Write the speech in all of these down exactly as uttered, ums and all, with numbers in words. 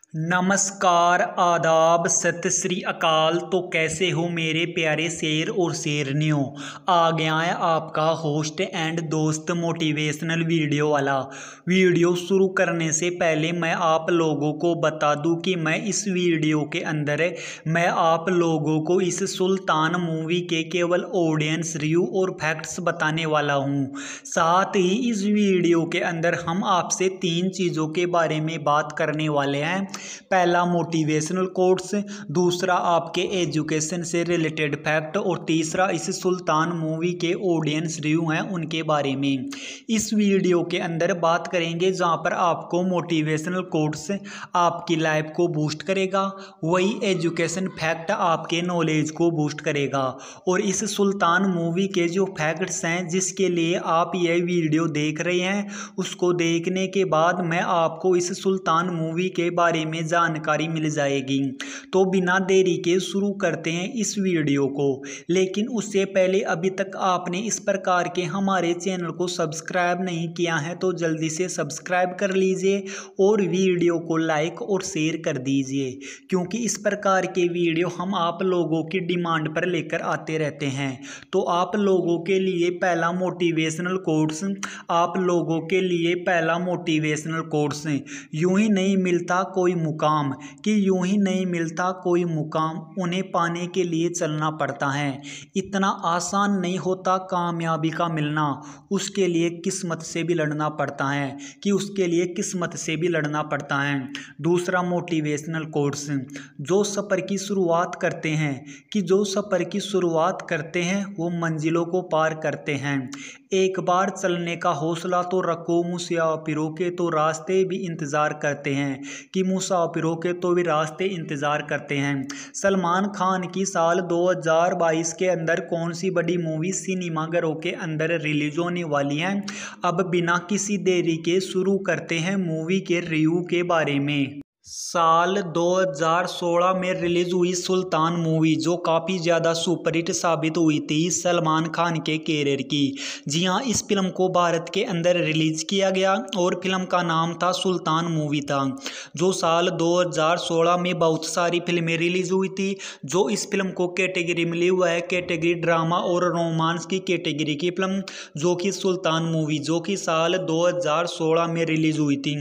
नमस्कार, आदाब, सत श्री अकाल। तो कैसे हो मेरे प्यारे शेर और शेरनियों। आ गया है आपका होस्ट एंड दोस्त मोटिवेशनल वीडियो वाला। वीडियो शुरू करने से पहले मैं आप लोगों को बता दूं कि मैं इस वीडियो के अंदर मैं आप लोगों को इस सुल्तान मूवी के केवल ऑडियंस रिव्यू और फैक्ट्स बताने वाला हूं। साथ ही इस वीडियो के अंदर हम आपसे तीन चीज़ों के बारे में बात करने वाले हैं। पहला मोटिवेशनल कोट्स, दूसरा आपके एजुकेशन से रिलेटेड फैक्ट और तीसरा इस सुल्तान मूवी के ऑडियंस रिव्यू हैं उनके बारे में इस वीडियो के अंदर बात करेंगे, जहां पर आपको मोटिवेशनल कोट्स आपकी लाइफ को बूस्ट करेगा, वही एजुकेशन फैक्ट आपके नॉलेज को बूस्ट करेगा। और इस सुल्तान मूवी के जो फैक्ट्स हैं जिसके लिए आप यह वीडियो देख रहे हैं, उसको देखने के बाद मैं आपको इस सुल्तान मूवी के बारे में जानकारी मिल जाएगी। तो बिना देरी के शुरू करते हैं इस वीडियो को। लेकिन उससे पहले अभी तक आपने इस प्रकार के हमारे चैनल को सब्सक्राइब नहीं किया है तो जल्दी से सब्सक्राइब कर लीजिए और वीडियो को लाइक और शेयर कर दीजिए, क्योंकि इस प्रकार के वीडियो हम आप लोगों की डिमांड पर लेकर आते रहते हैं। तो आप लोगों के लिए पहला मोटिवेशनल कोट्स आप लोगों के लिए पहला मोटिवेशनल कोट्स यूं ही नहीं मिलता कोई मुकाम कि यूं ही नहीं मिलता कोई मुकाम, उन्हें पाने के लिए चलना पड़ता है। इतना आसान नहीं होता कामयाबी का मिलना, उसके लिए किस्मत से भी लड़ना पड़ता है कि उसके लिए किस्मत से भी लड़ना पड़ता है। दूसरा मोटिवेशनल कोट्स, जो सफ़र की शुरुआत करते हैं कि जो सफ़र की शुरुआत करते हैं वो मंजिलों को पार करते हैं। एक बार चलने का हौसला तो रखो, मुसाफिरों के तो रास्ते भी इंतज़ार करते हैं कि मुसाफिरों के तो भी रास्ते इंतज़ार करते हैं। सलमान खान की साल दो हज़ार बाईस के अंदर कौन सी बड़ी मूवी सिनेमाघरों के अंदर रिलीज होने वाली है। अब बिना किसी देरी के शुरू करते हैं मूवी के रिव्यू के बारे में। साल दो हज़ार सोलह में रिलीज हुई सुल्तान मूवी, जो काफ़ी ज़्यादा सुपरहिट साबित हुई थी सलमान खान के कैरियर की। जी हाँ, इस फिल्म को भारत के अंदर रिलीज किया गया और फिल्म का नाम था सुल्तान मूवी था। जो साल दो हज़ार सोलह में बहुत सारी फिल्में रिलीज हुई थी, जो इस फिल्म को कैटेगरी मिली हुआ है कैटेगरी ड्रामा और रोमांस की कैटेगरी की फिल्म, जो कि सुल्तान मूवी जो कि साल दो हज़ार सोलह में रिलीज हुई थी।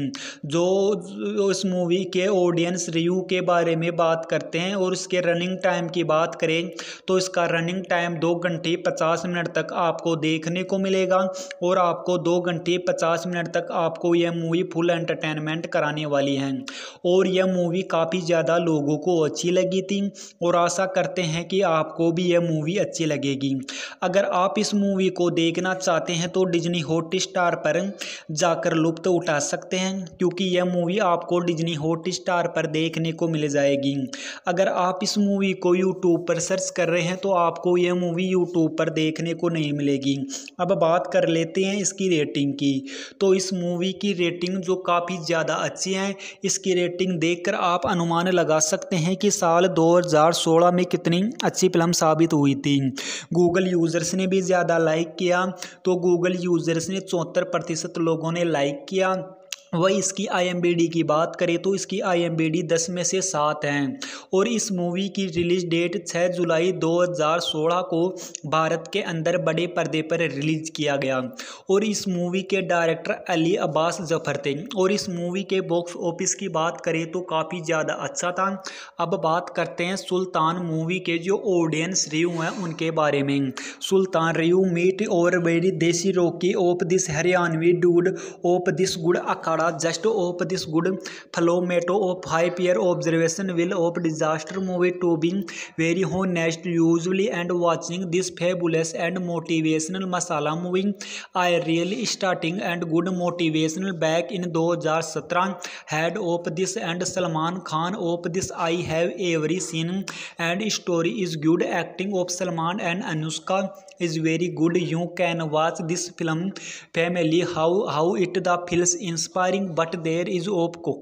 जो इस मूवी के ऑडियंस रिव्यू के बारे में बात करते हैं और इसके रनिंग टाइम की बात करें तो इसका रनिंग टाइम दो घंटे पचास मिनट तक आपको देखने को मिलेगा और आपको दो घंटे पचास मिनट तक आपको यह मूवी फुल एंटरटेनमेंट कराने वाली है। और यह मूवी काफ़ी ज़्यादा लोगों को अच्छी लगी थी और आशा करते हैं कि आपको भी यह मूवी अच्छी लगेगी। अगर आप इस मूवी को देखना चाहते हैं तो डिज्नी हॉटस्टार पर जाकर लुत्फ उठा सकते हैं, क्योंकि यह मूवी आपको डिज्नी हॉट स्टार पर देखने को मिल जाएगी। अगर आप इस मूवी को यूट्यूब पर सर्च कर रहे हैं तो आपको यह मूवी यूट्यूब पर देखने को नहीं मिलेगी। अब बात कर लेते हैं इसकी रेटिंग की। तो इस मूवी की रेटिंग जो काफ़ी ज़्यादा अच्छी है, इसकी रेटिंग देखकर आप अनुमान लगा सकते हैं कि साल दो हज़ार सोलह में कितनी अच्छी फिल्म साबित हुई थी। गूगल यूज़र्स ने भी ज़्यादा लाइक किया, तो गूगल यूज़र्स ने चौहत्तर प्रतिशत लोगों ने लाइक किया। वही इसकी आई एम बी डी की बात करें तो इसकी आई एम बी डी दस में से सात हैं। और इस मूवी की रिलीज डेट छह जुलाई दो हज़ार सोलह को भारत के अंदर बड़े पर्दे पर रिलीज किया गया। और इस मूवी के डायरेक्टर अली अब्बास जफर थे। और इस मूवी के बॉक्स ऑफिस की बात करें तो काफ़ी ज़्यादा अच्छा था। अब बात करते हैं सुल्तान मूवी के जो ऑडियंस रिव्यू हैं उनके बारे में। सुल्तान रिव्यू मीट और very desi Rocky of this Haryanvi dude of this good akhara just of this good format of five year observation will of disaster movie to be very honest usually and watching this fabulous and motivational masala movie I really starting and good motivational back in दो हज़ार सत्रह head of this and Salman Khan of this I have every seen and story is good acting of Salman and Anushka is very good. You can watch this film family how how it the feels inspiring but there is of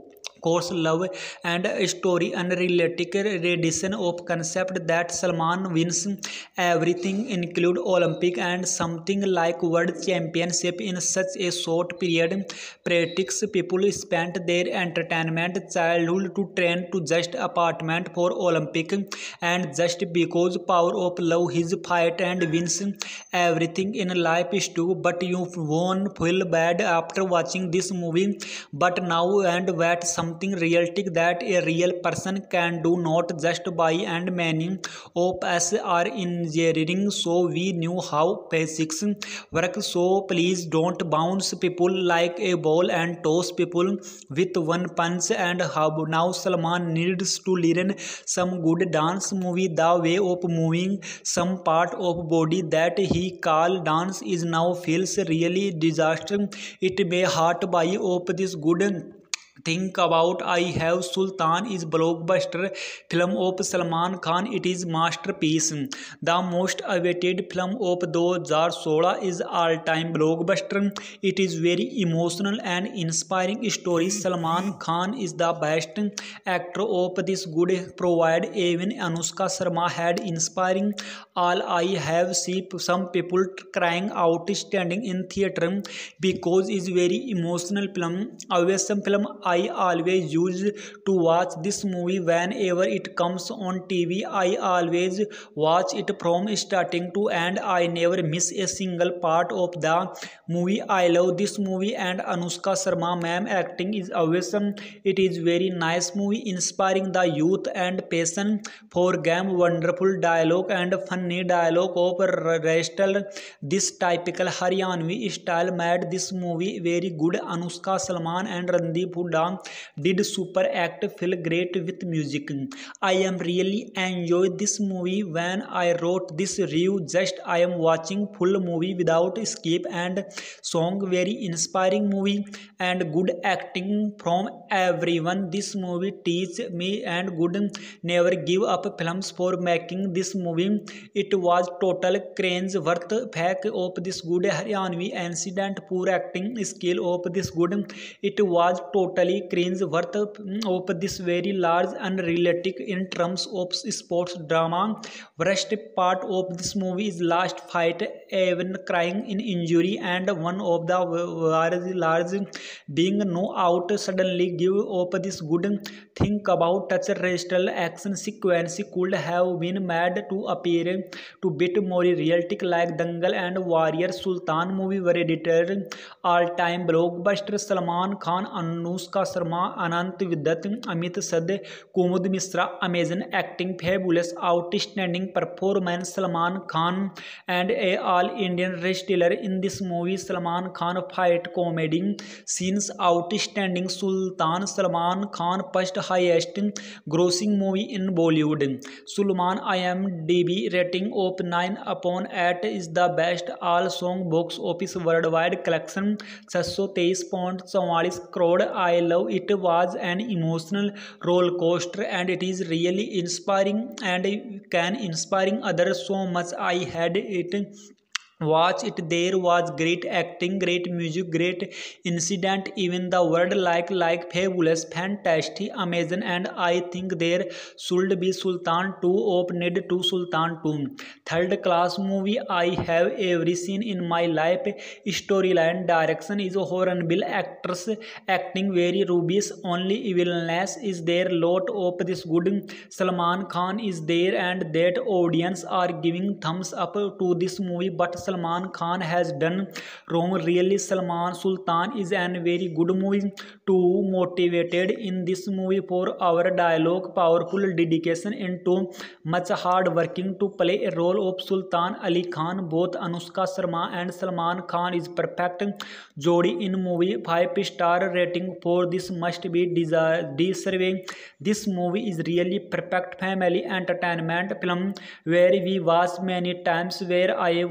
course love and story unrealistic rendition of concept that Salman wins everything include Olympic and something like world championship in such a short period. Practice people spent their entertainment childhood to train to just apartment for Olympic and just because power of love his fight and wins everything in life is true, but you won't feel bad after watching this movie. But now and that something realistic that a real person can do, not just buy, and many of us are engineering, so we knew how physics work. So please don't bounce people like a ball and toss people with one punch. And how now Salman needs to learn some good dance movie, the way of moving some part of body that he call dance is now feels really disaster. It may hurt by of this good. Think about I Have Sultan is blockbuster film of Salman Khan. It is masterpiece. The most awaited film of two thousand sixteen is all-time blockbuster. It is very emotional and inspiring story. Salman Khan is the best actor of this good provide. Even Anushka Sharma had inspiring. All I have seen some people crying out standing in theater because it's very emotional film. Awesome film. I always used to watch this movie whenever it comes on T V. I always watch it from starting to end. I never miss a single part of the movie. I love this movie and Anushka Sharma ma'am acting is awesome. It is very nice movie inspiring the youth and passion for game. Wonderful dialogue and funny dialogue of Restal. This typical Haryanvi style made this movie very good. Anushka Salman and Randeep Huda did super act, feel great with music. I am really enjoyed this movie. When I wrote this review, just I am watching full movie without skip, and song very inspiring movie and good acting from everyone. This movie teach me and good never give up films for making this movie. It was total cringe worth fact of this good Haryanvi incident, poor acting skill of this good. It was totally cringe worth of this very large unrealistic in terms of sports drama. Worst part of this movie is last fight, even crying in injury, and one of the very large being no out suddenly give up this good. Think about touch wrestle action sequence could have been made to appear to bit more realistic like Dangal and Warrior. Sultan movie were edited all-time blockbuster. Salman Khan, Anushka Sharma, Anant Vidat, Amit Sadh, Kumud Misra, amazing acting, fabulous, outstanding performance. Salman Khan and a all-Indian wrestler in this movie. Salman Khan fight comedy scenes outstanding. Sultan Salman Khan first highest grossing movie in Bollywood. Sulman I M D B rating of nine upon eight is the best all song box office worldwide collection six hundred twenty point four four crore. I love it. Was an emotional roller coaster and it is really inspiring and can inspiring others so much. I had it watch it. There was great acting, great music, great incident, even the word like like fabulous, fantastic, amazing, and I think there should be Sultan two of need to Sultan two. Third class movie I have ever seen in my life. Storyline, direction is horrible, actors acting very rubious, only evilness is there, lot of this good. Salman Khan is there and that audience are giving thumbs up to this movie, but Salman Khan has done wrong. Really, Salman Sultan is an very good movie. Too motivated in this movie for our dialogue, powerful dedication into much hard working to play a role of Sultan Ali Khan. Both Anushka Sharma and Salman Khan is perfect jodi in movie. Five star rating for this must be deserving. This movie is really perfect family entertainment film where we watch many times, where I was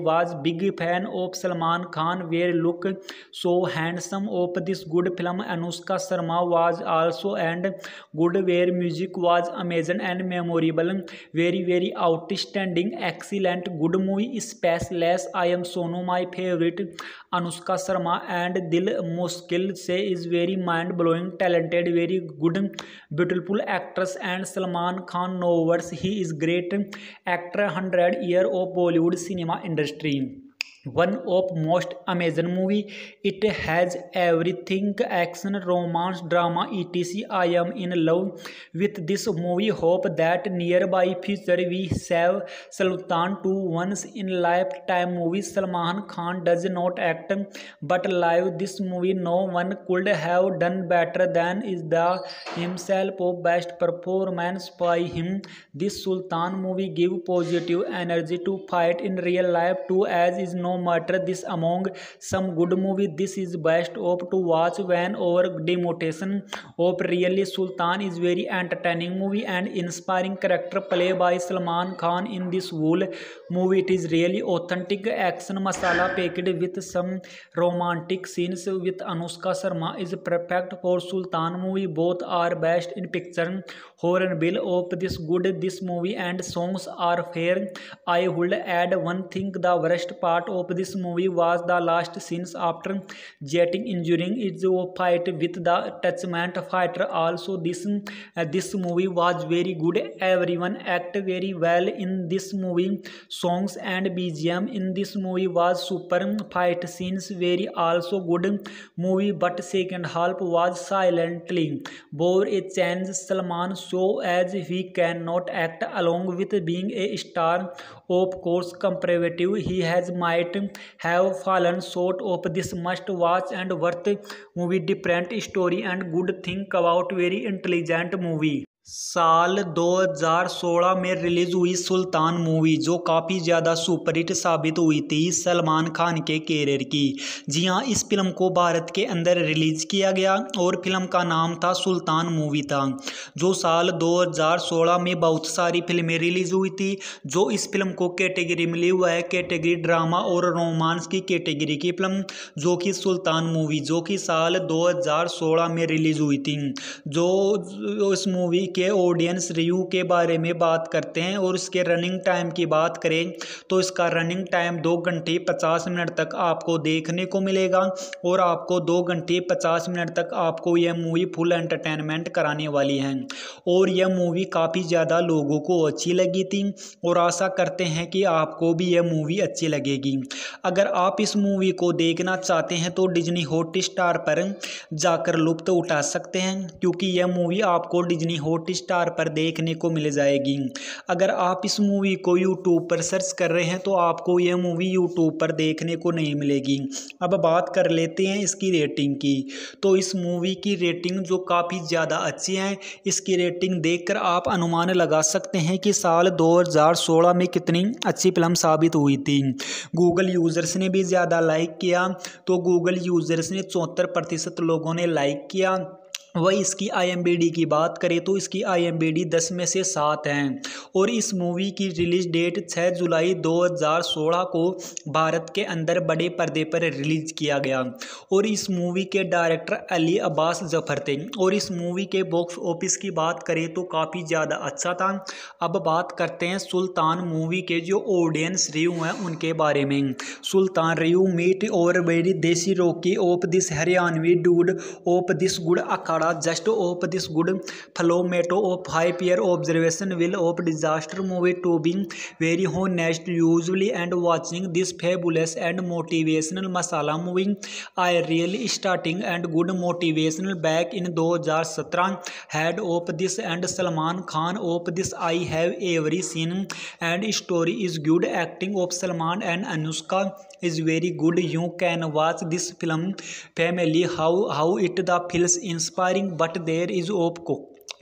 big fan of Salman Khan where look so handsome of this good film. Anushka Sharma was also and good where music was amazing and memorable. Very very outstanding, excellent, good movie. Spaceless, I am Sonu, my favorite. Anushka Sharma and Dil Mushkil Se is very mind blowing, talented, very good, beautiful actress. And Salman Khan, no words, he is great actor, hundred year of Bollywood cinema industry. One of most amazing movie. It has everything: action, romance, drama, etc. I am in love with this movie. Hope that nearby future we have Sultan two once in lifetime movie. Salman Khan does not act but live this movie. No one could have done better than is the himself of best performance by him. This Sultan movie give positive energy to fight in real life too, as is no matter this among some good movie. This is best of to watch when over demotion of really. Sultan is very entertaining movie and inspiring character play by Salman Khan in this whole movie. It is really authentic action masala packed with some romantic scenes with Anushka Sharma is perfect for Sultan movie. Both are best in picture horror bill of this good this movie and songs are fair. I would add one thing: the worst part of this movie was the last scenes after getting injuring its fight with the attachment fighter. Also this uh, this movie was very good. Everyone acted very well in this movie. Songs and B G M in this movie was super. Fight scenes very also good movie, but second half was silently bore a change. Salman show as he cannot act along with being a star. Of course comparative he has might have fallen short of this must watch and worth movie. Different story and good think about very intelligent movie. साल दो हज़ार सोलह में release हुई सुल्तान movie, जो काफ़ी ज़्यादा superhit साबित हुई थी सलमान खान के कैरियर की। जी हाँ, इस फिल्म को भारत के अंदर रिलीज किया गया और फिल्म का नाम था सुल्तान मूवी था, जो साल दो हज़ार सोलह में बहुत सारी फिल्में रिलीज हुई थी। जो इस फिल्म को कैटेगरी मिली हुआ है कैटेगरी ड्रामा और रोमांस की कैटेगरी की फिल्म, जो कि सुल्तान मूवी जो कि साल दो हज़ार सोलह में रिलीज हुई थी। जो इस मूवी के ऑडियंस रिव्यू के बारे में बात करते हैं और इसके रनिंग टाइम की बात करें तो इसका रनिंग टाइम दो घंटे पचास मिनट तक आपको देखने को मिलेगा और आपको दो घंटे पचास मिनट तक आपको यह मूवी फुल एंटरटेनमेंट कराने वाली है। और यह मूवी काफ़ी ज़्यादा लोगों को अच्छी लगी थी और आशा करते हैं कि आपको भी यह मूवी अच्छी लगेगी। अगर आप इस मूवी को देखना चाहते हैं तो डिज्नी हॉटस्टार पर जाकर लुत्फ उठा सकते हैं, क्योंकि यह मूवी आपको डिज्नी हॉटस्टार पर देखने को मिल जाएगी। अगर आप इस मूवी को यूट्यूब पर सर्च कर रहे हैं तो आपको यह मूवी यूट्यूब पर देखने को नहीं मिलेगी। अब बात कर लेते हैं इसकी रेटिंग की। तो इस मूवी की रेटिंग जो काफ़ी ज़्यादा अच्छी है, इसकी रेटिंग देखकर आप अनुमान लगा सकते हैं कि साल दो हज़ार सोलह में कितनी अच्छी फिल्म साबित हुई थी। गूगल यूज़र्स ने भी ज़्यादा लाइक किया, तो गूगल यूज़र्स ने चौहत्तर प्रतिशत लोगों ने लाइक किया। वही इसकी आई एम बी डी की बात करें तो इसकी आई एम बी डी दस में से सात हैं और इस मूवी की रिलीज डेट छह जुलाई दो हज़ार सोलह को भारत के अंदर बड़े पर्दे पर रिलीज किया गया। और इस मूवी के डायरेक्टर अली अब्बास जफर थे और इस मूवी के बॉक्स ऑफिस की बात करें तो काफ़ी ज़्यादा अच्छा था। अब बात करते हैं सुल्तान मूवी के जो ऑडियंस रिव्यू हैं उनके बारे में। सुल्तान रिव्यू मीट और very desi Rocky of this Haryanvi dude of this good akhara just of this good format of five year observation will of disaster movie to be very honest usually and watching this fabulous and motivational masala movie I really starting and good motivational back in दो हज़ार सत्रह head of this and Salman Khan of this I have every scene and story is good acting of Salman and Anushka is very good. You can watch this film family how how it the feels inspiring but there is of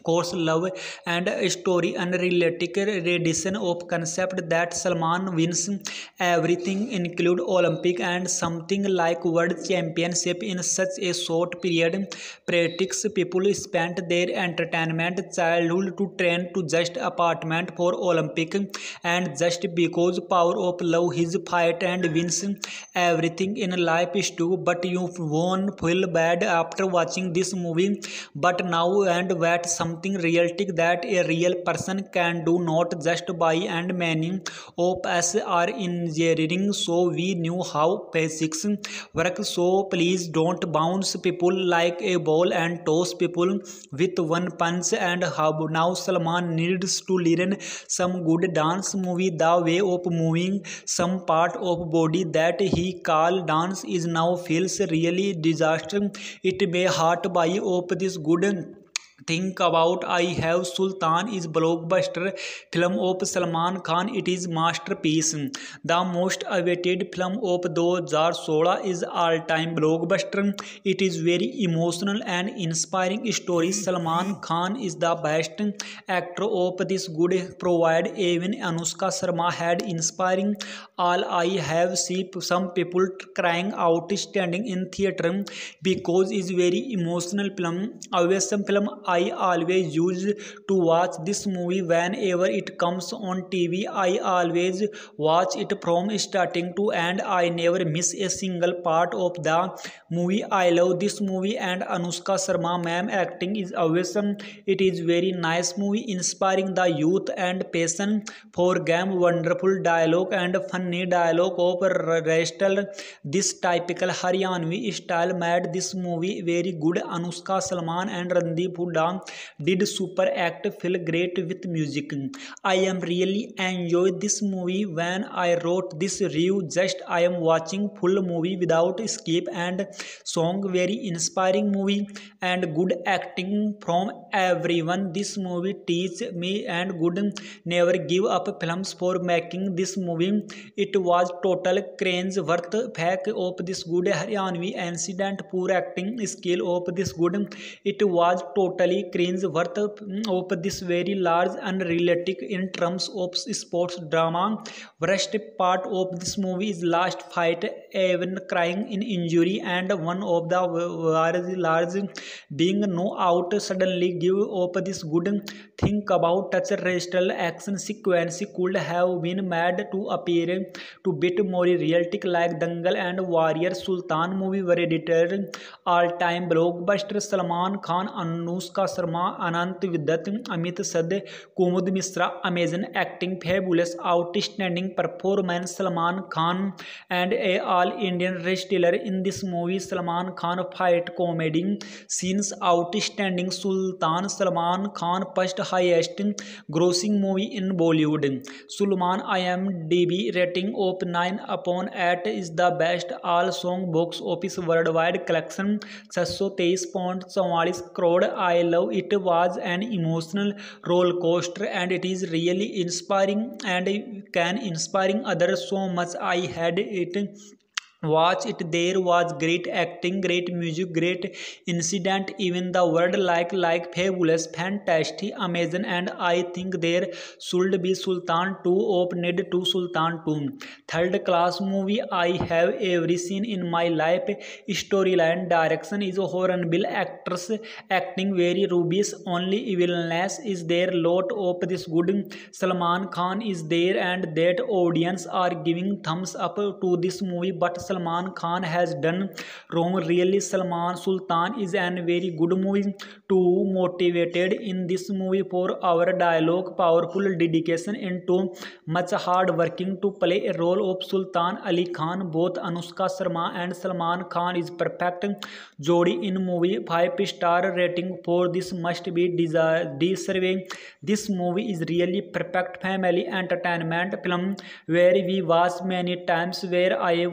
course love and a story unrealistic rendition of concept that Salman wins everything include Olympic and something like world championship in such a short period. Practice people spent their entertainment childhood to train to just apartment for Olympic, and just because power of love his fight and wins everything in life is true, but you won't feel bad after watching this movie. But now and that something realistic that a real person can do, not just buy, and many of us are engineering, so we knew how physics work. So please don't bounce people like a ball and toss people with one punch. And how now Salman needs to learn some good dance movie, the way of moving some part of body that he call dance is now feels really disaster. It may hurt by of this good think about I Have Sultan is blockbuster film of Salman Khan. It is masterpiece, the most awaited film of two thousand sixteen is all time blockbuster. It is very emotional and inspiring story. Salman Khan is the best actor of this good provide. Even Anushka Sharma had inspiring. All I have seen some people crying out standing in theater because it's very emotional film. Awesome film. I always used to watch this movie whenever it comes on T V. I always watch it from starting to end. I never miss a single part of the movie. I love this movie and Anushka Sharma ma'am acting is awesome. It is very nice movie inspiring the youth and passion for game. Wonderful dialogue and funny dialogue of wrestler. This typical Haryanvi style made this movie very good. Anushka Salman and Randeep Hooda did super act, feel great with music. I am really enjoyed this movie. When I wrote this review, just I am watching full movie without skip, and song very inspiring movie and good acting from everyone. This movie teach me and good never give up films for making this movie. It was total cringe worth fact of this good Haryanvi incident, poor acting skill of this good. It was totally cringe worth of this very large unrealistic in terms of sports drama. Worst part of this movie is last fight, even crying in injury, and one of the very large being no out suddenly give up this good. Think about touch wrestle action sequence could have been made to appear to bit more realistic like Dangal and Warrior. Sultan movie were edited all time blockbuster. Salman Khan, Anushka Sharma, Anant Vidat, Amit Sadh, Kumud Misra, amazing acting, fabulous, outstanding performance. Salman Khan and a all Indian wrestler in this movie. Salman Khan fight comedy scenes outstanding. Sultan Salman Khan first highest grossing movie in Bollywood. Sulman I M D B rating of nine upon eight is the best all song box office worldwide collection six hundred twenty point four four crore. I love it. Was an emotional roller coaster and it is really inspiring and can inspiring others so much. I had it watch it. There was great acting, great music, great incident, even the word like like fabulous, fantastic, amazing, and I think there should be Sultan two of need to Sultan two. Third class movie I have ever seen in my life. Storyline, direction is horrible, actors acting very rubbish, only villainess is there. Lot of this good. Salman Khan is there and that audience are giving thumbs up to this movie, but Salman Khan has done wrong. Really, Salman Sultan is an very good movie. Too motivated in this movie for our dialogue, powerful dedication into much hard working to play a role of Sultan Ali Khan. Both Anushka Sharma and Salman Khan is perfect jodi in movie. Five star rating for this must be deserving. This movie is really perfect family entertainment film where we watch many times, where I was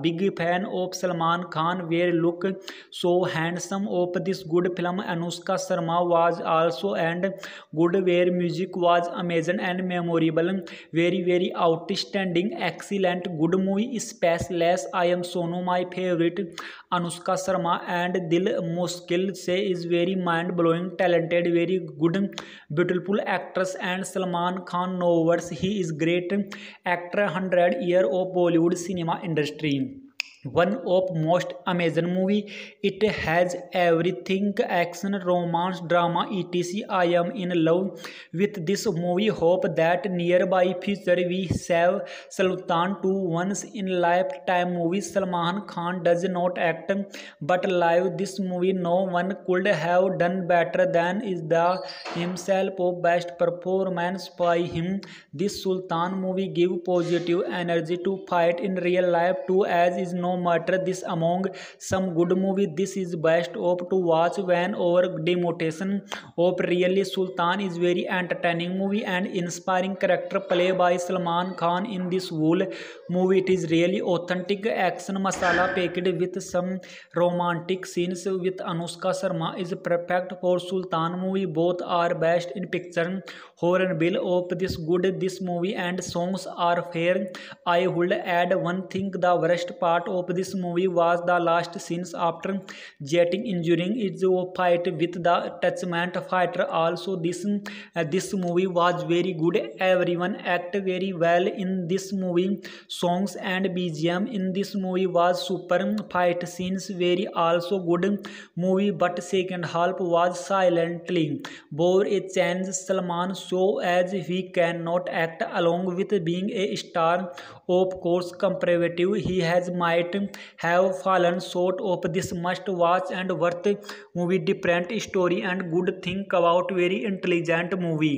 big fan of Salman Khan where look so handsome of this good film. Anushka Sharma was also and good where music was amazing and memorable. Very very outstanding, excellent, good movie. Spaceless I Am Sonu my favorite. Anushka Sharma and Dil Mushkil Se is very mind blowing, talented, very good, beautiful actress. And Salman Khan, no words, he is great actor, one hundred year of Bollywood cinema industry. One of most amazing movie. It has everything: action, romance, drama, etc. I am in love with this movie. Hope that nearby future we have Sultan two once in lifetime movie. Salman Khan does not act but live this movie. No one could have done better than is the himself of best performance by him. This Sultan movie give positive energy to fight in real life too, as is no matter this among some good movie. This is best of to watch when over demotation of really. Sultan is very entertaining movie and inspiring character play by Salman Khan in this whole movie. It is really authentic action masala packed with some romantic scenes with Anushka Sharma is perfect for Sultan movie. Both are best in picture horror bill of this good this movie and songs are fair. I would add one thing: the worst part of this movie was the last scenes after getting injuring its fight with the attachment fighter. Also this uh, this movie was very good. Everyone acted very well in this movie. Songs and B G M in this movie was super. Fight scenes very also good movie, but second half was silently bore a change. Salman so as he cannot act along with being a star. Of course comparative he has might have fallen short of this must watch and worth movie. Different story and good think about very intelligent movie.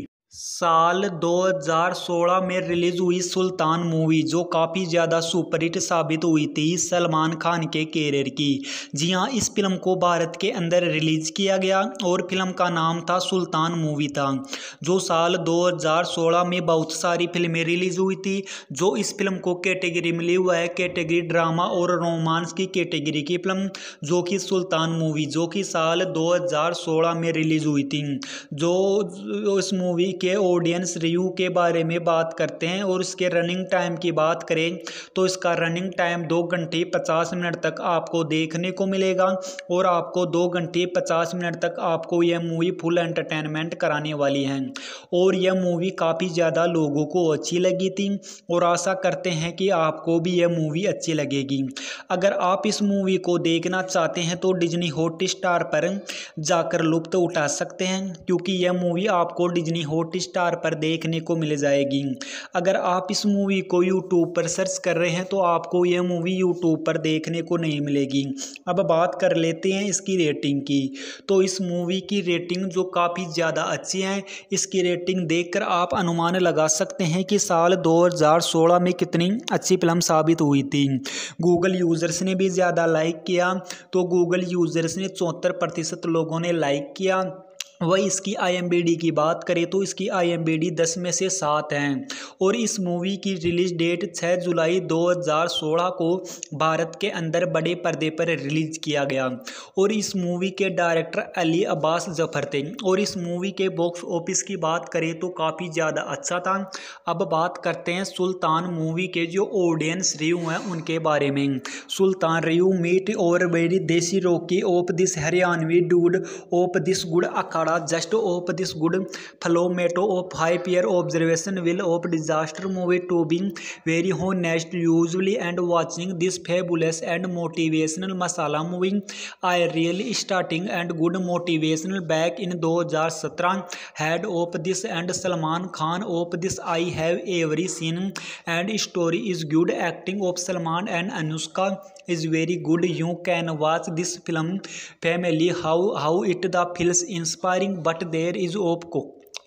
साल दो हज़ार सोलह में release हुई सुल्तान movie, जो काफ़ी ज़्यादा superhit साबित हुई थी सलमान खान के कैरियर की। जी हाँ, इस फिल्म को भारत के अंदर रिलीज किया गया और फिल्म का नाम था सुल्तान मूवी था, जो साल दो हज़ार सोलह में बहुत सारी फिल्में रिलीज हुई थी। जो इस फिल्म को कैटेगरी मिली हुआ है कैटेगरी ड्रामा और रोमांस की कैटेगरी की फिल्म, जो कि सुल्तान मूवी जो कि साल दो हज़ार सोलह में रिलीज हुई थी। जो इस मूवी के ऑडियंस रिव्यू के बारे में बात करते हैं और इसके रनिंग टाइम की बात करें तो इसका रनिंग टाइम दो घंटे पचास मिनट तक आपको देखने को मिलेगा और आपको दो घंटे पचास मिनट तक आपको यह मूवी फुल एंटरटेनमेंट कराने वाली है। और यह मूवी काफ़ी ज़्यादा लोगों को अच्छी लगी थी और आशा करते हैं कि आपको भी यह मूवी अच्छी लगेगी। अगर आप इस मूवी को देखना चाहते हैं तो डिज्नी हॉटस्टार पर जाकर लुत्फ उठा सकते हैं, क्योंकि यह मूवी आपको डिज्नी हॉटस्टार पर देखने को मिल जाएगी। अगर आप इस मूवी को यूट्यूब पर सर्च कर रहे हैं तो आपको यह मूवी यूट्यूब पर देखने को नहीं मिलेगी। अब बात कर लेते हैं इसकी रेटिंग की। तो इस मूवी की रेटिंग जो काफ़ी ज़्यादा अच्छी है, इसकी रेटिंग देखकर आप अनुमान लगा सकते हैं कि साल दो हज़ार सोलह में कितनी अच्छी फिल्म साबित हुई थी। गूगल यूज़र्स ने भी ज़्यादा लाइक किया, तो गूगल यूज़र्स ने चौहत्तर प्रतिशत लोगों ने लाइक किया। वही इसकी आई एम बी डी की बात करें तो इसकी आई एम बी डी दस में से सात हैं और इस मूवी की रिलीज डेट छह जुलाई दो हज़ार सोलह को भारत के अंदर बड़े पर्दे पर रिलीज किया गया। और इस मूवी के डायरेक्टर अली अब्बास जफर थे और इस मूवी के बॉक्स ऑफिस की बात करें तो काफ़ी ज़्यादा अच्छा था। अब बात करते हैं सुल्तान मूवी के जो ऑडियंस रिव्यू हैं उनके बारे में। सुल्तान रिव्यू मीट और very desi Rocky of this Haryanvi dude of this good akhara just of this good format of five year observation will of disaster movie to be very honest usually and watching this fabulous and motivational masala movie I really starting and good motivational back in दो हज़ार सत्रह head of this and Salman Khan of this I have every scene and story is good acting of Salman and Anushka is very good. You can watch this film family how how it the feels inspiring but there is of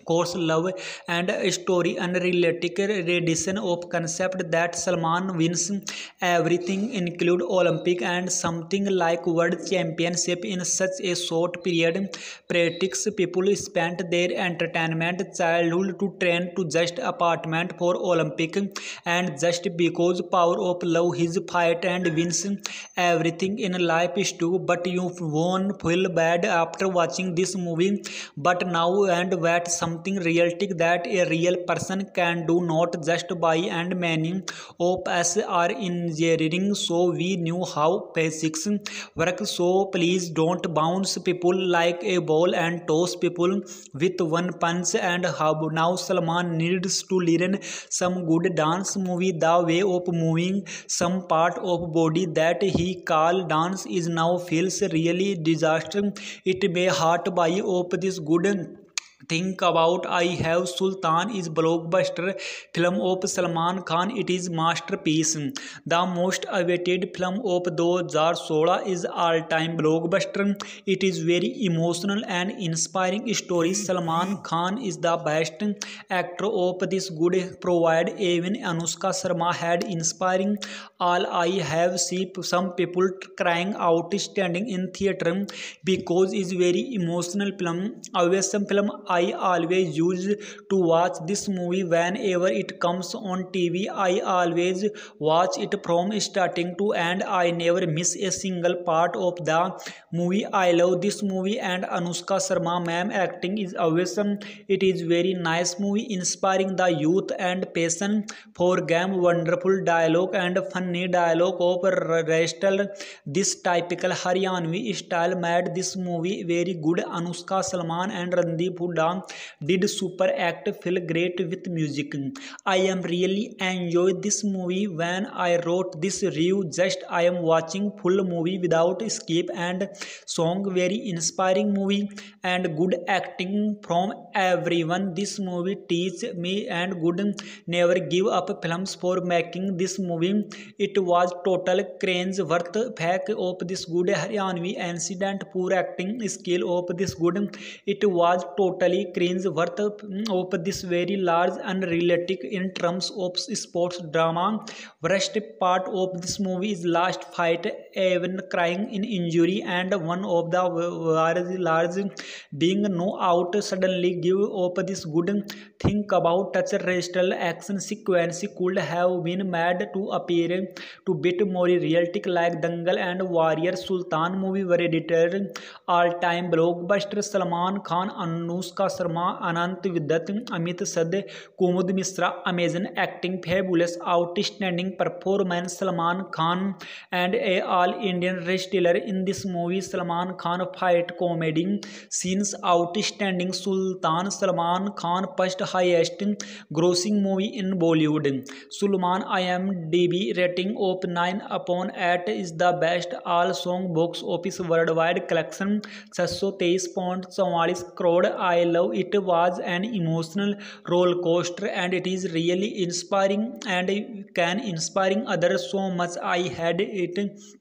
course love and story unrealistic rendition of concept that Salman wins everything include Olympic and something like world championship in such a short period. Practice people spent their entertainment childhood to train to just apartment for Olympic and just because power of love his fight and wins everything in life is true, but you won't feel bad after watching this movie. But now and that something realistic that a real person can do, not just buy, and many of us are engineering, so we knew how basics work. So please don't bounce people like a ball and toss people with one punch. And how now Salman needs to learn some good dance movie, the way of moving some part of body that he call dance is now feels really disaster. It may hurt by of this good. Think about I Have Sultan is blockbuster film of Salman Khan. It is masterpiece. The most awaited film of two thousand sixteen is all-time blockbuster. It is very emotional and inspiring story. Salman Khan is the best actor of this good provide. Even Anushka Sharma had inspiring. All I have seen some people crying out standing in theater because it's very emotional film. Awesome film. I always used to watch this movie whenever it comes on T V. I always watch it from starting to end. I never miss a single part of the movie. I love this movie and Anushka Sharma ma'am acting is awesome. It is very nice movie inspiring the youth and passion for game. Wonderful dialogue and funny dialogue of Rachel. This typical Haryanvi style made this movie very good. Anushka Salman and Randeep Hooda did super act, feel great with music. I am really enjoyed this movie. When I wrote this review, just I am watching full movie without skip, and song very inspiring movie and good acting from everyone. This movie teach me and good never give up films for making this movie. It was total cringe worth fact of this good Haryanvi incident, poor acting skill of this good. It was totally cringe worth of this very large unrealistic in terms of sports drama. Worst part of this movie is last fight, even crying in injury, and one of the very large being no out suddenly give up this good. Think about touch wrestle action sequence could have been made to appear to bit more realistic like Dangal and Warrior. Sultan movie were edited all-time blockbuster. Salman Khan, Anushka Sharma, Anant Vidat, Amit Sadh, Kumud Misra, amazing acting, fabulous, outstanding performance. Salman Khan and a all-Indian wrestler in this movie. Salman Khan fight comedy scenes outstanding. Sultan Salman Khan first highest grossing movie in Bollywood. Sulman I M D B rating of nine upon eight is the best all song box office worldwide collection six hundred twenty point four four crore. I love it. Was an emotional roller coaster and it is really inspiring and can inspiring others so much. I had it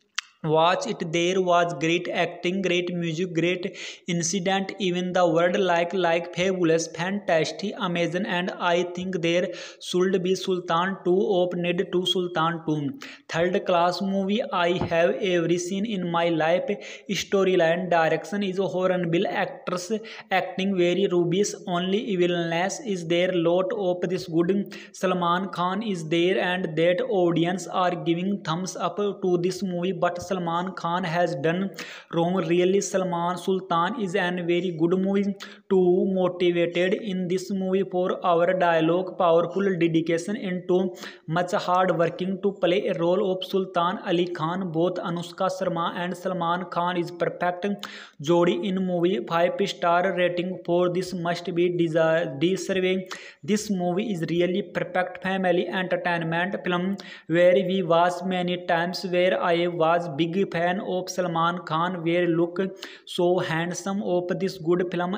watch it. There was great acting, great music, great incident, even the word like like fabulous, fantastic, amazing, and I think there should be Sultan two of need to Sultan two. Third class movie I have ever seen in my life. Storyline, direction is horrible, actors acting very rubbish, only villainess is there, lot of this good. Salman Khan is there and that audience are giving thumbs up to this movie, but Salman Khan has done wrong. Really, Salman Sultan is an very good movie. Too motivated in this movie for our dialogue, powerful dedication into much hard working to play a role of Sultan Ali Khan. Both Anushka Sharma and Salman Khan is perfect jodi in movie. Five star rating for this must be deserving. This movie is really perfect family entertainment film where we watch many times. Where I was big fan of Salman Khan, where look so handsome of this good film. Anushka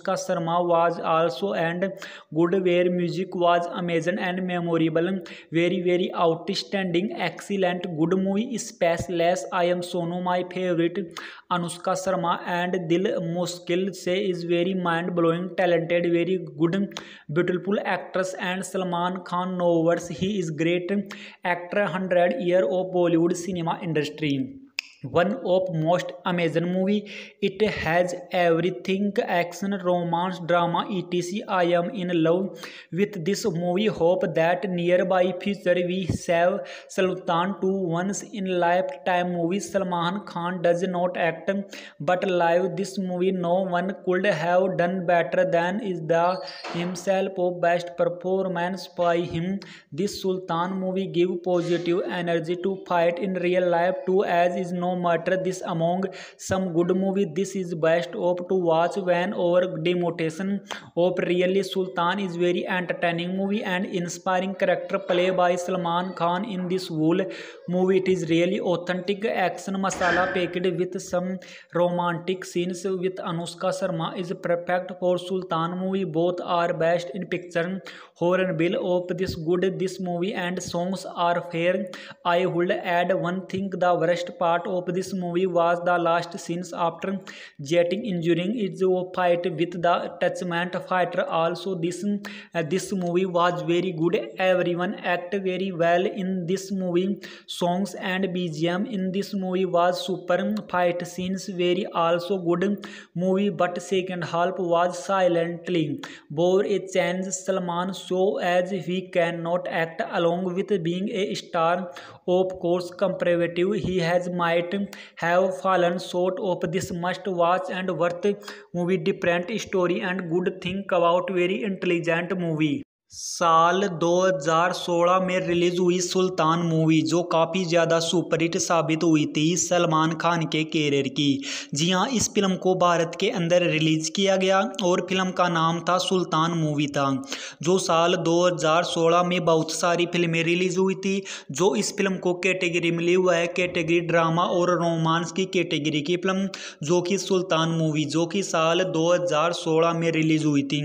Anushka Sharma was also and good, where music was amazing and memorable, very very outstanding, excellent, good movie. Spaceless, I am Sonu, my favorite. Anushka Sharma and Dil Mushkil Se is very mind blowing, talented, very good, beautiful actress. And Salman Khan, no words, he is great actor, hundred year of Bollywood cinema industry. One of most amazing movie. It has everything: action, romance, drama, etc. I am in love with this movie. Hope that nearby future we have Sultan two once in lifetime movie. Salman Khan does not act but live this movie. No one could have done better than is the himself of best performance by him. This Sultan movie give positive energy to fight in real life too, as is no matter this among some good movie. This is best of to watch when over demotation of really. Sultan is very entertaining movie and inspiring character play by Salman Khan in this whole movie. It is really authentic action masala packed with some romantic scenes with Anushka Sharma is perfect for Sultan movie. Both are best in picture horror bill of this good. This movie and songs are fair. I would add one thing: the worst part of this movie was the last scenes after jetting injuring its fight with the attachment fighter. Also this uh, this movie was very good. Everyone acted very well in this movie. Songs and B G M in this movie was super. Fight scenes very also good movie, but second half was silently bore a change. Salman so as he cannot act along with being a star. Of course, comparative he has might have fallen short of this must watch and worth movie. Different story and good think about very intelligent movie. साल दो हज़ार सोलह में release हुई सुल्तान movie, जो काफ़ी ज़्यादा superhit साबित हुई थी सलमान खान के कैरियर की। जी हाँ, इस फिल्म को भारत के अंदर रिलीज किया गया और फिल्म का नाम था सुल्तान मूवी था, जो साल दो हज़ार सोलह में बहुत सारी फिल्में रिलीज हुई थी। जो इस फिल्म को कैटेगरी मिली हुआ है कैटेगरी ड्रामा और रोमांस की कैटेगरी की फिल्म, जो कि सुल्तान मूवी जो कि साल दो हज़ार सोलह में रिलीज हुई थी।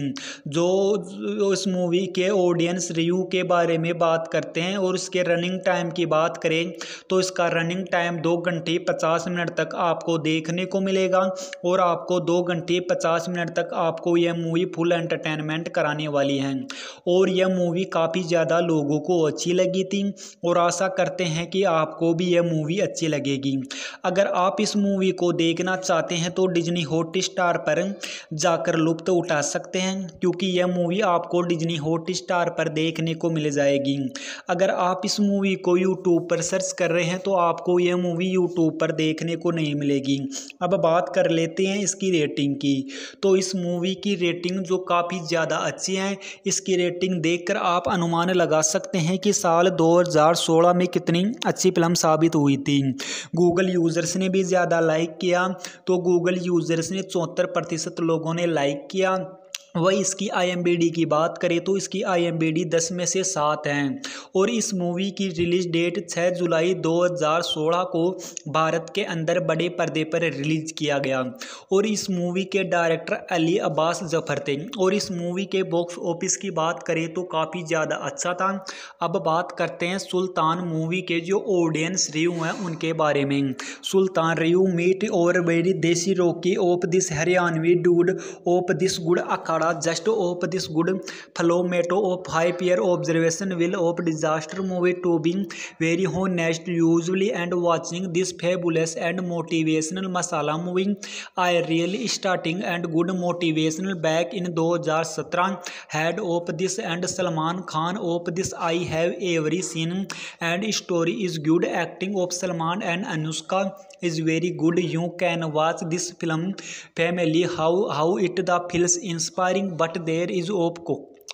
जो इस मूवी के ऑडियंस रिव्यू के बारे में बात करते हैं और इसके रनिंग टाइम की बात करें तो इसका रनिंग टाइम दो घंटे पचास मिनट तक आपको देखने को मिलेगा और आपको दो घंटे पचास मिनट तक आपको यह मूवी फुल एंटरटेनमेंट कराने वाली है। और यह मूवी काफ़ी ज़्यादा लोगों को अच्छी लगी थी और आशा करते हैं कि आपको भी यह मूवी अच्छी लगेगी। अगर आप इस मूवी को देखना चाहते हैं तो डिज्नी हॉटस्टार पर जाकर लुत्फ उठा सकते हैं, क्योंकि यह मूवी आपको डिज्नी हॉटस्टार पर देखने को मिल जाएगी। अगर आप इस मूवी को यूट्यूब पर सर्च कर रहे हैं तो आपको यह मूवी यूट्यूब पर देखने को नहीं मिलेगी। अब बात कर लेते हैं इसकी रेटिंग की। तो इस मूवी की रेटिंग जो काफ़ी ज़्यादा अच्छी है, इसकी रेटिंग देखकर आप अनुमान लगा सकते हैं कि साल दो हज़ार सोलह में कितनी अच्छी फिल्म साबित हुई थी। गूगल यूज़र्स ने भी ज़्यादा लाइक किया, तो गूगल यूज़र्स ने चौहत्तर प्रतिशत लोगों ने लाइक किया। वही इसकी आई एम बी डी की बात करें तो इसकी आई एम बी डी दस में से सात हैं और इस मूवी की रिलीज डेट छह जुलाई दो हज़ार सोलह को भारत के अंदर बड़े पर्दे पर रिलीज किया गया। और इस मूवी के डायरेक्टर अली अब्बास जफर थे। और इस मूवी के बॉक्स ऑफिस की बात करें तो काफ़ी ज़्यादा अच्छा था। अब बात करते हैं सुल्तान मूवी के जो ऑडियंस रिव्यू हैं उनके बारे में। सुल्तान रिव्यू मीट और very desi Rocky of this Haryanvi dude of this good akhara just of this good format of five year observation will of disaster movie to be very honest usually and watching this fabulous and motivational masala movie I really starting and good motivational back in दो हज़ार सत्रह head of this and Salman Khan of this I have every scene and story is good acting of Salman and Anushka is very good. You can watch this film family how how it the feels inspiring but there is of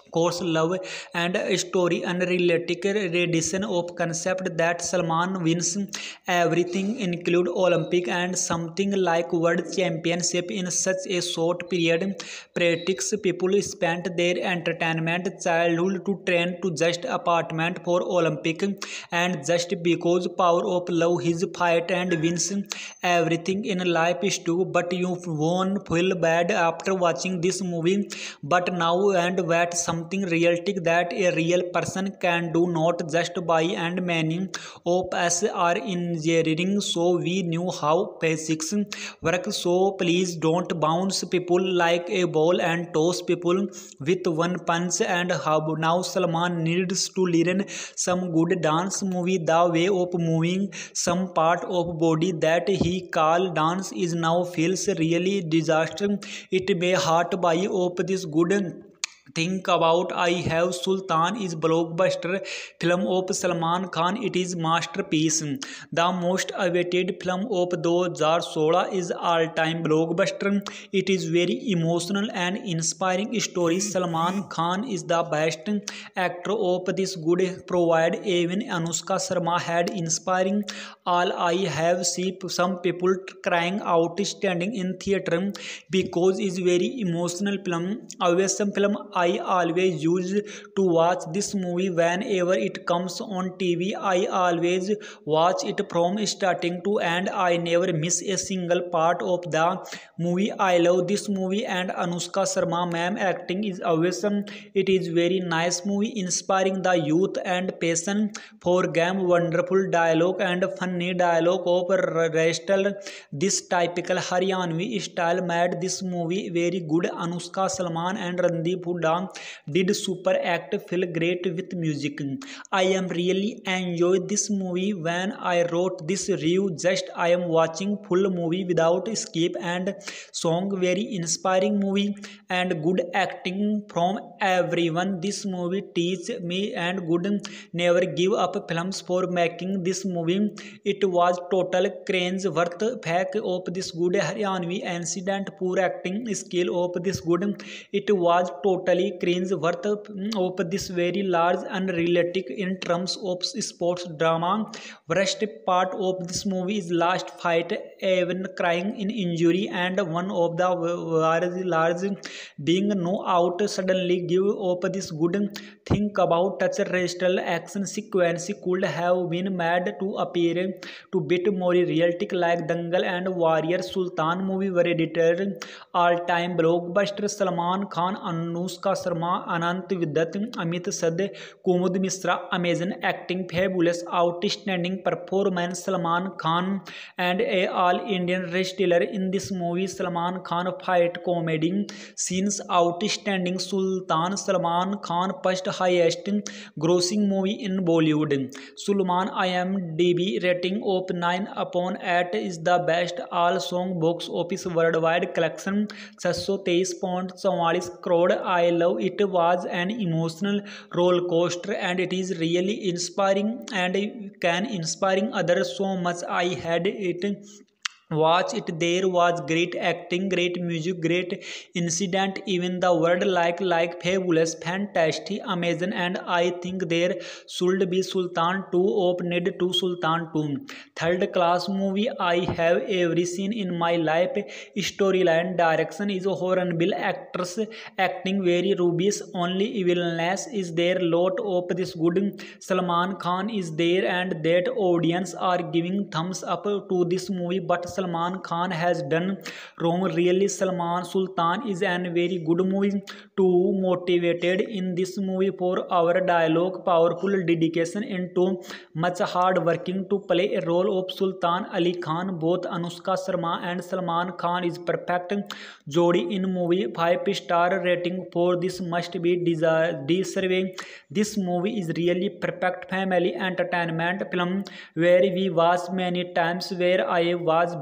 course love and story unrealistic rendition of concept that Salman wins everything include Olympic and something like world championship in such a short period. Practice people spent their entertainment childhood to train to just apartment for Olympic and just because power of love his fight and wins everything in life is true, but you won't feel bad after watching this movie. But now and that something realistic that a real person can do, not just buy, and many of us are engineering, so we knew how physics work. So please don't bounce people like a ball and toss people with one punch. And how now Salman needs to learn some good dance movie, the way of moving some part of body that he call dance is now feels really disaster. It may hurt by of this good think about I Have Sultan is blockbuster film of Salman Khan. It is masterpiece. The most awaited film of two thousand sixteen is all-time blockbuster. It is very emotional and inspiring story. Salman Khan is the best actor of this good provide. Even Anushka Sharma had inspiring. All I have seen some people crying out standing in theater because it's very emotional film. Awesome film. I always used to watch this movie whenever it comes on T V. I always watch it from starting to end. I never miss a single part of the movie. I love this movie and Anushka Sharma ma'am acting is awesome. It is very nice movie inspiring the youth and passion for game. Wonderful dialogue and funny dialogue of Rachel. This typical Haryanvi style made this movie very good. Anushka Salman and Randeep Hooda did super act, feel great with music. I am really enjoy this movie. When I wrote this review, just I am watching full movie without skip, and song very inspiring movie and good acting from everyone. This movie teach me and good never give up films for making this movie. It was total cringe worth fact of this good Haryanvi incident, poor acting skill of this good. It was totally cringe worth of this very large unrealistic in terms of sports drama. Worst part of this movie is last fight, even crying in injury, and one of the large large being no out suddenly give up this good. Think about touch wrestle action sequence could have been made to appear to bit more realistic like Dangal and Warrior. Sultan movie were edited all-time blockbuster. Salman Khan, Anushka Sharma, Anant Vidat, Amit Sade, Kumud Misra, amazing acting, fabulous, outstanding performance. Salman Khan and a all-Indian wrestler in this movie. Salman Khan fight comedy scenes outstanding. Sultan Salman Khan first highest grossing movie in Bollywood. Sulman I M D B rating of nine upon eight is the best all song box office worldwide collection six hundred twenty point four four crore. I love it. Was an emotional roller coaster and it is really inspiring and can inspiring others so much. I had it watch it. There was great acting, great music, great incident, even the word like like fabulous, fantastic, amazing, and I think there should be Sultan two of need to Sultan two. Third class movie I have ever seen in my life. Storyline, direction is horrible, actors acting very rubbish, only villainess is there, lot of this good. Salman Khan is there and that audience are giving thumbs up to this movie, but Salman Khan has done wrong. Really, Salman Sultan is an very good movie. Too motivated in this movie for our dialogue, powerful dedication into much hard working to play a role of Sultan Ali Khan. Both Anushka Sharma and Salman Khan is perfect jodi in movie. Five star rating for this must be deserving. This movie is really perfect family entertainment film where we watch many times, where I was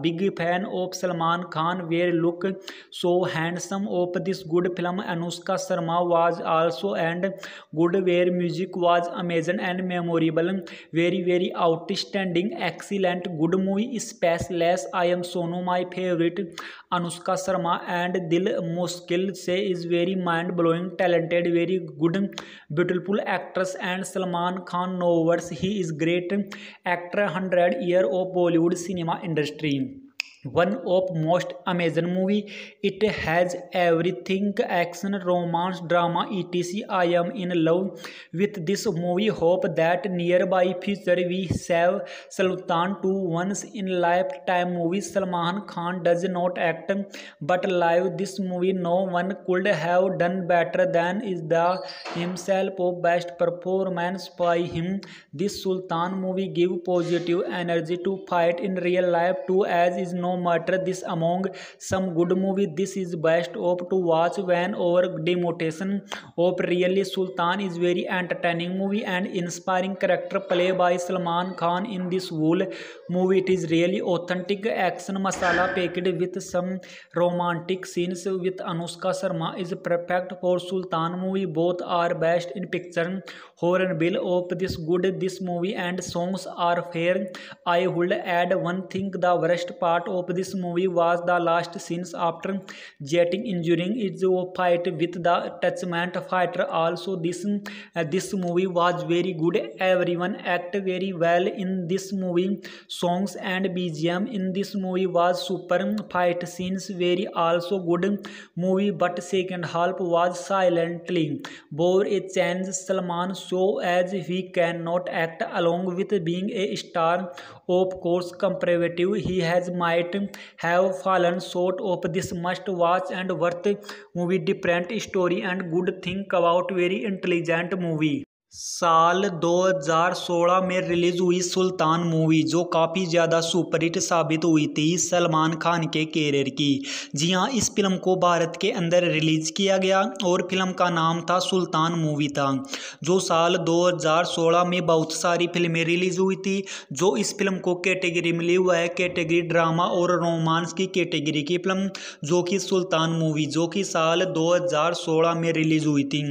big fan of Salman Khan where look so handsome of this good film. Anushka Sharma was also and good where music was amazing and memorable. Very very outstanding, excellent, good movie. Spaceless I Am Sonu my favorite. Anushka Sharma and Dil Mushkil Se is very mind blowing, talented, very good, beautiful actress. And Salman Khan, no words, he is great actor, one hundred year of Bollywood cinema industry. One of most amazing movie. It has everything: action, romance, drama, etc. I am in love with this movie. Hope that nearby future we have Sultan two once in lifetime movie. Salman Khan does not act but live this movie. No one could have done better than is the himself of best performance by him. This Sultan movie give positive energy to fight in real life too, as is no matter this among some good movie. This is best of to watch when over demotation of really. Sultan is very entertaining movie and inspiring character play by Salman Khan in this whole movie. It is really authentic action masala packed with some romantic scenes with Anushka Sharma is perfect for Sultan movie. Both are best in picture horror bill of this good. This movie and songs are fair. I would add one thing: the worst part of this movie was the last scenes after getting injuring its fight with the attachment fighter. Also this uh, this movie was very good. Everyone acted very well in this movie. Songs and B G M in this movie was super. Fight scenes very also good movie, but second half was silently bore a chance. Salman so as he cannot act along with being a star. Of course comparative he has might have fallen short of this must watch and worth movie. Different story and good think about very intelligent movie. साल दो हज़ार सोलह में release हुई सुल्तान movie, जो काफ़ी ज़्यादा superhit साबित हुई थी सलमान खान के कैरियर की। जी हाँ, इस फिल्म को भारत के अंदर रिलीज किया गया और फिल्म का नाम था सुल्तान मूवी था, जो साल दो हज़ार सोलह में बहुत सारी फिल्में रिलीज हुई थी। जो इस फिल्म को कैटेगरी मिली हुआ है कैटेगरी ड्रामा और रोमांस की कैटेगरी की फिल्म, जो कि सुल्तान मूवी जो कि साल दो हज़ार सोलह में रिलीज हुई थी।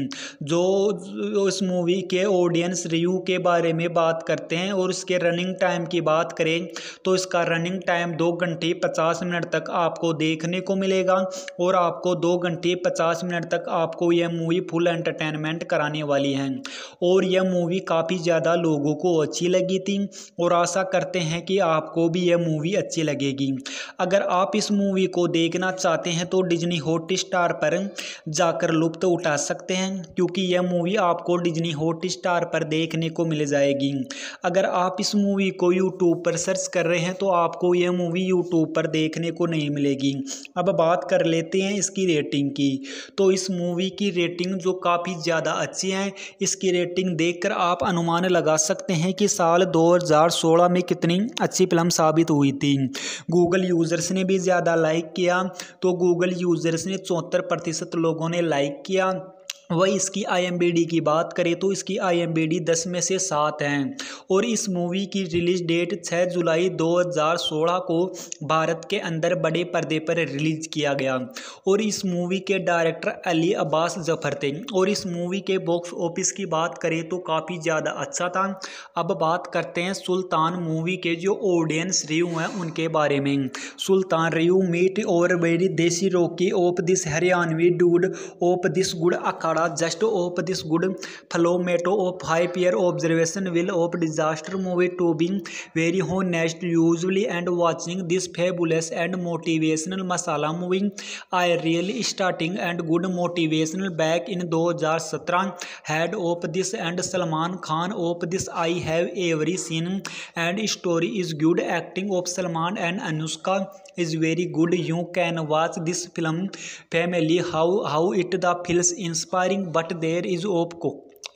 जो इस मूवी के ऑडियंस रिव्यू के बारे में बात करते हैं और इसके रनिंग टाइम की बात करें तो इसका रनिंग टाइम दो घंटे पचास मिनट तक आपको देखने को मिलेगा और आपको दो घंटे पचास मिनट तक आपको यह मूवी फुल एंटरटेनमेंट कराने वाली है। और यह मूवी काफ़ी ज़्यादा लोगों को अच्छी लगी थी और आशा करते हैं कि आपको भी यह मूवी अच्छी लगेगी। अगर आप इस मूवी को देखना चाहते हैं तो डिज्नी हॉटस्टार पर जाकर लुत्फ उठा सकते हैं, क्योंकि यह मूवी आपको डिज्नी हॉट स्टार पर देखने को मिल जाएगी। अगर आप इस मूवी को यूट्यूब पर सर्च कर रहे हैं तो आपको यह मूवी यूट्यूब पर देखने को नहीं मिलेगी। अब बात कर लेते हैं इसकी रेटिंग की। तो इस मूवी की रेटिंग जो काफ़ी ज़्यादा अच्छी है, इसकी रेटिंग देखकर आप अनुमान लगा सकते हैं कि साल दो हज़ार सोलह में कितनी अच्छी फिल्म साबित हुई थी। गूगल यूज़र्स ने भी ज़्यादा लाइक किया, तो गूगल यूज़र्स ने चौहत्तर प्रतिशत लोगों ने लाइक किया। वही इसकी आई एम बी डी की बात करें तो इसकी आई एम बी डी दस में से सात हैं और इस मूवी की रिलीज डेट छह जुलाई दो हज़ार सोलह को भारत के अंदर बड़े पर्दे पर रिलीज किया गया। और इस मूवी के डायरेक्टर अली अब्बास जफर थे। और इस मूवी के बॉक्स ऑफिस की बात करें तो काफ़ी ज़्यादा अच्छा था। अब बात करते हैं सुल्तान मूवी के जो ऑडियंस रिव्यू हैं उनके बारे में। सुल्तान रिव्यू मीट और very desi Rocky of this Haryanvi dude of this good akhara just of this good format of five year observation will of disaster movie to be very honest usually and watching this fabulous and motivational masala movie I really starting and good motivational back in दो हज़ार सत्रह head of this and Salman Khan of this I have every scene and story is good acting of Salman and Anushka is very good. You can watch this film family how how it the feels inspiring but there is of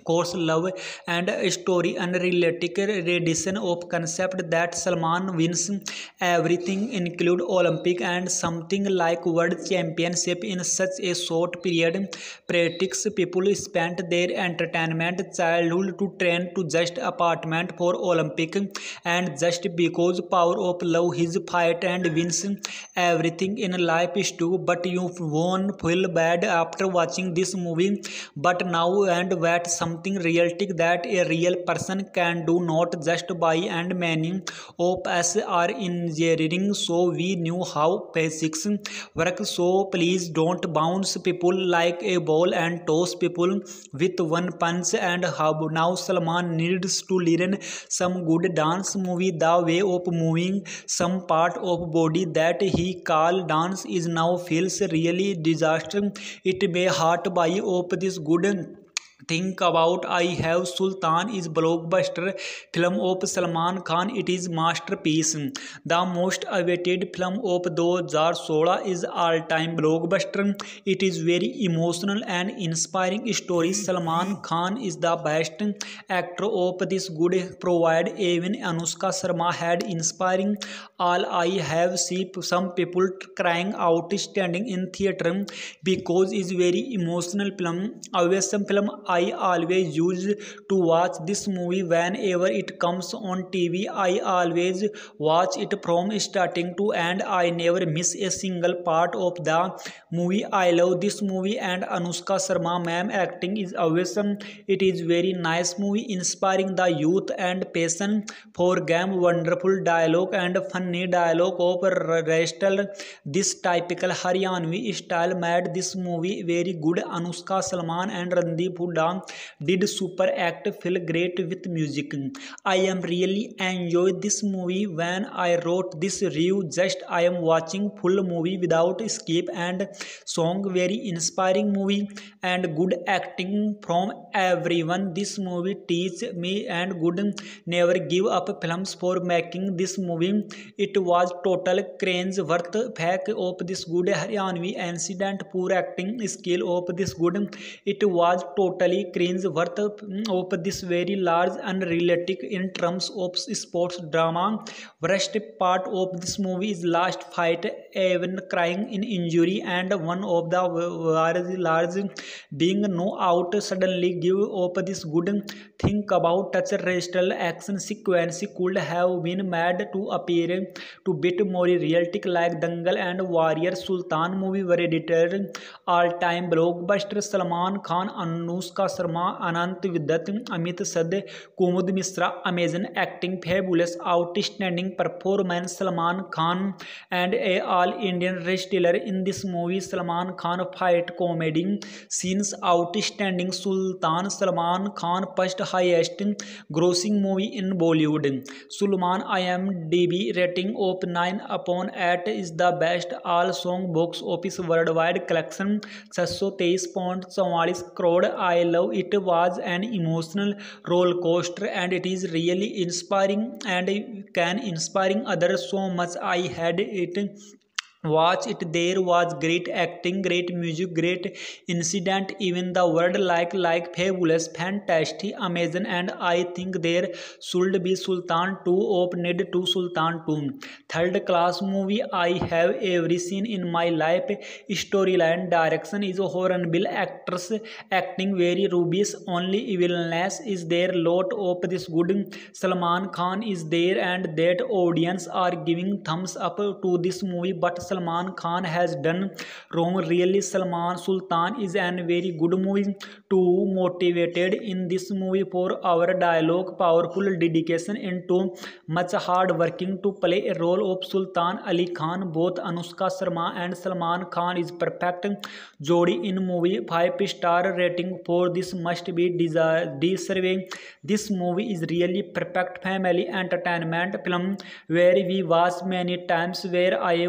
course love and story unrealistic rendition of concept that Salman wins everything include Olympic and something like world championship in such a short period. Practice people spent their entertainment childhood to train to just apartment for Olympic, and just because power of love his fight and wins everything in life is true, but you won't feel bad after watching this movie. But now and that something realistic that a real person can do, not just buy, and many of us are engineering, so we knew how physics work, so please don't bounce people like a ball and toss people with one punch. And how now Salman needs to learn some good dance movie, the way of moving some part of body that he call dance is now feels really disaster. It may hurt by of this good think about I Have Sultan is blockbuster film of Salman Khan. It is masterpiece. The most awaited film of two thousand sixteen is all-time blockbuster. It is very emotional and inspiring story. Salman Khan is the best actor of this good provide. Even Anushka Sharma had inspiring. All I have seen some people crying out standing in theater because it's very emotional film. Awesome film. I always used to watch this movie whenever it comes on T V. I always watch it from starting to end. I never miss a single part of the movie. I love this movie, and Anushka Sharma ma'am acting is awesome. It is very nice movie, inspiring the youth and passion for game. Wonderful dialogue and funny dialogue of Restal. This typical Haryanvi style made this movie very good. Anushka Salman and Randeep Huda did super act, feel great with music. I am really enjoyed this movie. When I wrote this review, just I am watching full movie without skip, and song very inspiring movie and good acting from everyone. This movie teach me and good never give up films for making this movie. It was total cringe worth fact of this good Haryanvi incident, poor acting skill of this good. It was totally cringe worth of this very large unrealistic in terms of sports drama. Worst part of this movie is last fight, even crying in injury, and one of the large large being no out suddenly give up this good. Think about touch wrestle action sequence could have been made to appear to bit more realistic like Dangal and Warrior. Sultan movie were edited all-time blockbuster. Salman Khan, Anushka Sharma, Anant Vidat, Amit Sade, Kumud Misra, amazing acting, fabulous, outstanding performance. Salman Khan and a all-Indian wrestler in this movie. Salman Khan fight comedy scenes outstanding. Sultan Salman Khan first highest grossing movie in Bollywood. Sulman I M D B rating of nine upon eight is the best all song box office worldwide collection six hundred twenty point four four crore. I love it. Was an emotional roller coaster, and it is really inspiring and can inspiring others so much. I had it watch it. There was great acting, great music, great incident, even the word like like fabulous, fantastic, amazing, and I think there should be Sultan two of need to Sultan two. Third class movie I have ever seen in my life. Storyline, direction is horrible, actors acting very rubious, only villainess is there, lot of this good. Salman Khan is there, and that audience are giving thumbs up to this movie, but Salman Khan has done wrong. Really, Salman Sultan is an very good movie. Too motivated in this movie for our dialogue, powerful dedication into much hard working to play a role of Sultan Ali Khan. Both Anushka Sharma and Salman Khan is perfect jodi in movie. Five star rating for this must be deserving. This movie is really perfect family entertainment film where we watch many times, where I was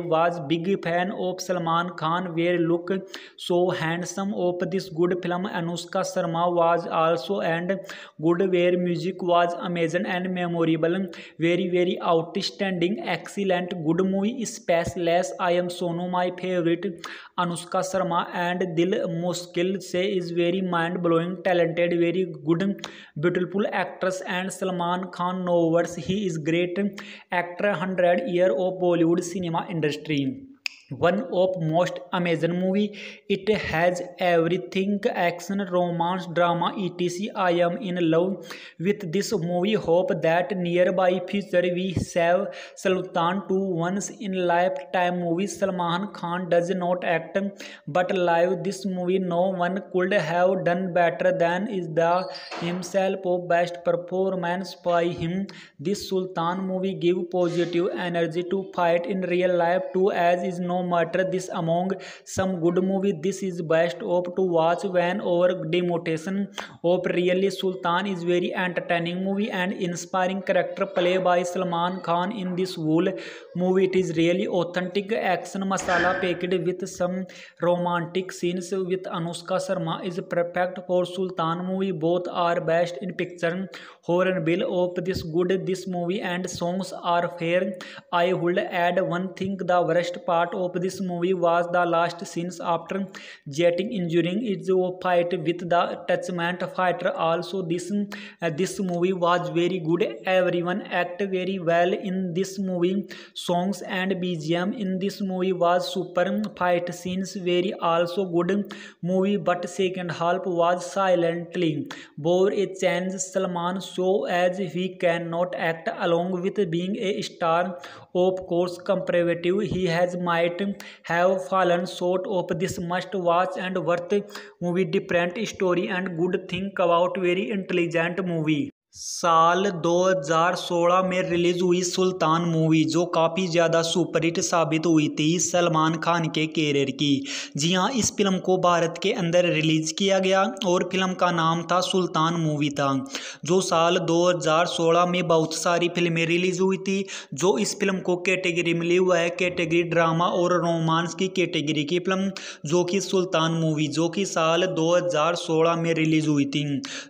big fan of Salman Khan where look so handsome of this good film. Anushka Sharma was also and good where music was amazing and memorable. Very very outstanding, excellent, good movie. Spaceless, I am Sonu, my favorite. Anushka Sharma and Dil Mushkil Se is very mind blowing, talented, very good, beautiful actress. And Salman Khan, no words, he is great actor, hundred year of Bollywood cinema industry. One of most amazing movie. It has everything: action, romance, drama, etc. I am in love with this movie. Hope that nearby future we have Sultan two once in lifetime movie. Salman Khan does not act but live this movie. No one could have done better than is the himself of best performance by him. This Sultan movie give positive energy to fight in real life too, as is no matter this among some good movie. This is best of to watch when over demotation of really. Sultan is very entertaining movie and inspiring character play by Salman Khan in this whole movie. It is really authentic action masala packed with some romantic scenes with Anushka Sharma is perfect for Sultan movie. Both are best in picture horror bill of this good this movie and songs are fair. I would add one thing: the worst part of this movie was the last scenes after getting injuring its fight with the attachment fighter. Also this uh, this movie was very good. Everyone acted very well in this movie. Songs and B G M in this movie was super. Fight scenes very also good movie, but second half was silently bore a change. Salman so as he cannot act along with being a star. Of course comparative he has might have fallen short of this must watch and worth movie. Different story and good think about, very intelligent movie. साल दो हज़ार सोलह में release हुई सुल्तान movie, जो काफ़ी ज़्यादा superhit साबित हुई थी सलमान खान के कैरियर की। जी हाँ, इस फिल्म को भारत के अंदर रिलीज किया गया और फिल्म का नाम था सुल्तान मूवी था, जो साल दो हज़ार सोलह में बहुत सारी फिल्में रिलीज हुई थी। जो इस फिल्म को कैटेगरी मिली हुआ है कैटेगरी ड्रामा और रोमांस की कैटेगरी की फिल्म, जो कि सुल्तान मूवी जो कि साल दो हज़ार सोलह में रिलीज हुई थी।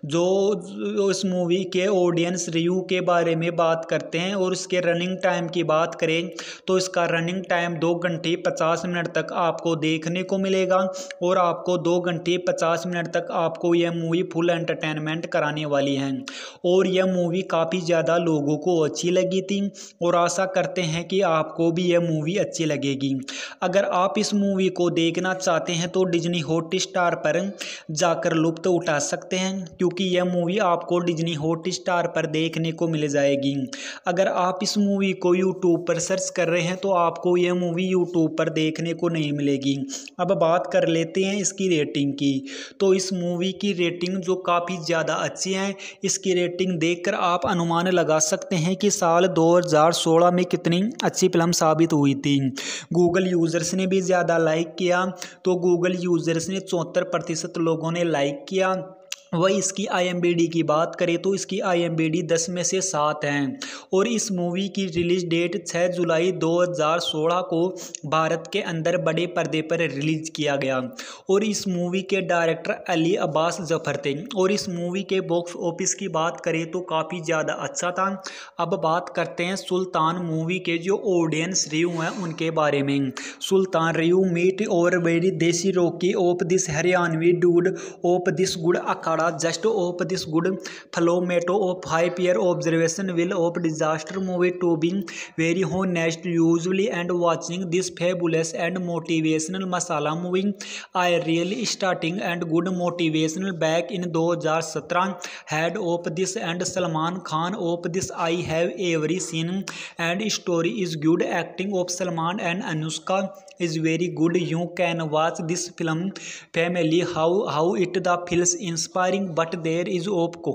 जो इस मूवी के ऑडियंस रिव्यू के बारे में बात करते हैं और इसके रनिंग टाइम की बात करें तो इसका रनिंग टाइम दो घंटे पचास मिनट तक आपको देखने को मिलेगा और आपको दो घंटे पचास मिनट तक आपको यह मूवी फुल एंटरटेनमेंट कराने वाली है। और यह मूवी काफ़ी ज़्यादा लोगों को अच्छी लगी थी और आशा करते हैं कि आपको भी यह मूवी अच्छी लगेगी। अगर आप इस मूवी को देखना चाहते हैं तो डिज्नी हॉटस्टार पर जाकर लुत्फ उठा सकते हैं, क्योंकि यह मूवी आपको डिज्नी हॉट स्टार पर देखने को मिल जाएगी। अगर आप इस मूवी को यूट्यूब पर सर्च कर रहे हैं तो आपको यह मूवी यूट्यूब पर देखने को नहीं मिलेगी। अब बात कर लेते हैं इसकी रेटिंग की। तो इस मूवी की रेटिंग जो काफ़ी ज़्यादा अच्छी है, इसकी रेटिंग देखकर आप अनुमान लगा सकते हैं कि साल दो हज़ार सोलह में कितनी अच्छी फिल्म साबित हुई थी। गूगल यूजर्स ने भी ज़्यादा लाइक किया, तो गूगल यूजर्स ने चौहत्तर प्रतिशत लोगों ने लाइक किया। वही इसकी आई एम बी डी की बात करें तो इसकी आई एम बी डी दस में से सात हैं और इस मूवी की रिलीज डेट छह जुलाई दो हज़ार सोलह को भारत के अंदर बड़े पर्दे पर रिलीज किया गया। और इस मूवी के डायरेक्टर अली अब्बास जफर थे। और इस मूवी के बॉक्स ऑफिस की बात करें तो काफ़ी ज़्यादा अच्छा था। अब बात करते हैं सुल्तान मूवी के जो ऑडियंस रिव्यू हैं उनके बारे में। सुल्तान रिव्यू मीट और very desi Rocky of this Haryanvi dude of this good akhara just of this good format of five year observation will of disaster movie to be very honest usually and watching this fabulous and motivational masala movie I really starting and good motivational back in दो हज़ार सत्रह head of this and Salman Khan of this I have every scene and story is good acting of Salman and Anushka is very good. You can watch this film family how how it the feels inspiring but there is of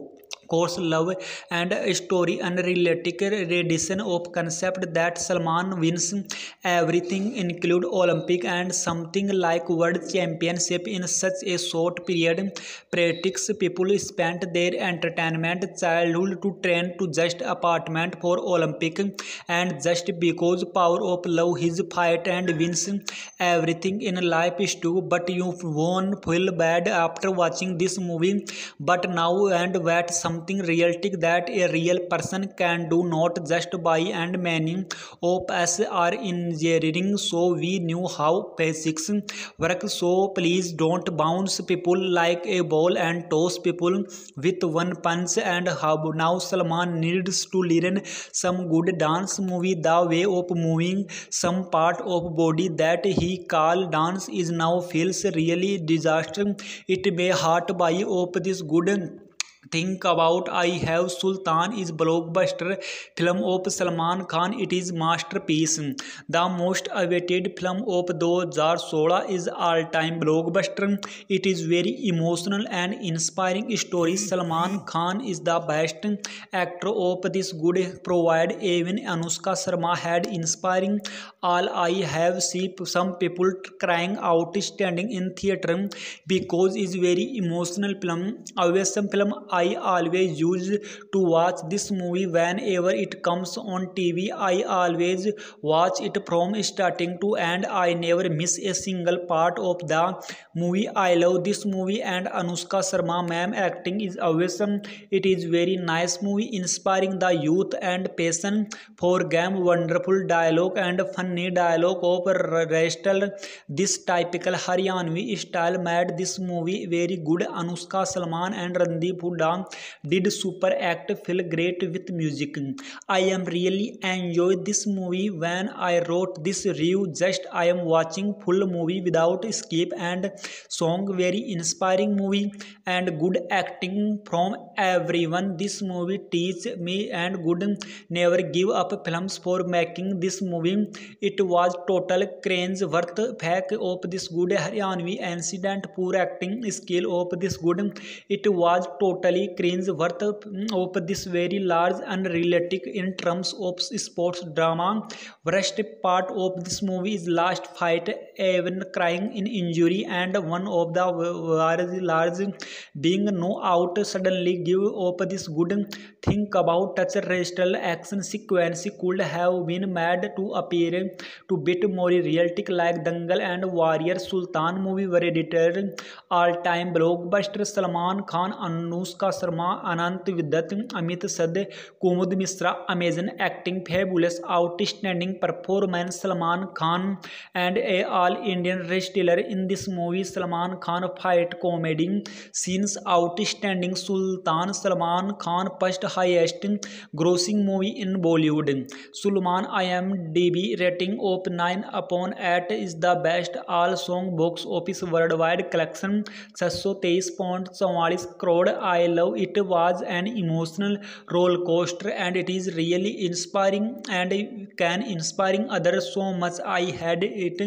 course love and story unrealistic rendition of concept that Salman wins everything include Olympic and something like world championship in such a short period. Practice people spent their entertainment childhood to train to just apartment for Olympic and just because power of love his fight and wins everything in life is true, but you won't feel bad after watching this movie. But now and that something realistic that a real person can do, not just buy, and many of us are engineering, so we knew how physics work. So please don't bounce people like a ball and toss people with one punch. And how now Salman needs to learn some good dance movie, the way of moving some part of body that he call dance is now feels really disaster. It may hurt by of this good think about I Have Sultan is blockbuster film of Salman Khan. It is masterpiece, the most awaited film of two thousand sixteen is all-time blockbuster. It is very emotional and inspiring story. Salman Khan is the best actor of this good provide. Even Anushka Sharma had inspiring. All I have seen some people crying out standing in theater because it's very emotional film. Awesome film. I always used to watch this movie whenever it comes on T V. I always watch it from starting to end. I never miss a single part of the movie. I love this movie and Anushka Sharma ma'am acting is awesome. It is very nice movie inspiring the youth and passion for game. Wonderful dialogue and funny dialogue of Rachel. This typical Haryanvi style made this movie very good. Anushka Salman and Randeep Hooda did super act, feel great with music. I am really enjoyed this movie. When I wrote this review, just I am watching full movie without skip, and song very inspiring movie and good acting from everyone. This movie teach me and good never give up films for making this movie. It was total cringe worth fact of this good Haryanvi incident, poor acting skill of this good. It was totally cringe worth of this very large unrealistic in terms of sports drama. Worst part of this movie is last fight, even crying in injury, and one of the very large being no out suddenly give up this good. Think about touch wrestle action sequence could have been made to appear to bit more realistic like Dangal and Warrior. Sultan movie were edited all-time blockbuster. Salman Khan, Anushka Sharma, Anant Vidat, Amit Sadh, Kumud Misra, amazing acting, fabulous, outstanding performance. Salman Khan and a all-Indian wrestler in this movie. Salman Khan fight comedy scenes outstanding. Sultan Salman Khan first highest grossing movie in Bollywood. Sulman I M D B rating of nine upon eight is the best all song box office worldwide collection six hundred twenty-three point four four crore. I love it. Was an emotional roller coaster and it is really inspiring and can inspiring others so much. I had it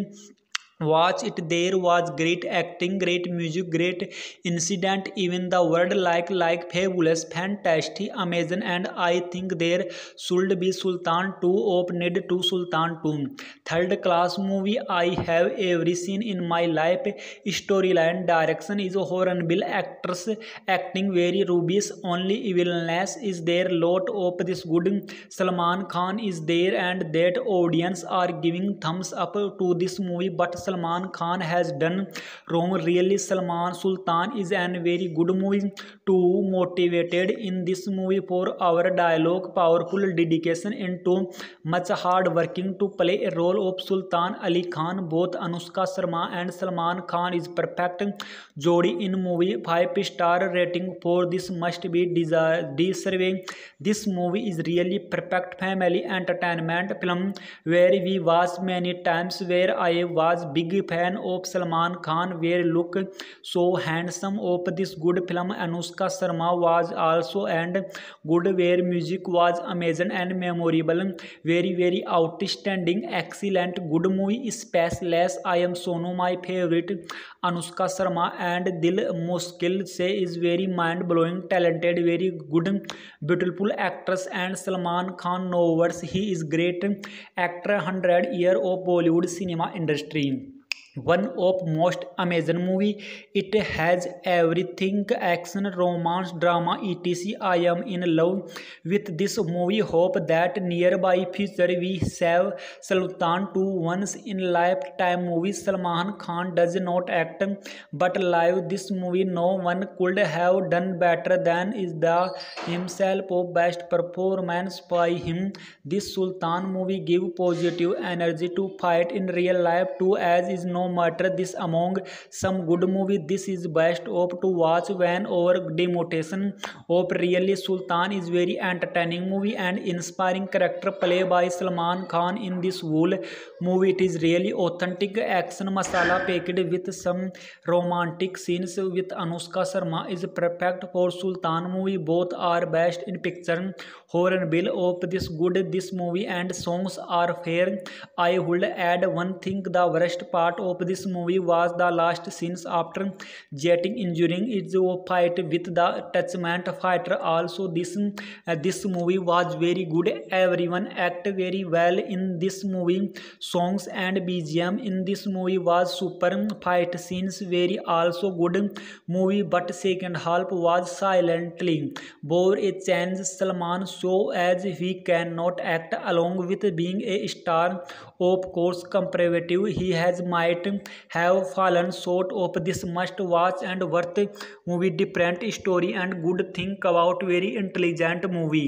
watch it. There was great acting, great music, great incident, even the word like like fabulous, fantastic, amazing, and I think there should be Sultan two of need to Sultan two. Third class movie I have ever seen in my life. Storyline, direction is horrible, actors acting very rubbish, only villainess is there. Lot of this good. Salman Khan is there and that audience are giving thumbs up to this movie, but Salman Khan has done wrong. Really, Salman Sultan is an very good movie. Too motivated in this movie for our dialogue, powerful dedication into much hard working to play a role of Sultan Ali Khan. Both Anushka Sharma and Salman Khan is perfect jodi in movie. Five star rating for this must be deserving. This movie is really perfect family entertainment film where we watch many times, where I was big fan of Salman Khan where look so handsome of this good film. Anushka Sharma was also and good where music was amazing and memorable. Very very outstanding, excellent, good movie. Spaceless I Am Sonu my favorite. Anushka Sharma and Dil Mushkil Se is very mind blowing, talented, very good, beautiful actress. And Salman Khan, no words, he is great actor, one hundred year of Bollywood cinema industry. One of most amazing movie. It has everything, action, romance, drama, etc. I am in love with this movie. Hope that nearby future we have Sultan two once in lifetime movie. Salman Khan does not act but live this movie. No one could have done better than is the himself of best performance by him. This Sultan movie give positive energy to fight in real life too, as is no matter this among some good movie. This is best of to watch when over demotion of really. Sultan is very entertaining movie and inspiring character play by Salman Khan in this whole movie. It is really authentic action masala packed with some romantic scenes with Anushka Sharma is perfect for Sultan movie. Both are best in picture horror bill of this good this movie and songs are fair. I would add one thing, the worst part of this movie was the last scenes after getting injuring its fight with the attachment fighter. Also this uh, this movie was very good, everyone acted very well in this movie. Songs and B G M in this movie was super, fight scenes very also good movie, but second half was silently bore a change Salman so as he cannot act along with being a star. Of course comparative he has might have fallen short of this must watch and worth movie. Different story and good think about very intelligent movie.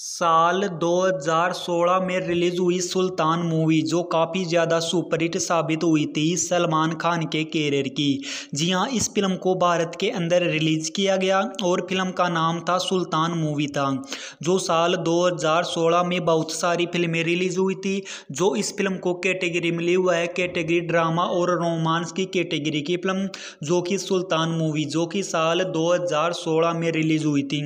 साल दो हज़ार सोलह में release हुई सुल्तान movie जो काफ़ी ज़्यादा superhit साबित हुई थी सलमान खान के कैरियर की। जी हाँ, इस फिल्म को भारत के अंदर रिलीज़ किया गया और फिल्म का नाम था सुल्तान मूवी था, जो साल दो हज़ार सोलह में बहुत सारी फिल्में रिलीज़ हुई थी। जो इस फिल्म को कैटेगरी मिली हुआ है कैटेगरी ड्रामा और रोमांस की कैटेगरी की फिल्म, जो कि सुल्तान मूवी जो कि साल दो हज़ार सोलह में रिलीज़ हुई थी।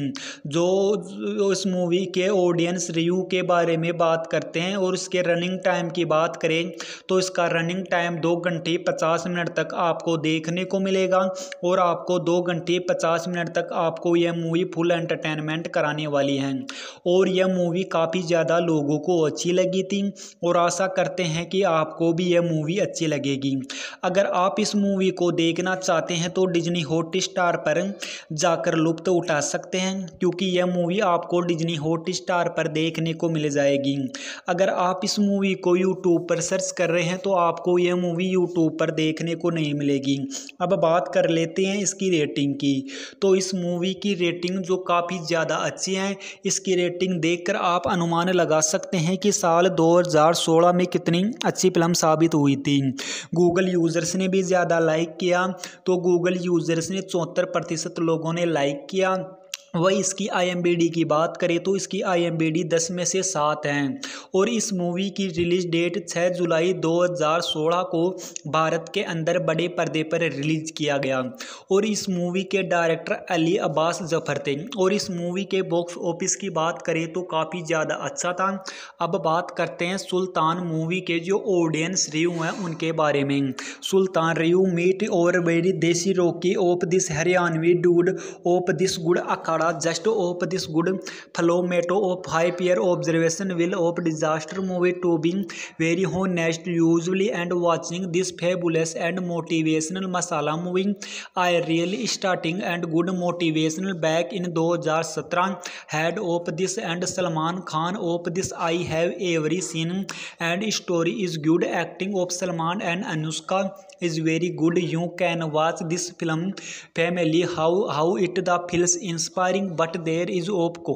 जो इस मूवी के ऑडियंस रिव्यू के बारे में बात करते हैं और इसके रनिंग टाइम की बात करें तो इसका रनिंग टाइम दो घंटे पचास मिनट तक आपको देखने को मिलेगा और आपको दो घंटे पचास मिनट तक आपको यह मूवी फुल एंटरटेनमेंट कराने वाली है। और यह मूवी काफ़ी ज़्यादा लोगों को अच्छी लगी थी और आशा करते हैं कि आपको भी यह मूवी अच्छी लगेगी। अगर आप इस मूवी को देखना चाहते हैं तो डिज्नी हॉटस्टार पर जाकर लुत्फ उठा सकते हैं, क्योंकि यह मूवी आपको डिज्नी हॉट स्टार पर देखने को मिल जाएगी। अगर आप इस मूवी को यूट्यूब पर सर्च कर रहे हैं तो आपको यह मूवी यूट्यूब पर देखने को नहीं मिलेगी। अब बात कर लेते हैं इसकी रेटिंग की। तो इस मूवी की रेटिंग जो काफ़ी ज़्यादा अच्छी है, इसकी रेटिंग देखकर आप अनुमान लगा सकते हैं कि साल दो हज़ार सोलह में कितनी अच्छी फिल्म साबित हुई थी। गूगल यूज़र्स ने भी ज़्यादा लाइक किया, तो गूगल यूज़र्स ने चौहत्तर प्रतिशत लोगों ने लाइक किया। वही इसकी आई एम बी डी की बात करें तो इसकी आई एम बी डी दस में से सात हैं और इस मूवी की रिलीज डेट छह जुलाई दो हज़ार सोलह को भारत के अंदर बड़े पर्दे पर रिलीज किया गया। और इस मूवी के डायरेक्टर अली अब्बास जफर थे और इस मूवी के बॉक्स ऑफिस की बात करें तो काफ़ी ज़्यादा अच्छा था। अब बात करते हैं सुल्तान मूवी के जो ऑडियंस रिव्यू हैं उनके बारे में। सुल्तान रिव्यू मीट और very desi Rocky of this Haryanvi dude of this good akhara just of this good formato of five year observation will of disaster movie to be very honest usually and watching this fabulous and motivational masala movie I really starting and good motivational back in दो हज़ार सत्रह head of this and Salman Khan of this I have every scene and story is good acting of Salman and Anushka is very good. You can watch this film family how how it the feels inspiring but there is of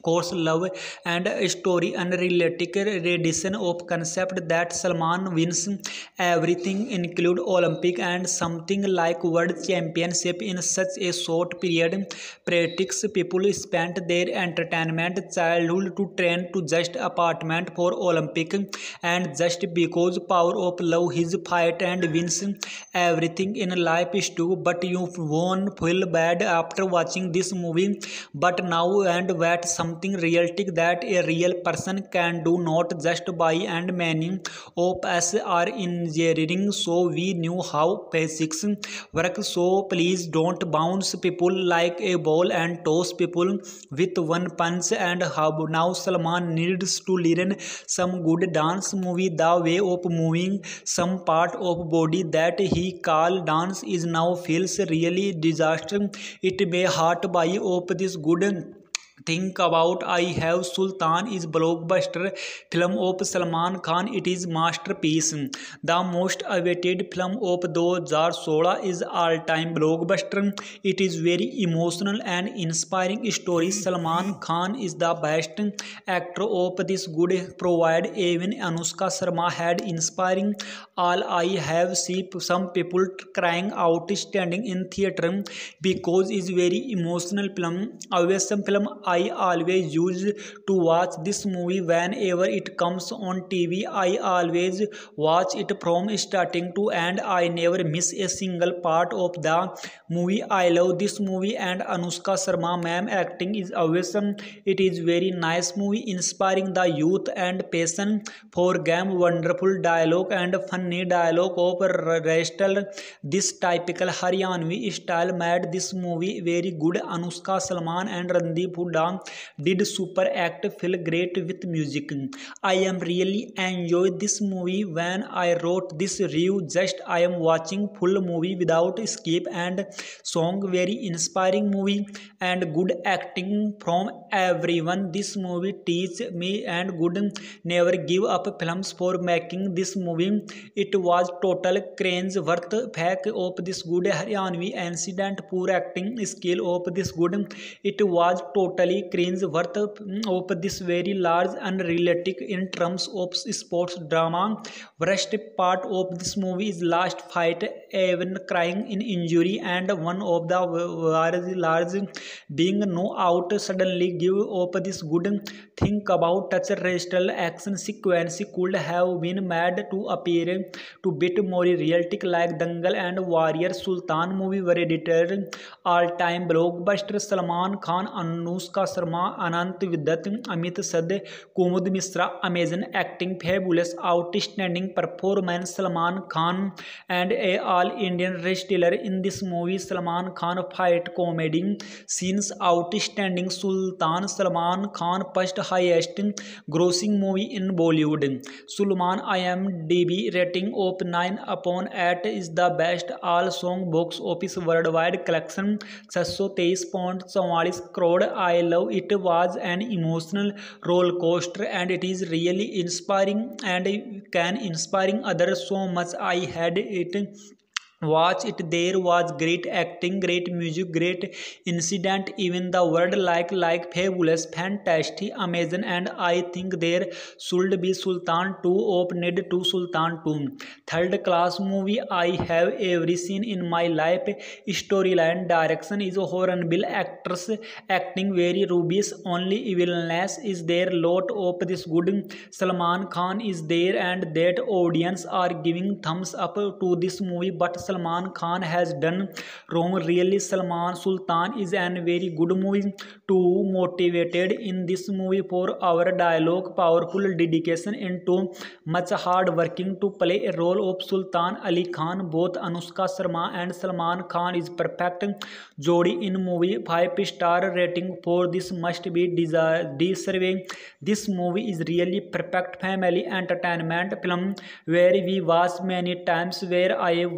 course love and a story unrealistic rendition of concept that Salman wins everything include Olympic and something like world championship in such a short period. Practice people spent their entertainment childhood to train to just apartment for Olympic, and just because power of love his fight and wins everything in life is true, but you won't feel bad after watching this movie. But now and that something realistic that a real person can do, not just buy, and many of us are engineering, so we knew how physics work, so please don't bounce people like a ball and toss people with one punch. And how now Salman needs to learn some good dance movie, the way of moving some part of body that he call dance is now feels really disaster. It may hurt by of this good think about I Have Sultan is blockbuster film of Salman Khan. It is masterpiece, the most awaited film of two thousand sixteen is all-time blockbuster. It is very emotional and inspiring story. Salman Khan is the best actor of this good provide. Even Anushka Sharma had inspiring. All I have seen some people crying out standing in theater because it's very emotional film. Awesome film. I always used to watch this movie whenever it comes on T V. I always watch it from starting to end. I never miss a single part of the movie. I love this movie and Anushka Sharma ma'am acting is awesome. It is very nice movie inspiring the youth and passion for game. Wonderful dialogue and funny dialogue of Rastal. This typical Haryanvi style made this movie very good. Anushka Salman and Randeep Huda did super act, feel great with music. I am really enjoy this movie. When I wrote this review, just I am watching full movie without skip, and song very inspiring movie and good acting from everyone. This movie teach me and good never give up films for making this movie. It was total cringe worth fact of this good Haryanvi incident, poor acting skill of this good. It was totally cringe worth of this very large unrealistic in terms of sports drama. Worst part of this movie is last fight, even crying in injury, and one of the very large being no out suddenly give up this good. Think about touch Rastal action sequence could have been made to appear to bit more realistic like Dangal and Warrior. Sultan movie were edited all-time blockbuster. Salman Khan, Anushka Sharma, Anant Vidat, Amit Sadh, Kumud Misra, amazing acting, fabulous, outstanding performance. Salman Khan and a all-Indian wrestler in this movie. Salman Khan fight comedy scenes outstanding. Sultan Salman Khan first highest grossing movie in Bollywood. Sulman I M D B rating of nine upon eight is the best all song box office worldwide collection six hundred twenty-three point four four crore. I love it. Was an emotional roller coaster and it is really inspiring and can inspiring others so much. I had it watch it. There was great acting, great music, great incident, even the word like like fabulous, fantastic, amazing, and I think there should be Sultan two of need to Sultan two. Third class movie I have ever seen in my life. Storyline, direction is horrible, actors acting very rubbish, only villainess is there, lot of this good. Salman Khan is there and that audience are giving thumbs up to this movie, but Salman Khan has done wrong really. Salman Sultan is an very good movie. Too motivated in this movie for our dialogue, powerful dedication into much hard working to play a role of Sultan Ali Khan. Both Anushka Sharma and Salman Khan is perfect jodi in movie. Five star rating for this must be deserving. This movie is really perfect family entertainment film where we watch many times, where I was big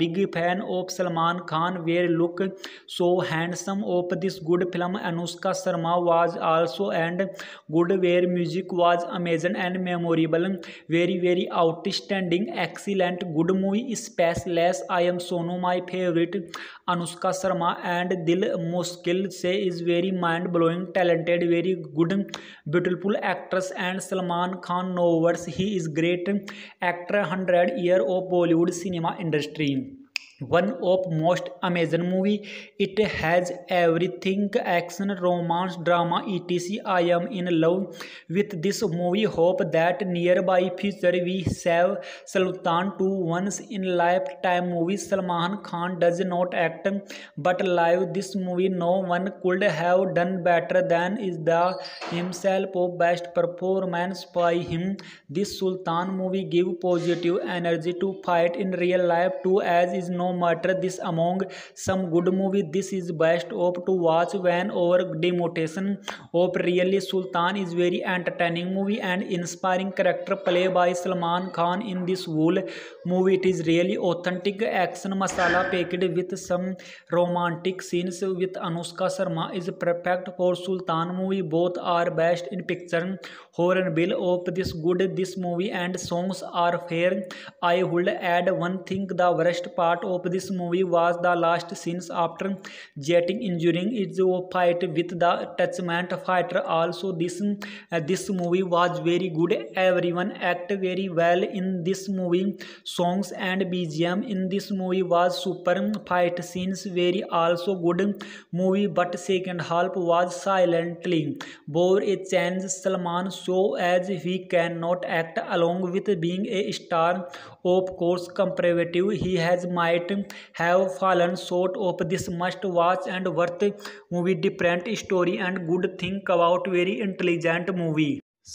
big fan of Salman Khan where look so handsome of this good film. Anushka Sharma was also and good where music was amazing and memorable. Very very outstanding, excellent, good movie. Spaceless, I am Sonu, my favorite. Anushka Sharma and Dil Mushkil Se is very mind blowing, talented, very good, beautiful actress. And Salman Khan, no words, he is great actor, one hundred year of Bollywood cinema industry. One of most amazing movie. It has everything: action, romance, drama, etc. I am in love with this movie. Hope that nearby future we save Sultan to once in lifetime movie. Salman Khan does not act but live this movie. No one could have done better than is the himself of best performance by him. This Sultan movie give positive energy to fight in real life too, as is no matter this among some good movie. This is best of to watch when over demotation of really. Sultan is very entertaining movie and inspiring character play by Salman Khan in this whole movie. It is really authentic action masala packed with some romantic scenes with Anushka Sharma is perfect for Sultan movie. Both are best in picture horror bill of this good this movie and songs are fair. I would add one thing: the worst part of this movie was the last scenes after getting injuring its fight with the attachment fighter. Also this uh, this movie was very good. Everyone acted very well in this movie. Songs and B G M in this movie was super. Fight scenes very also good movie, but second half was silently bore a change. Salman show as he cannot act along with being a star. Of course comparative he has might have fallen short of this must watch and worth movie. Different story and good think about very intelligent movie.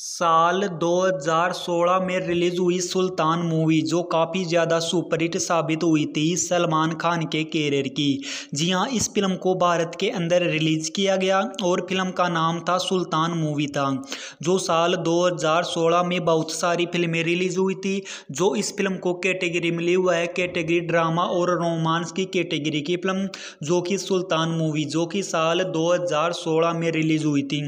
साल दो हज़ार सोलह में release हुई सुल्तान movie, जो काफ़ी ज़्यादा superhit साबित हुई थी सलमान खान के कैरियर की। जी हाँ, इस फिल्म को भारत के अंदर रिलीज़ किया गया और फिल्म का नाम था सुल्तान मूवी था, जो साल दो हज़ार सोलह में बहुत सारी फिल्में रिलीज़ हुई थी। जो इस फिल्म को कैटेगरी मिली हुआ है कैटेगरी ड्रामा और रोमांस की कैटेगरी की फिल्म, जो कि सुल्तान मूवी जो कि साल दो हज़ार सोलह में रिलीज़ हुई थी।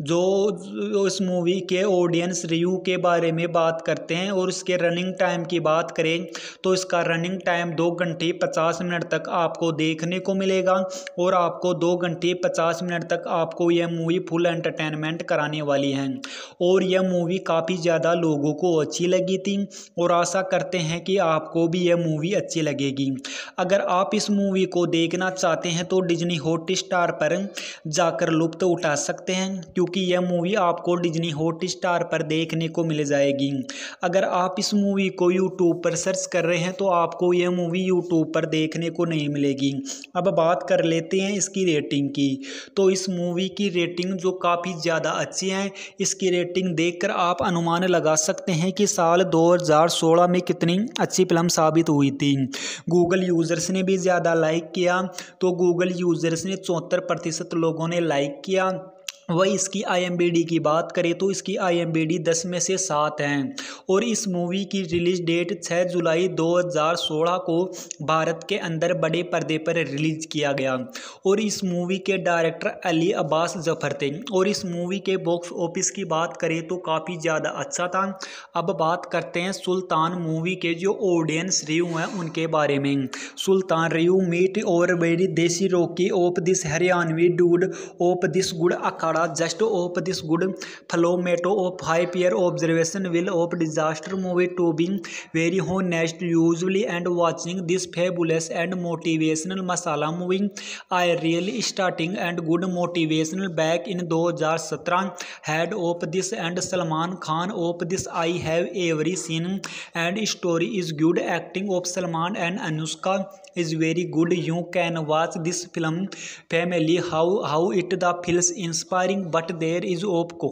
जो इस मूवी के ऑडियंस रिव्यू के बारे में बात करते हैं और इसके रनिंग टाइम की बात करें तो इसका रनिंग टाइम दो घंटे पचास मिनट तक आपको देखने को मिलेगा और आपको दो घंटे पचास मिनट तक आपको यह मूवी फुल एंटरटेनमेंट कराने वाली है। और यह मूवी काफ़ी ज़्यादा लोगों को अच्छी लगी थी और आशा करते हैं कि आपको भी यह मूवी अच्छी लगेगी। अगर आप इस मूवी को देखना चाहते हैं तो डिज्नी हॉटस्टार पर जाकर लुत्फ उठा सकते हैं, क्योंकि यह मूवी आपको डिज्नी हॉट स्टार पर देखने को मिल जाएगी। अगर आप इस मूवी को यूट्यूब पर सर्च कर रहे हैं तो आपको यह मूवी यूट्यूब पर देखने को नहीं मिलेगी। अब बात कर लेते हैं इसकी रेटिंग की। तो इस मूवी की रेटिंग जो काफ़ी ज़्यादा अच्छी है, इसकी रेटिंग देखकर आप अनुमान लगा सकते हैं कि साल दो हज़ार सोलह में कितनी अच्छी फिल्म साबित हुई थी। गूगल यूज़र्स ने भी ज़्यादा लाइक किया, तो गूगल यूज़र्स ने चौहत्तर प्रतिशत लोगों ने लाइक किया। वही इसकी आई एम बी डी की बात करें तो इसकी आई एम बी डी दस में से सात हैं और इस मूवी की रिलीज डेट छह जुलाई दो हज़ार सोलह को भारत के अंदर बड़े पर्दे पर रिलीज किया गया। और इस मूवी के डायरेक्टर अली अब्बास जफर थे और इस मूवी के बॉक्स ऑफिस की बात करें तो काफ़ी ज़्यादा अच्छा था। अब बात करते हैं सुल्तान मूवी के जो ऑडियंस रिव्यू हैं उनके बारे में। सुल्तान रिव्यू मीट और very desi Rocky of this Haryanvi dude of this good akhara just of this good formato of five year observation will of disaster movie to be very honest usually and watching this fabulous and motivational masala movie I really starting and good motivational back in दो हज़ार सत्रह head of this and Salman Khan of this I have every scene and story is good acting of Salman and Anushka is very good. You can watch this film family how how it the feels inspiring but there is of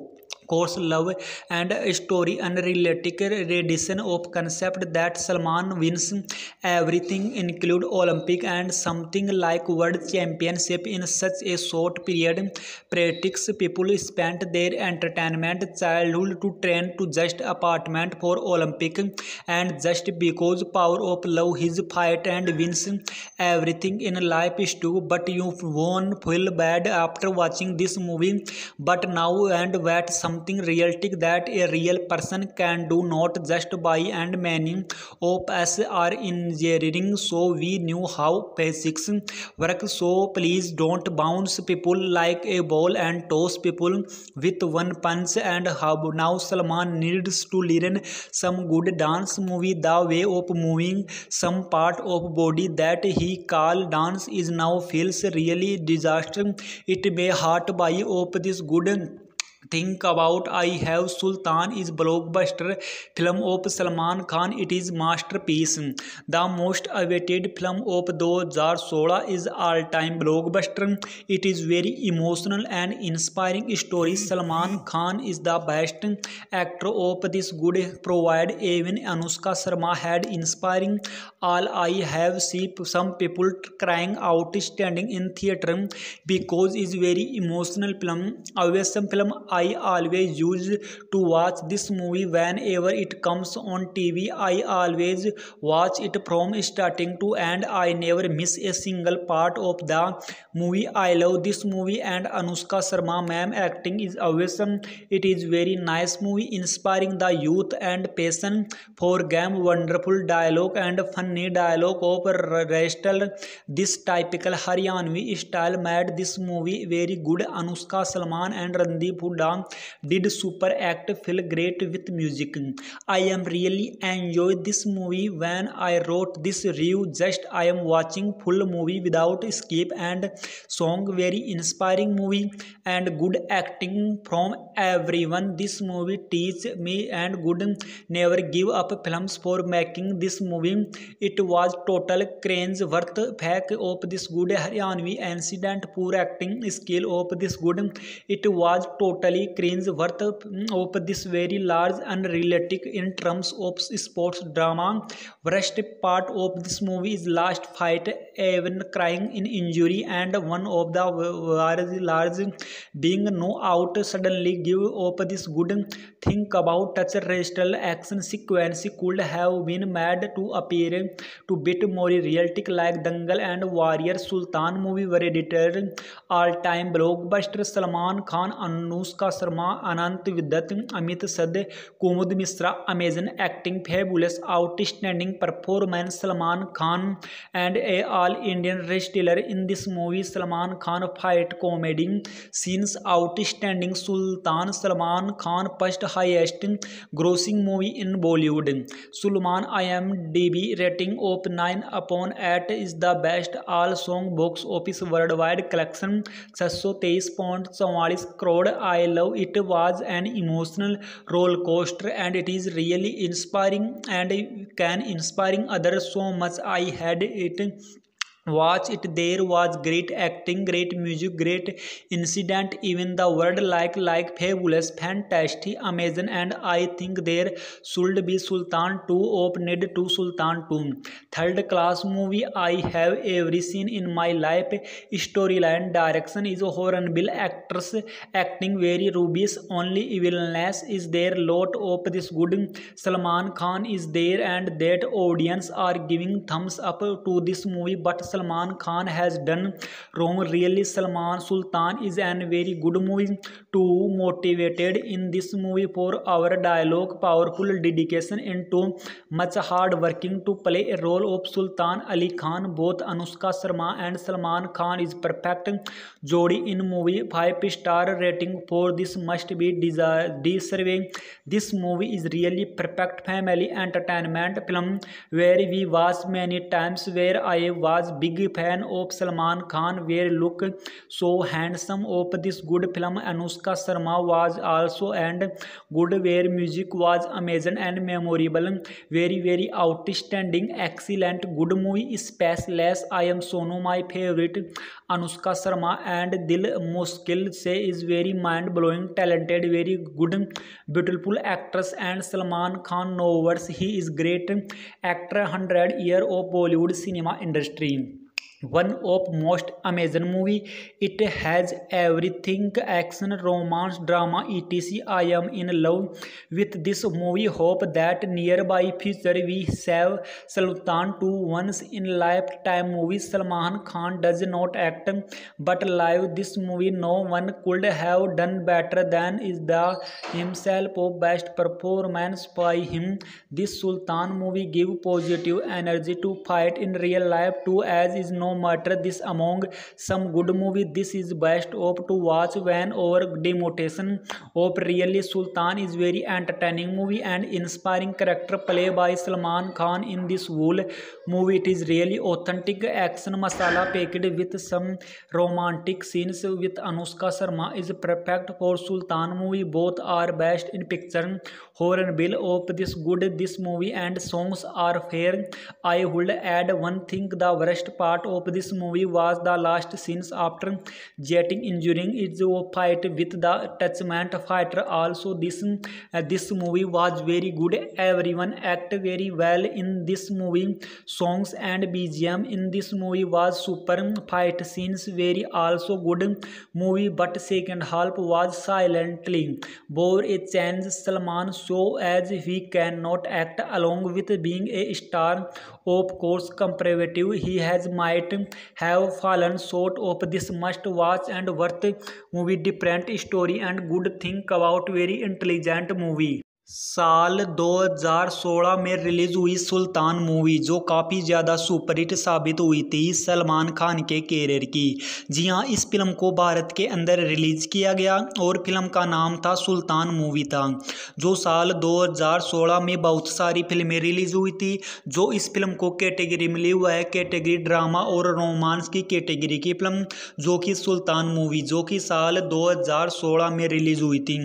course love and a story unrealistic rendition of concept that Salman wins everything include Olympic and something like world championship in such a short period. Practice people spent their entertainment childhood to train to just apartment for Olympic and just because power of love his fight and wins everything in life is true, but you won't feel bad after watching this movie. But now and that something realistic that a real person can do, not just buy, and many of us are engineering, so we knew how basics work, so please don't bounce people like a ball and toss people with one punch. And how now Salman needs to learn some good dance movie, the way of moving some part of body that he call dance is now feels really disaster. It may hurt by of this good think about I Have Sultan is blockbuster film of Salman Khan. It is masterpiece, the most awaited film of two thousand sixteen is all-time blockbuster. It is very emotional and inspiring story. Salman Khan is the best actor of this good provide. Even Anushka Sharma had inspiring. All I have seen some people crying out standing in theater because it's very emotional film. Awesome film. I always used to watch this movie whenever it comes on T V. I always watch it from starting to end. I never miss a single part of the movie. I love this movie and Anushka Sharma ma'am acting is awesome. It is very nice movie inspiring the youth and passion for game. Wonderful dialogue and funny dialogue of Rastal. This typical Haryanvi style made this movie very good. Anushka Salman and Randeep Huda did super act, feel great with music. I am really enjoy this movie. When I wrote this review, just I am watching full movie without skip, and song very inspiring movie and good acting from everyone. This movie teach me and good never give up films for making this movie. It was total cringe worth fact of this good Haryanvi incident, poor acting skill of this good. It was totally cringe worth of this very large unrealistic in terms of sports drama. Worst part of this movie is last fight, even crying in injury, and one of the very large being no out suddenly give up this good. Think about touch Rastal action sequence could have been made to appear to bit more realistic like Dangal and Warrior. Sultan movie were edited all-time blockbuster. Salman Khan, Anushka Sharma, Anant Vidat, Amit Sadh, Kumud Misra, amazing acting, fabulous, outstanding performance. Salman Khan and a all-Indian wrestler in this movie. Salman Khan fight comedy scenes outstanding. Sultan Salman Khan first highest grossing movie in Bollywood. Sulman I M D B rating of nine upon eight is the best all song box office worldwide collection six hundred twenty-three point four four crore. I love it. Was an emotional roller coaster and it is really inspiring and can inspiring others so much. I had it watch it. There was great acting, great music, great incident, even the word like like fabulous, fantastic, amazing, and I think there should be Sultan two of need to Sultan two. Third class movie I have ever seen in my life. Storyline, direction is horrible, actors acting very rubbish, only villainess is there, lot of this good. Salman Khan is there and that audience are giving thumbs up to this movie, but Salman Khan has done wrong. Really, Salman Sultan is a very good movie. Too motivated in this movie for our dialogue, powerful dedication into much hard working to play a role of Sultan Ali Khan. Both Anushka Sharma and Salman Khan is perfect jodi in movie. Five star rating for this must be deserving. This movie is really perfect family entertainment film where we watch many times, where I was big big fan of Salman Khan where look so handsome of this good film. Anushka Sharma was also and good where music was amazing and memorable. Very very outstanding, excellent, good movie. Spaceless, I am Sonu, my favorite. Anushka Sharma and Dil Mushkil Se is very mind blowing, talented, very good, beautiful actress. And Salman Khan, no words, he is great actor, hundred year of Bollywood cinema industry. One of most amazing movie. It has everything: action, romance, drama, etc. I am in love with this movie. Hope that nearby future we save Sultan to once in lifetime movie. Salman Khan does not act but live this movie. No one could have done better than is the himself of best performance by him. This Sultan movie give positive energy to fight in real life too, as is no matter this among some good movie. This is best of to watch when over demotation of really. Sultan is very entertaining movie and inspiring character play by Salman Khan in this whole movie. It is really authentic action masala packed with some romantic scenes with Anushka Sharma is perfect for Sultan movie. Both are best in picture horror bill of this good this movie and songs are fair. I would add one thing: the worst part of this movie was the last scenes after getting injuring its fight with the attachment fighter. Also this uh, this movie was very good. Everyone acted very well in this movie. Songs and B G M in this movie was super. Fight scenes very also good movie, but second half was silently bore a change. Salman show as he cannot act along with being a star. Of course comparative he has might have fallen short of this must watch and worth movie. Different story and good think about very intelligent movie. साल दो हज़ार सोलह में release हुई सुल्तान movie, जो काफ़ी ज़्यादा superhit साबित हुई थी सलमान खान के कैरियर की। जी हाँ, इस फिल्म को भारत के अंदर रिलीज़ किया गया और फिल्म का नाम था सुल्तान मूवी था, जो साल दो हज़ार सोलह में बहुत सारी फिल्में रिलीज़ हुई थी। जो इस फिल्म को कैटेगरी मिली हुआ है कैटेगरी ड्रामा और रोमांस की कैटेगरी की फिल्म, जो कि सुल्तान मूवी जो कि साल दो हज़ार सोलह में रिलीज़ हुई थी।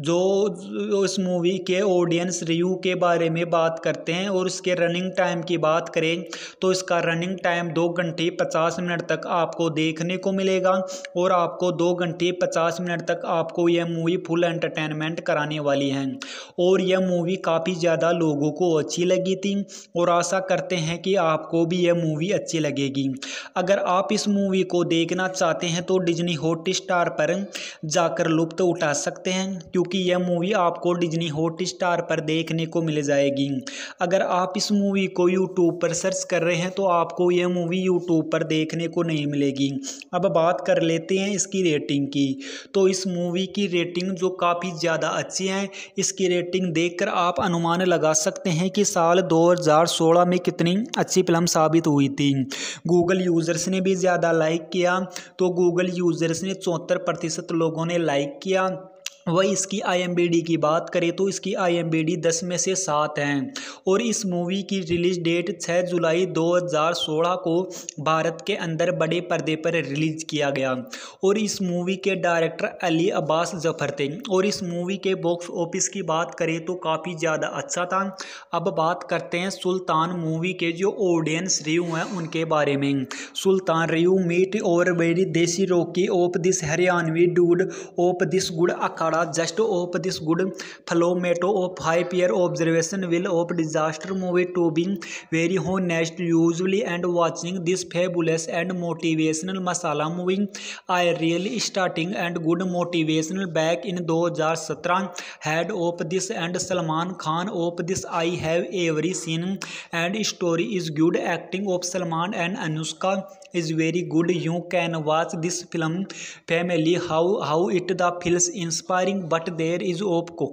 जो इस मूवी के ऑडियंस रिव्यू के बारे में बात करते हैं और इसके रनिंग टाइम की बात करें तो इसका रनिंग टाइम दो घंटे पचास मिनट तक आपको देखने को मिलेगा और आपको दो घंटे पचास मिनट तक आपको यह मूवी फुल एंटरटेनमेंट कराने वाली है। और यह मूवी काफ़ी ज़्यादा लोगों को अच्छी लगी थी और आशा करते हैं कि आपको भी यह मूवी अच्छी लगेगी। अगर आप इस मूवी को देखना चाहते हैं तो डिज्नी हॉटस्टार पर जाकर लुत्फ उठा सकते हैं, क्योंकि यह मूवी आपको डिज्नी हॉट स्टार पर देखने को मिल जाएगी। अगर आप इस मूवी को यूट्यूब पर सर्च कर रहे हैं तो आपको यह मूवी यूट्यूब पर देखने को नहीं मिलेगी। अब बात कर लेते हैं इसकी रेटिंग की। तो इस मूवी की रेटिंग जो काफ़ी ज़्यादा अच्छी है, इसकी रेटिंग देखकर आप अनुमान लगा सकते हैं कि साल दो हज़ार सोलह में कितनी अच्छी फिल्म साबित हुई थी। गूगल यूज़र्स ने भी ज़्यादा लाइक किया, तो गूगल यूज़र्स ने चौहत्तर प्रतिशत लोगों ने लाइक किया। वही इसकी आई एम बी डी की बात करें तो इसकी आई एम बी डी दस में से सात हैं और इस मूवी की रिलीज डेट छह जुलाई दो हज़ार सोलह को भारत के अंदर बड़े पर्दे पर रिलीज किया गया। और इस मूवी के डायरेक्टर अली अब्बास जफर थे और इस मूवी के बॉक्स ऑफिस की बात करें तो काफ़ी ज़्यादा अच्छा था। अब बात करते हैं सुल्तान मूवी के जो ऑडियंस रिव्यू हैं उनके बारे में। सुल्तान रिव्यू मीट और very desi Rocky of this Haryanvi dude of this good akhara just of this good format of five year observation will of disaster movie to be very honest usually and watching this fabulous and motivational masala movie I really starting and good motivational back in दो हज़ार सत्रह head of this and Salman Khan of this I have every scene and story is good acting of Salman and Anushka is very good. You can watch this film family how how it the feels inspiring but there is of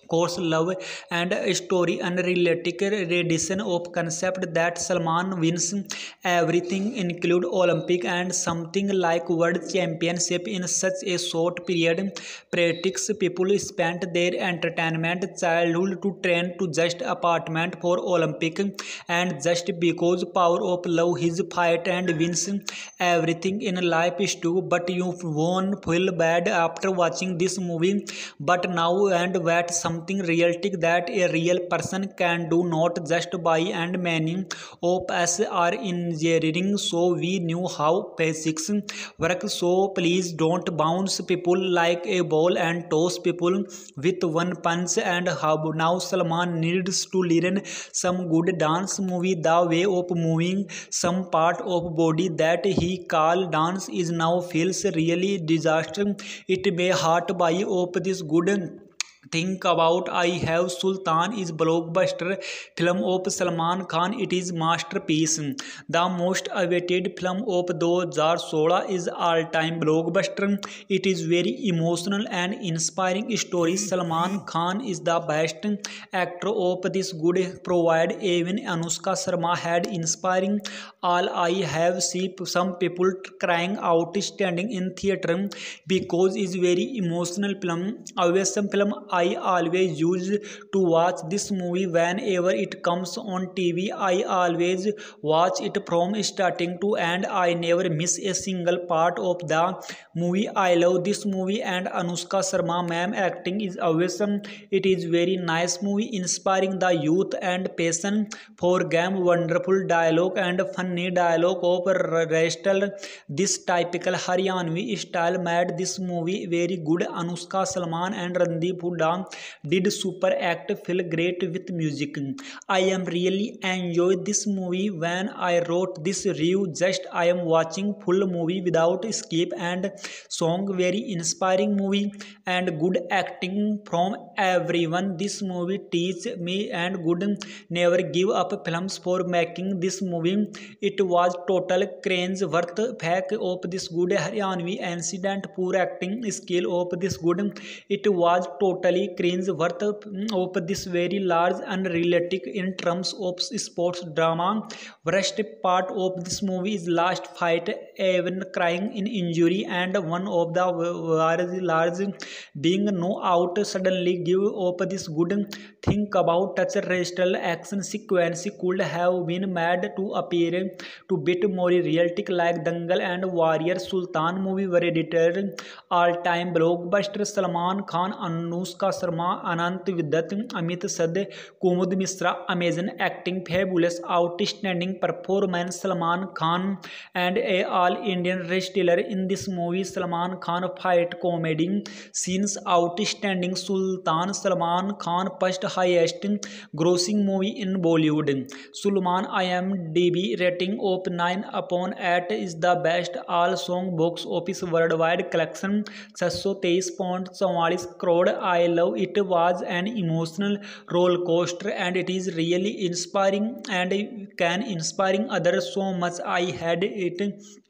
course love and a story unrealistic rendition of concept that Salman wins everything include Olympic and something like world championship in such a short period. Practice people spent their entertainment childhood to train to just apartment for Olympic and just because power of love his fight and wins everything in life is true, but you won't feel bad after watching this movie. But now and that something realistic that a real person can do, not just buy, and many of us are engineering, so we knew how basics work, so please don't bounce people like a ball and toss people with one punch. And how now Salman needs to learn some good dance movie, the way of moving some part of body that he call dance is now feels really disaster. It may hurt by of this good think about I Have Sultan is blockbuster film of Salman Khan. It is masterpiece, the most awaited film of two thousand sixteen is all time blockbuster. It is very emotional and inspiring story. Salman Khan is the best actor of this good provide. Even Anushka Sharma had inspiring all. I have seen some people crying out standing in theater because it's very emotional film. Awesome film. I always used to watch this movie whenever it comes on T V. I always watch it from starting to end. I never miss a single part of the movie. I love this movie and Anushka Sharma ma'am acting is awesome. It is very nice movie inspiring the youth and passion for game. Wonderful dialogue and funny dialogue of Rastal. This typical Haryanvi style made this movie very good. Anushka Salman and Randeep Huda did super act, feel great with music. I am really enjoy this movie. When I wrote this review, just I am watching full movie without skip, and song very inspiring movie and good acting from everyone. This movie teach me and good never give up films for making this movie. It was total cringe worth fact of this good Haryanvi incident, poor acting skill of this good. It was totally cringe worth of this very large unrealistic in terms of sports drama. Worst part of this movie is last fight, even crying in injury, and one of the very large being no out suddenly give up this good. Think about touch wrestle action sequence could have been made to appear to bit more realistic like Dangal and Warrior. Sultan movie were edited all time blockbuster. Salman Khan, Anushka Sharma, Anant Vidat, Amit Sadh, Kumud Misra, amazing acting, fabulous outstanding performance. Salman Khan and a all Indian wrestler in this movie. Salman Khan fight comedy scenes outstanding. Sultan Salman Khan first highest grossing movie in Bollywood. Sulman I M D B rating of nine upon eight is the best all song box office worldwide collection six hundred twenty-three point four four crore. I love it. Was an emotional roller coaster and it is really inspiring and can inspiring others so much. I had it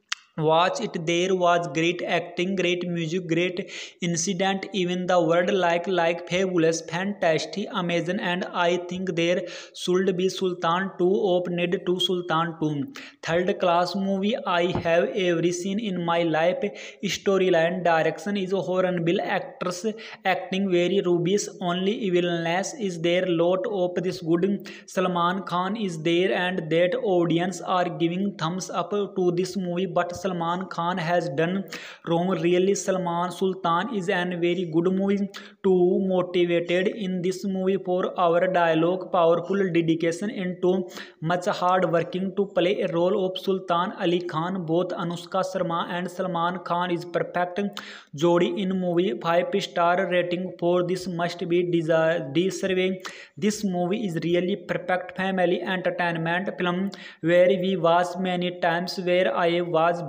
watch it. There was great acting, great music, great incident, even the word like like fabulous, fantastic, amazing, and I think there should be Sultan two of need to Sultan two. Third class movie I have ever seen in my life. Storyline, direction is horrible, actors acting very rubbish, only evilness is there, lot of this good. Salman Khan is there and that audience are giving thumbs up to this movie, but Salman Khan has done wrong really. Salman Sultan is a very good movie. Too motivated in this movie for our dialogue, powerful dedication into much hard working to play a role of Sultan Ali Khan. Both Anushka Sharma and Salman Khan is perfect jodi in movie. Five star rating for this must be deserving. This movie is really perfect family entertainment film where we watch many times, where I was big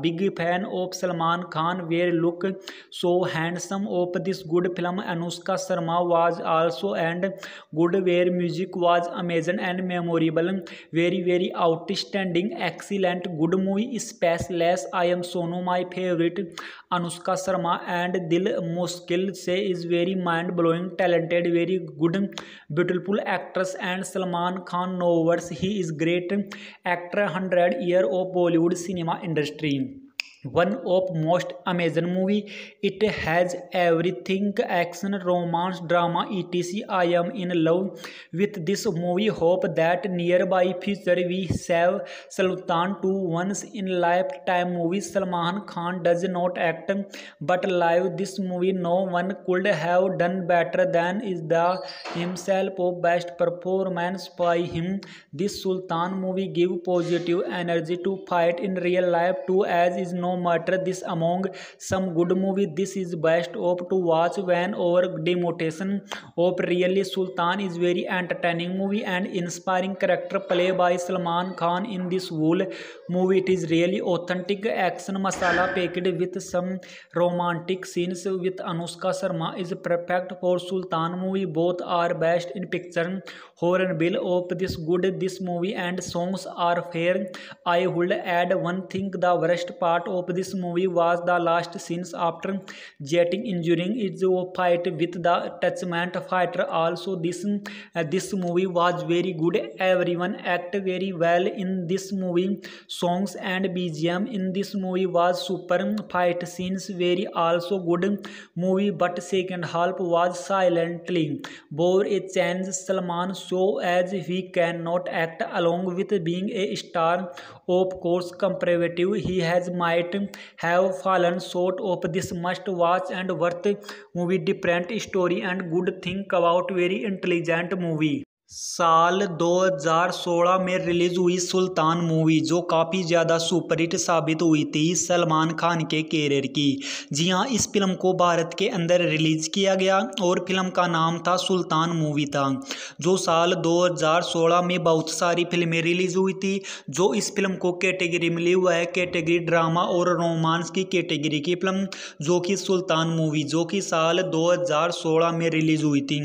big fan of Salman Khan where look so handsome of this good film. Anushka Sharma was also and good where music was amazing and memorable. Very very outstanding, excellent, good movie. Spaceless, I am Sonu, my favorite. Anushka Sharma and Dil Mushkil Se is very mind blowing, talented, very good, beautiful actress. And Salman Khan, no words, he is great actor, hundred year of Bollywood cinema industry. One of most amazing movie. It has everything: action, romance, drama, etc. I am in love with this movie. Hope that nearby future we save Sultan to once in lifetime movie. Salman Khan does not act but live this movie. No one could have done better than is the himself of best performance by him. This Sultan movie give positive energy to fight in real life too, as is no matter this among some good movie. This is best of to watch when over demotation of really. Sultan is very entertaining movie and inspiring character play by Salman Khan in this whole movie. It is really authentic action masala packed with some romantic scenes with Anushka Sharma is perfect for Sultan movie. Both are best in picture horror bill of this good this movie and songs are fair. I would add one thing: the worst part of this movie was the last scenes after getting injuring its fight with the attachment fighter. Also this uh, this movie was very good. Everyone acted very well in this movie. Songs and B G M in this movie was super. Fight scenes very also good movie, but second half was silently bore a change. Salman show as he cannot act along with being a star. Of course comparative he has might have fallen short of this must watch and worth movie. Different story and good think about very intelligent movie. साल दो हज़ार सोलह में release हुई सुल्तान movie, जो काफ़ी ज़्यादा superhit साबित हुई थी सलमान खान के कैरियर की। जी हाँ, इस फिल्म को भारत के अंदर रिलीज किया गया और फिल्म का नाम था सुल्तान मूवी था, जो साल दो हज़ार सोलह में बहुत सारी फिल्में रिलीज हुई थी। जो इस फिल्म को कैटेगरी मिली हुआ है कैटेगरी ड्रामा और रोमांस की कैटेगरी की फिल्म, जो कि सुल्तान मूवी जो कि साल दो हज़ार सोलह में रिलीज हुई थी।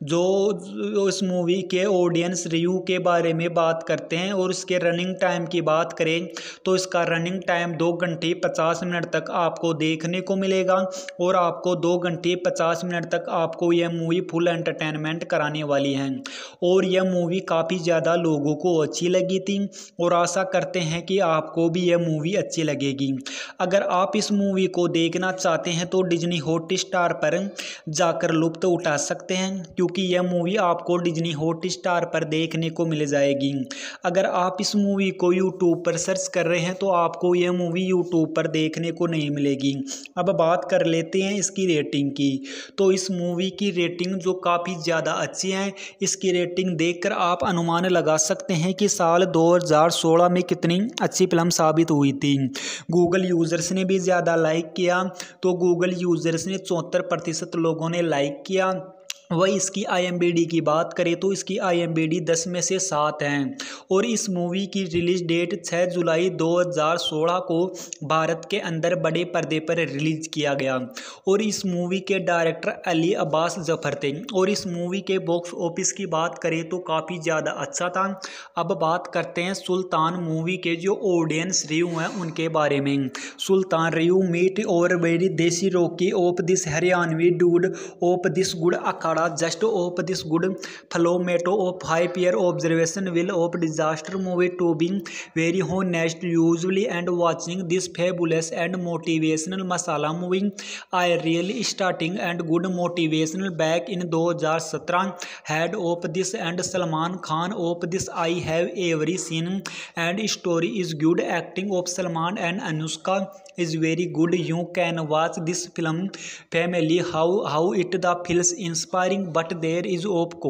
जो इस मूवी के ऑडियंस रिव्यू के बारे में बात करते हैं और इसके रनिंग टाइम की बात करें तो इसका रनिंग टाइम दो घंटे पचास मिनट तक आपको देखने को मिलेगा और आपको दो घंटे पचास मिनट तक आपको यह मूवी फुल एंटरटेनमेंट कराने वाली है। और यह मूवी काफ़ी ज़्यादा लोगों को अच्छी लगी थी और आशा करते हैं कि आपको भी यह मूवी अच्छी लगेगी। अगर आप इस मूवी को देखना चाहते हैं तो डिज्नी हॉटस्टार पर जाकर लुत्फ उठा सकते हैं, क्योंकि यह मूवी आपको डिज्नी हॉट स्टार पर देखने को मिल जाएगी। अगर आप इस मूवी को यूट्यूब पर सर्च कर रहे हैं तो आपको यह मूवी यूट्यूब पर देखने को नहीं मिलेगी। अब बात कर लेते हैं इसकी रेटिंग की। तो इस मूवी की रेटिंग जो काफ़ी ज़्यादा अच्छी है, इसकी रेटिंग देखकर आप अनुमान लगा सकते हैं कि साल दो हज़ार सोलह में कितनी अच्छी फिल्म साबित हुई थी। गूगल यूज़र्स ने भी ज़्यादा लाइक किया, तो गूगल यूज़र्स ने चौहत्तर प्रतिशत लोगों ने लाइक किया। वही इसकी आई एम बी डी की बात करें तो इसकी आई एम बी डी दस में से सात हैं और इस मूवी की रिलीज डेट छह जुलाई दो हज़ार सोलह को भारत के अंदर बड़े पर्दे पर रिलीज किया गया। और इस मूवी के डायरेक्टर अली अब्बास जफर थे और इस मूवी के बॉक्स ऑफिस की बात करें तो काफ़ी ज़्यादा अच्छा था। अब बात करते हैं सुल्तान मूवी के जो ऑडियंस रिव्यू हैं उनके बारे में। सुल्तान रिव्यू मीट और very desi Rocky of this Haryanvi dude of this good akhara just of this good format of five year observation will of disaster movie to be very honest usually and watching this fabulous and motivational masala movie I really starting and good motivational back in दो हज़ार सत्रह head of this and Salman Khan of this I have every scene and story is good acting of Salman and Anushka is very good. You can watch this film family how how it the feels inspiring but there is of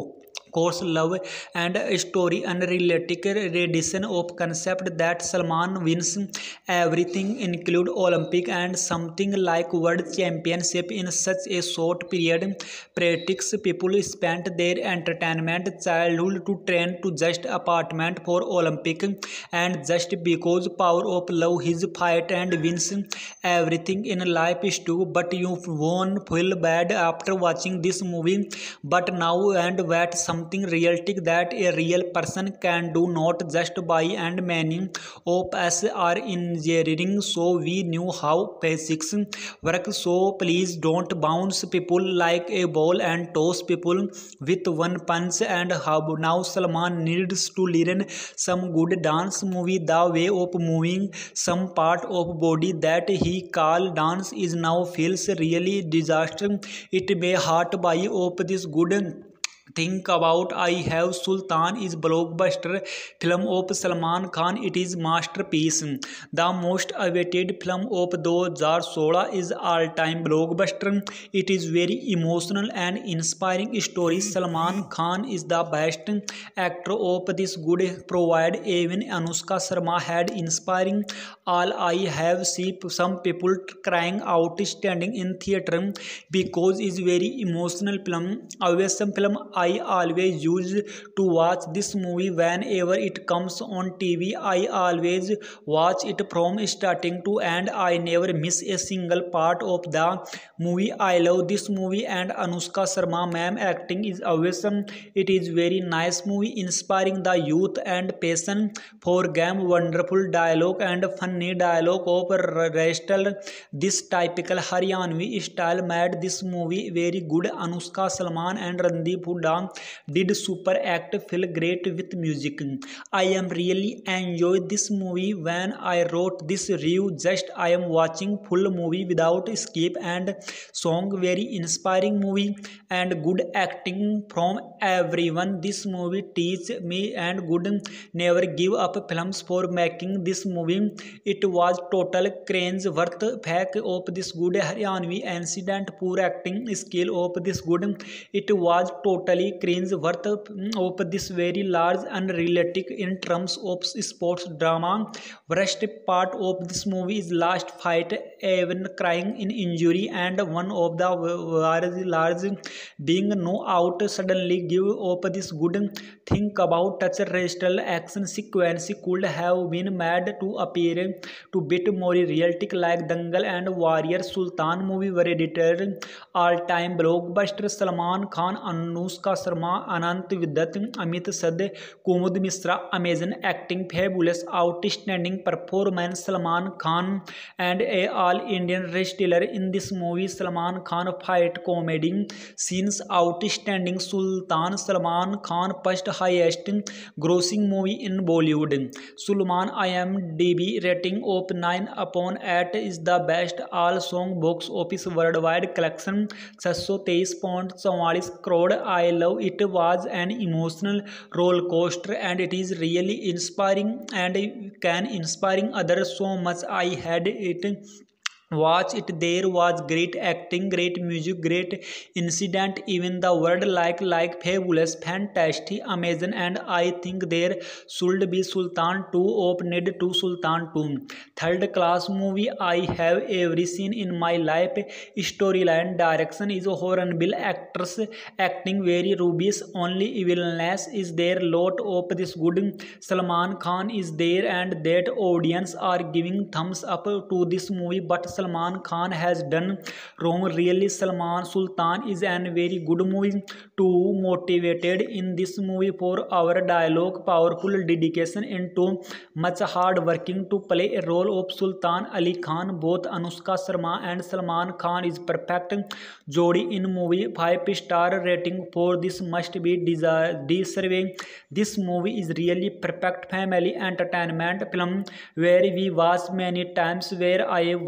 course love and a story unrealistic rendition of concept that Salman wins everything include Olympic and something like world championship in such a short period. Practice people spent their entertainment childhood to train to just apartment for Olympic and just because power of love his fight and wins everything in life is true, but you won't feel bad after watching this movie. But now and that something realistic that a real person can do, not just buy, and many of us are engineering, so we knew how basics work, so please don't bounce people like a ball and toss people with one punch. And how now Salman needs to learn some good dance movie, the way of moving some part of body that he call dance is now feels really disaster. It may hurt by of this good think about I Have Sultan is blockbuster film of Salman Khan. It is masterpiece, the most awaited film of two thousand sixteen is all-time blockbuster. It is very emotional and inspiring story. Salman Khan is the best actor of this good provide. Even Anushka Sharma had inspiring. All I have seen some people crying out standing in theater because it's very emotional film. Always some film I always use to watch this movie whenever it comes on T V. I always watch it from starting to end. I never miss a single part of the movie. I love this movie and Anushka Sharma ma'am acting is awesome. It is very nice movie inspiring the youth and passion for game. Wonderful dialogue and funny dialogue of Restal. This typical Haryanvi style made this movie very good. Anushka Salman and Randeep Hooda did super act, feel great with music. I am really enjoy this movie. When I wrote this review, just I am watching full movie without skip, and song very inspiring movie and good acting from everyone. This movie teach me and good never give up films for making this movie. It was total cringe worth fact of this good Haryanvi incident, poor acting skill of this good. It was totally cringe worth of this very large unrealistic in terms of sports drama. Worst part of this movie is last fight, even crying in injury, and one of the very large being no out suddenly give up this good. Think about touch wrestle action sequence could have been made to appear to bit more realistic like Dangal and Warrior. Sultan movie were edited all-time blockbuster. Salman Khan, Anushka Sharma, Anant Vidat, Amit Sadh, Kumud Misra, amazing acting, fabulous, outstanding performance. Salman Khan and a all-Indian wrestler in this movie. Salman Khan fight comedy scenes outstanding. Sultan Salman Khan first highest grossing movie in Bollywood. Sulman I M D B rating of nine upon eight is the best all song box office worldwide collection six hundred twenty-three point four four crore. I love it. Was an emotional roller coaster and it is really inspiring and can inspiring others so much. I had it watch it. There was great acting, great music, great incident, even the word like like fabulous, fantastic, amazing, and I think there should be Sultan two of need to Sultan two. Third class movie I have ever seen in my life. Storyline, direction is horrible, actors acting very rubious, only villainess is there, lot of this good. Salman Khan is there and that audience are giving thumbs up to this movie, but Salman Khan has done wrong. Really, Salman Sultan is a very good movie. Too motivated in this movie for our dialogue, powerful dedication into much hard working to play a role of Sultan Ali Khan. Both Anushka Sharma and Salman Khan is perfect jodi in movie. Five star rating for this must be deserving. This movie is really perfect family entertainment film where we watch many times, where I was big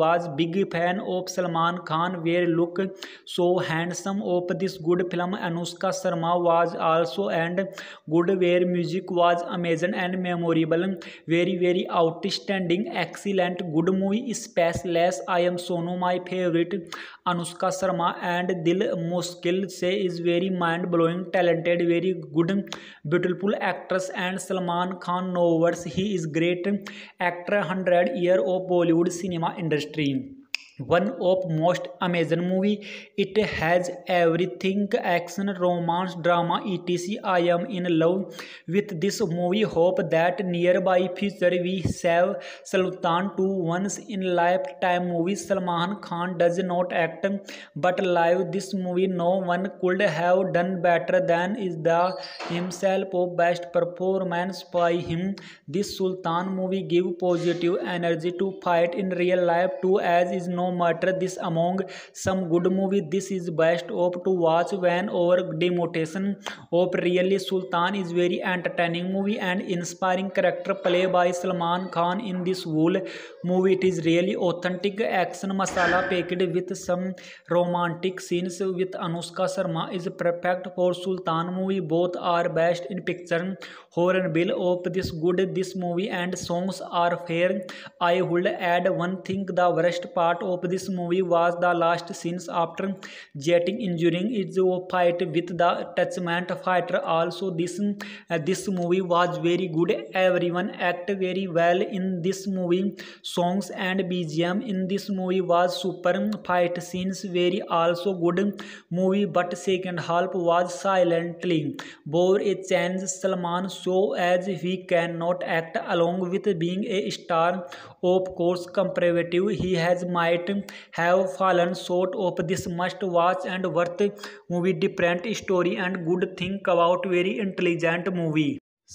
big fan of Salman Khan where look so handsome of this good film. Anushka Sharma was also and good where music was amazing and memorable. Very very outstanding, excellent, good movie. Spaceless, I am Sonu, my favorite. Anushka Sharma and Dil Mushkil Se is very mind blowing, talented, very good, beautiful actress. And Salman Khan, no words, he is great actor, hundred year of Bollywood cinema industry. One of most amazing movie. It has everything: action, romance, drama, etc. I am in love with this movie. Hope that nearby future we save Sultan to once in lifetime movie. Salman Khan does not act but live this movie. No one could have done better than is the himself of best performance by him. This Sultan movie give positive energy to fight in real life too, as is no matter this among some good movie. This is best of to watch when over demotation of really. Sultan is very entertaining movie and inspiring character play by Salman Khan in this whole movie. It is really authentic action masala packed with some romantic scenes with Anushka Sharma is perfect for Sultan movie. Both are best in picture horror bill of this good this movie and songs are fair. I would add one thing: the worst part of this movie was the last scenes after getting injuring its fight with the attachment fighter. Also this uh, this movie was very good. Everyone acted very well in this movie. Songs and B G M in this movie was super. Fight scenes very also good movie, but second half was silently bore a change. Salman show as he cannot act along with being a star. Of course comparative he has might have fallen short of this must watch and worth movie. Different story and good think about very intelligent movie.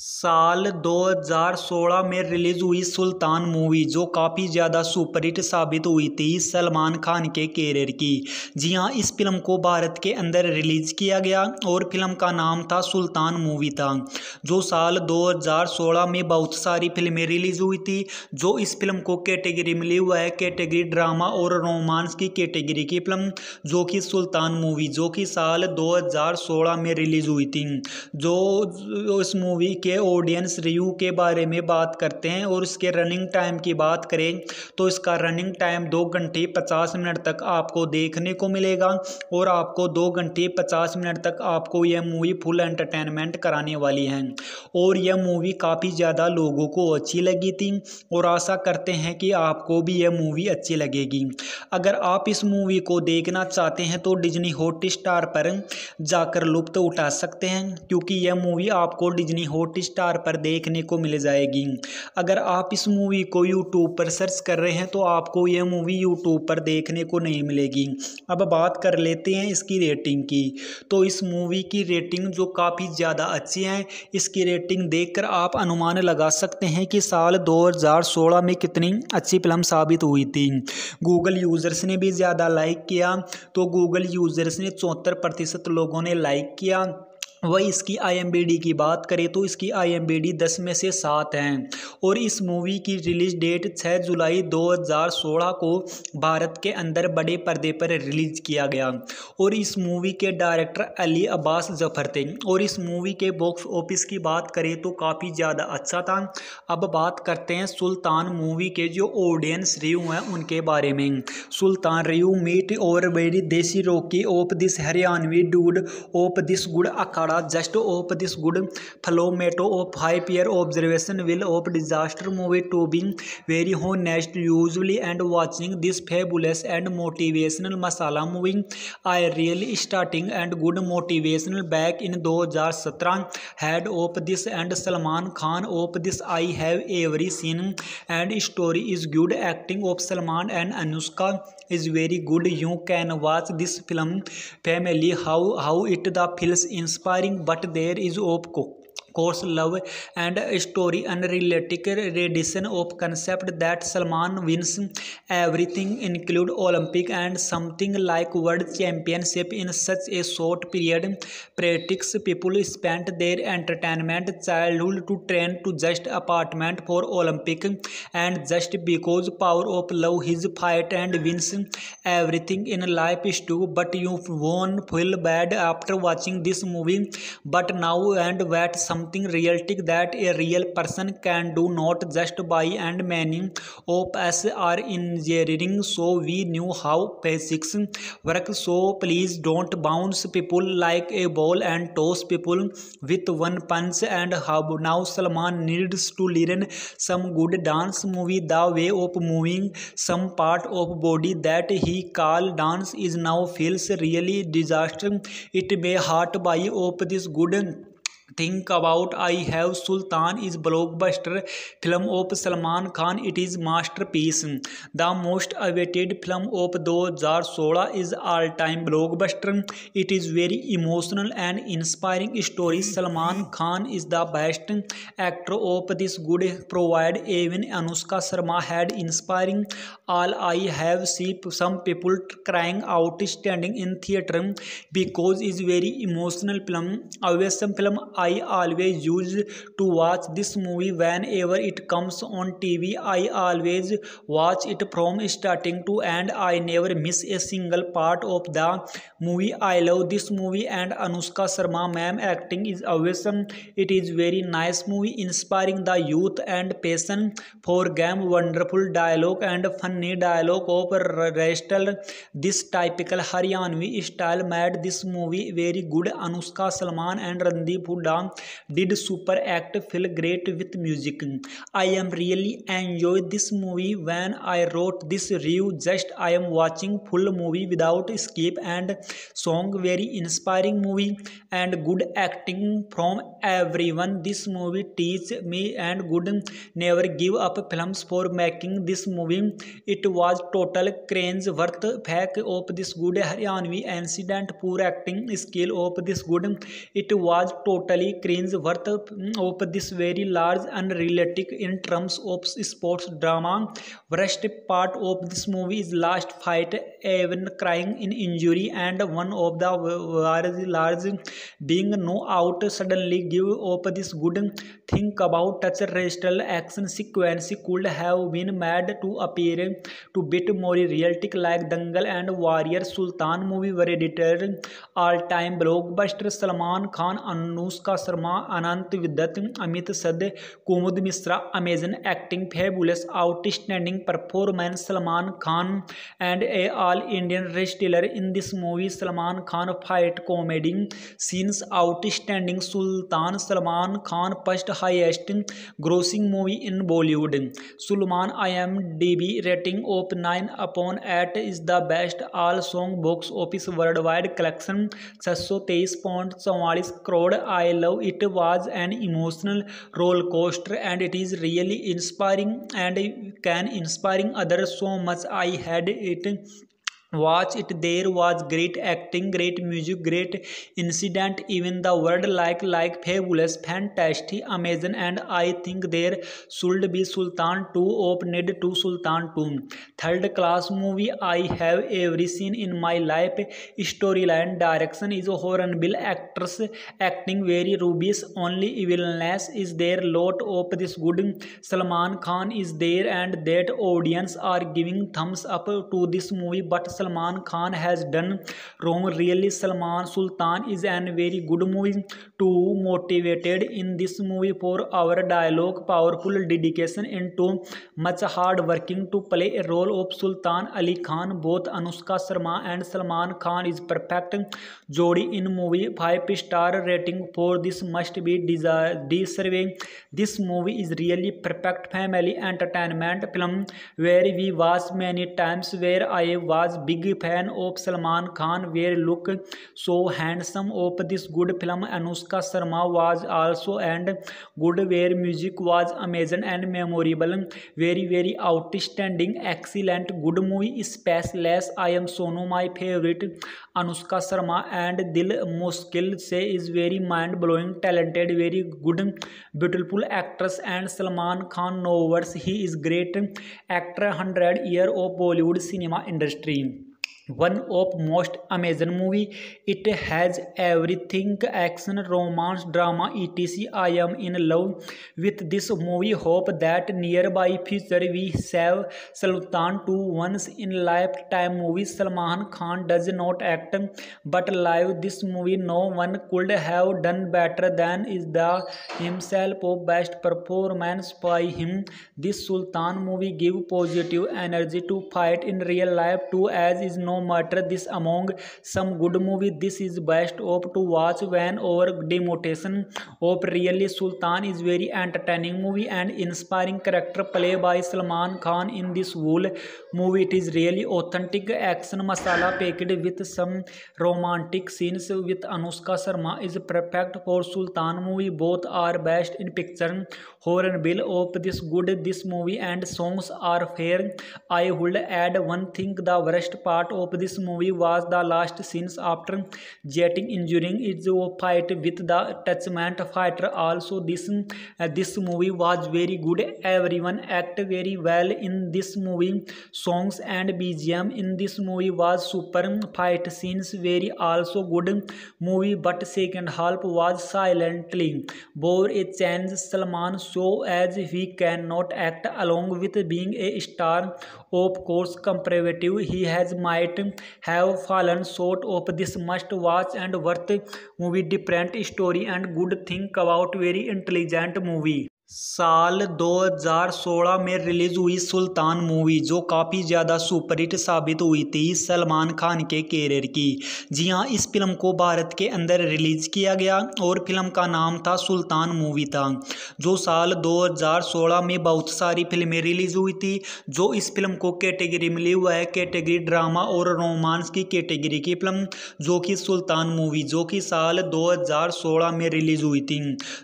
साल दो हज़ार सोलह में release हुई सुल्तान movie, जो काफ़ी ज़्यादा superhit साबित हुई थी सलमान खान के कैरियर की। जी हाँ, इस फिल्म को भारत के अंदर रिलीज किया गया और फिल्म का नाम था सुल्तान मूवी था, जो साल दो हज़ार सोलह में बहुत सारी फिल्में रिलीज हुई थी। जो इस फिल्म को कैटेगरी मिली हुआ है कैटेगरी ड्रामा और रोमांस की कैटेगरी की फिल्म, जो कि सुल्तान मूवी जो कि साल दो हज़ार सोलह में रिलीज हुई थी। जो इस मूवी के ऑडियंस रिव्यू के बारे में बात करते हैं और इसके रनिंग टाइम की बात करें तो इसका रनिंग टाइम दो घंटे पचास मिनट तक आपको देखने को मिलेगा और आपको दो घंटे पचास मिनट तक आपको यह मूवी फुल एंटरटेनमेंट कराने वाली है। और यह मूवी काफ़ी ज़्यादा लोगों को अच्छी लगी थी और आशा करते हैं कि आपको भी यह मूवी अच्छी लगेगी। अगर आप इस मूवी को देखना चाहते हैं तो डिज्नी हॉटस्टार पर जाकर लुत्फ उठा सकते हैं, क्योंकि यह मूवी आपको डिज्नी हॉट स्टार पर देखने को मिल जाएगी। अगर आप इस मूवी को यूट्यूब पर सर्च कर रहे हैं तो आपको यह मूवी यूट्यूब पर देखने को नहीं मिलेगी। अब बात कर लेते हैं इसकी रेटिंग की। तो इस मूवी की रेटिंग जो काफ़ी ज़्यादा अच्छी है, इसकी रेटिंग देखकर आप अनुमान लगा सकते हैं कि साल दो हज़ार सोलह में कितनी अच्छी फिल्म साबित हुई थी। गूगल यूजर्स ने भी ज़्यादा लाइक किया, तो गूगल यूजर्स ने चौहत्तर प्रतिशत लोगों ने लाइक किया। वही इसकी आई एम बी डी की बात करें तो इसकी आई एम बी डी दस में से सात हैं और इस मूवी की रिलीज डेट छह जुलाई दो हज़ार सोलह को भारत के अंदर बड़े पर्दे पर रिलीज किया गया। और इस मूवी के डायरेक्टर अली अब्बास जफर थे। और इस मूवी के बॉक्स ऑफिस की बात करें तो काफ़ी ज़्यादा अच्छा था। अब बात करते हैं सुल्तान मूवी के जो ऑडियंस रिव्यू हैं उनके बारे में। सुल्तान रिव्यू मीट और very desi Rocky of this Haryanvi dude of this good akhara just of this good format of five year observation will of disaster movie to be very honest usually and watching this fabulous and motivational masala movie I really starting and good motivational back in दो हज़ार सत्रह head of this and Salman Khan of this I have every scene and story is good acting of Salman and Anushka is very good. You can watch this film family how how it the feels inspiring but there is of course love and story unrealistic rendition of concept that Salman wins everything include Olympic and something like world championship in such a short period. Practice people spent their entertainment childhood to train to just apartment for Olympic, and just because power of love his fight and wins everything in life is true, but you won't feel bad after watching this movie. But now and that something realistic that a real person can do, not just buy, and many of us are engineering, so we knew how physics work, so please don't bounce people like a ball and toss people with one punch. And how now Salman needs to learn some good dance movie, the way of moving some part of body that he call dance is now feels really disaster. It may hurt by of this good think about I Have Sultan is blockbuster film of Salman Khan. It is masterpiece. The most awaited film of two thousand sixteen is all-time blockbuster. It is very emotional and inspiring story. Salman Khan is the best actor of this good provide. Even Anushka Sharma had inspiring. All I have seen some people crying out standing in theater because it's very emotional film. Awesome film. I always used to watch this movie whenever it comes on T V. I always watch it from starting to end. I never miss a single part of the movie. I love this movie and Anushka Sharma ma'am acting is awesome. It is very nice movie inspiring the youth and passion for game. Wonderful dialogue and funny dialogue of Rachel. This typical Haryanvi style made this movie very good. Anushka Salman and Randeep Huda did super act, feel great with music. I am really enjoy this movie. When I wrote this review, just I am watching full movie without skip, and song very inspiring movie and good acting from everyone. This movie teach me and good never give up films for making this movie. It was total cringe worth fact of this good Haryanvi incident, poor acting skill of this good. It was totally cringe worth of this very large unrealistic in terms of sports drama. Worst part of this movie is last fight, even crying in injury, and one of the large large being no out suddenly give up this good. Think about touch wrestle action sequence could have been made to appear to bit more realistic like Dangal and Warrior. Sultan movie were edited all-time blockbuster. Salman Khan, Anushka Sharma, Anant Vidat, Amit Sade, Kumud Misra, amazing acting, fabulous, outstanding performance. Salman Khan and a all-Indian wrestler in this movie. Salman Khan fight comedy scenes outstanding. Sultan Salman Khan first highest grossing movie in Bollywood. Sulman I M D B rating of nine upon eight is the best all song box office worldwide collection six hundred twenty point four four crore. I love it. Was an emotional roller coaster and it is really inspiring and can inspiring others so much. I had it watch it. There was great acting, great music, great incident, even the word like like fabulous, fantastic, amazing, and I think there should be Sultan two of need to Sultan two. Third class movie I have ever seen in my life. Storyline, direction is horrible, actors acting very rubbish, only villainess is there, lot of this good. Salman Khan is there and that audience are giving thumbs up to this movie, but Salman Khan has done wrong really. Salman Sultan is an very good movie. Too motivated in this movie for our dialogue, powerful dedication into much hard working to play a role of Sultan Ali Khan. Both Anushka Sharma and Salman Khan is perfect jodi in movie. Five star rating for this must be deserving. This movie is really perfect family entertainment film where we watch many times, where I was big fan of Salman Khan where look so handsome of this good film. Anushka Sharma was also and good where music was amazing and memorable. Very very outstanding, excellent, good movie. Spaceless, I am Sonu, my favorite. Anushka Sharma and Dil Mushkil Se is very mind blowing, talented, very good, beautiful actress. And Salman Khan, no words, he is great actor, one hundred year of Bollywood cinema industry. One of most amazing movie. It has everything: action, romance, drama, etc. I am in love with this movie. Hope that nearby future we have Sultan two once in lifetime movie. Salman Khan does not act but live this movie. No one could have done better than is the himself of best performance by him. This Sultan movie give positive energy to fight in real life too, as is no matter this among some good movie. This is best of to watch when over demotion of really. Sultan is very entertaining movie and inspiring character play by Salman Khan in this whole movie. It is really authentic action masala packed with some romantic scenes with Anushka Sharma is perfect for Sultan movie. Both are best in picture horror bill of this good this movie and songs are fair. I would add one thing: the worst part of this movie was the last scenes after getting injuring its fight with the attachment fighter. Also this uh, this movie was very good. Everyone acted very well in this movie. Songs and B G M in this movie was super. Fight scenes very also good movie, but second half was silently bore a change. Salman so as he cannot act along with being a star. Of course comparative he has might have fallen short of this must watch and worth movie. Different story and good think about very intelligent movie. साल दो हज़ार सोलह में release हुई सुल्तान movie, जो काफ़ी ज़्यादा superhit साबित हुई थी सलमान खान के कैरियर की। जी हाँ, इस फिल्म को भारत के अंदर रिलीज किया गया और फिल्म का नाम था सुल्तान मूवी था, जो साल दो हज़ार सोलह में बहुत सारी फिल्में रिलीज हुई थी। जो इस फिल्म को कैटेगरी मिली हुआ है कैटेगरी ड्रामा और रोमांस की कैटेगरी की फिल्म, जो कि सुल्तान मूवी जो कि साल दो हज़ार सोलह में रिलीज हुई थी।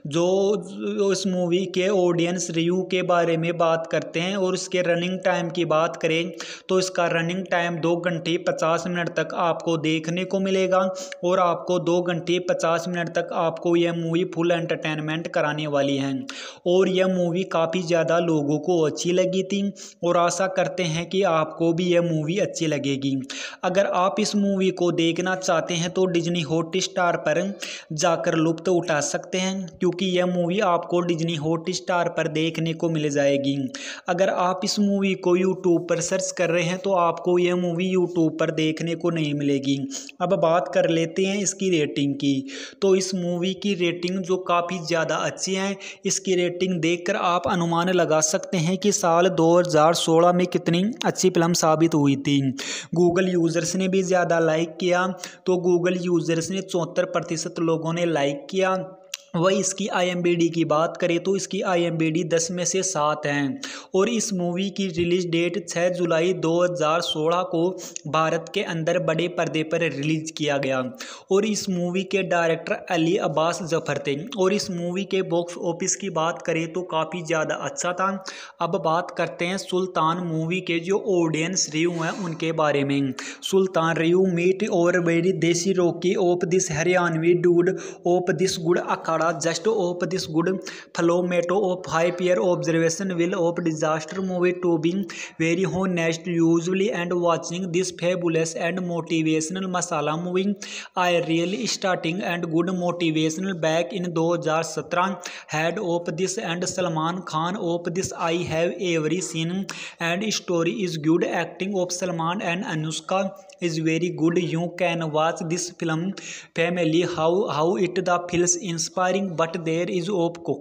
जो इस मूवी के ऑडियंस रिव्यू के बारे में बात करते हैं और इसके रनिंग टाइम की बात करें तो इसका रनिंग टाइम दो घंटे पचास मिनट तक आपको देखने को मिलेगा और आपको दो घंटे पचास मिनट तक आपको यह मूवी फुल एंटरटेनमेंट कराने वाली है। और यह मूवी काफ़ी ज़्यादा लोगों को अच्छी लगी थी और आशा करते हैं कि आपको भी यह मूवी अच्छी लगेगी। अगर आप इस मूवी को देखना चाहते हैं तो डिज्नी हॉटस्टार पर जाकर लुत्फ उठा सकते हैं, क्योंकि यह मूवी आपको डिज्नी हॉट स्टार पर देखने को मिल जाएगी। अगर आप इस मूवी को यूट्यूब पर सर्च कर रहे हैं तो आपको यह मूवी यूट्यूब पर देखने को नहीं मिलेगी। अब बात कर लेते हैं इसकी रेटिंग की। तो इस मूवी की रेटिंग जो काफ़ी ज़्यादा अच्छी है, इसकी रेटिंग देखकर आप अनुमान लगा सकते हैं कि साल दो हज़ार सोलह में कितनी अच्छी फिल्म साबित हुई थी। गूगल यूज़र्स ने भी ज़्यादा लाइक किया, तो गूगल यूज़र्स ने चौहत्तर प्रतिशत लोगों ने लाइक किया। वही इसकी आई एम बी डी की बात करें तो इसकी आई एम बी डी दस में से सात हैं। और इस मूवी की रिलीज डेट छह जुलाई दो हज़ार सोलह को भारत के अंदर बड़े पर्दे पर रिलीज किया गया। और इस मूवी के डायरेक्टर अली अब्बास जफर थे। और इस मूवी के बॉक्स ऑफिस की बात करें तो काफ़ी ज़्यादा अच्छा था। अब बात करते हैं सुल्तान मूवी के जो ऑडियंस रिव्यू हैं उनके बारे में। सुल्तान रिव्यू मीट और very desi Rocky of this Haryanvi dude of this good akhara just of this good format of five year observation will of disaster movie to be very honest usually and watching this fabulous and motivational masala movie I really starting and good motivational back in दो हज़ार सत्रह head of this and Salman Khan of this I have every scene and story is good acting of Salman and Anushka is very good. You can watch this film family how how it the feels inspiring but there is of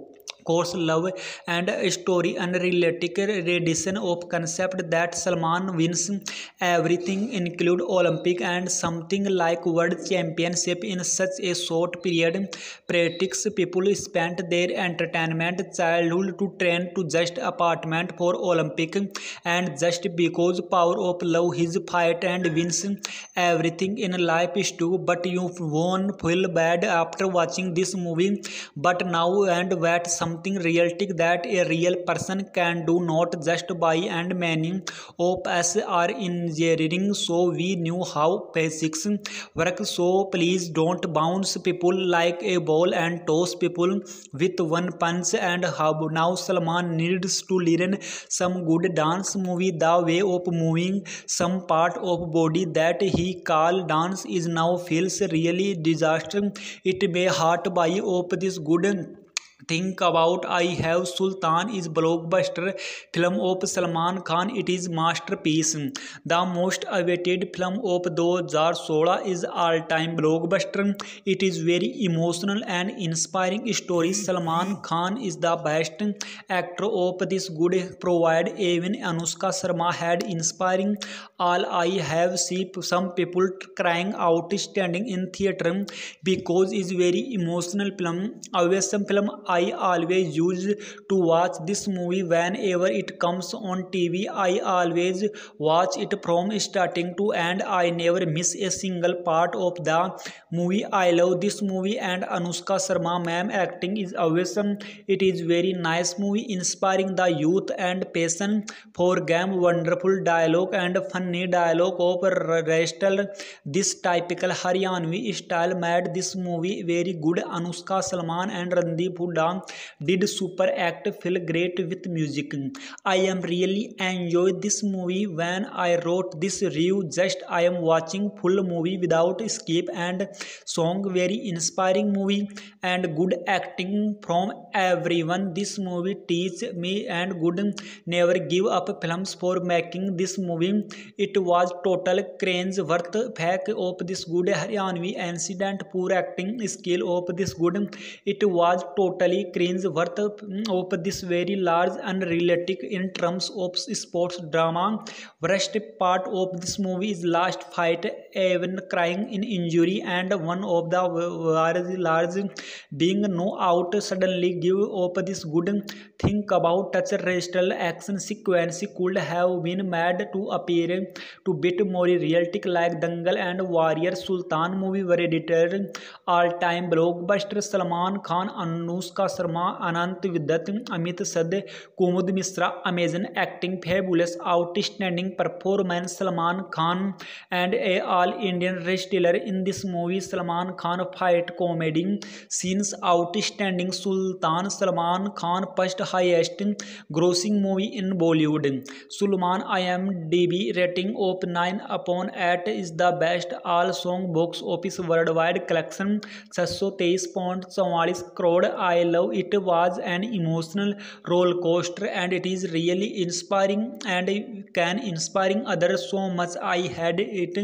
course love and a story unrealistic rendition of concept that Salman wins everything include Olympic and something like world championship in such a short period. Practice people spent their entertainment childhood to train to just apartment for Olympic and just because power of love his fight and wins everything in life is true, but you won't feel bad after watching this movie. But now and that something realistic that a real person can do, not just buy, and many of us are engineering, so we knew how physics work, so please don't bounce people like a ball and toss people with one punch. And how now Salman needs to learn some good dance movie, the way of moving some part of body that he call dance is now feels really disaster. It may hurt by of this good think about I Have Sultan is blockbuster film of Salman Khan. It is masterpiece, the most awaited film of two thousand sixteen is all-time blockbuster. It is very emotional and inspiring story. Salman Khan is the best actor of this good provide. Even Anushka Sharma had inspiring. All I have seen some people crying out standing in theater because is very emotional film. Awesome film. I always used to watch this movie whenever it comes on T V. I always watch it from starting to end. I never miss a single part of the movie. I love this movie and Anushka Sharma ma'am acting is awesome. It is very nice movie inspiring the youth and passion for game. Wonderful dialogue and funny dialogue of Restal. This typical Haryanvi style made this movie very good. Anushka Salman and Randeep Huda did super act, feel great with music. I am really enjoy this movie. When I wrote this review, just I am watching full movie without skip, and song very inspiring movie and good acting from everyone. This movie teach me and good never give up films for making this movie. It was total cringe worth fact of this good Haryanvi incident, poor acting skill of this good. It was totally cringe worth of this very large unrealistic in terms of sports drama. Worst part of this movie is last fight, even crying in injury, and one of the very large being no out suddenly give up this good. Think about touch wrestle action sequence could have been made to appear to bit more realistic like Dangal and Warrior. Sultan movie were edited all-time blockbuster. Salman Khan, Anushka Sharma, Anant Vidat, Amit Sadh, Kumud Misra, amazing acting, fabulous, outstanding performance. Salman Khan and a all-Indian wrestler in this movie. Salman Khan fight comedy scenes outstanding. Sultan Salman Khan first highest grossing movie in Bollywood. Sulman I M D B rating of nine upon eight is the best all song box office worldwide collection six hundred twenty point four four crore. I love it. Was an emotional roller coaster and it is really inspiring and can inspiring others so much. I had it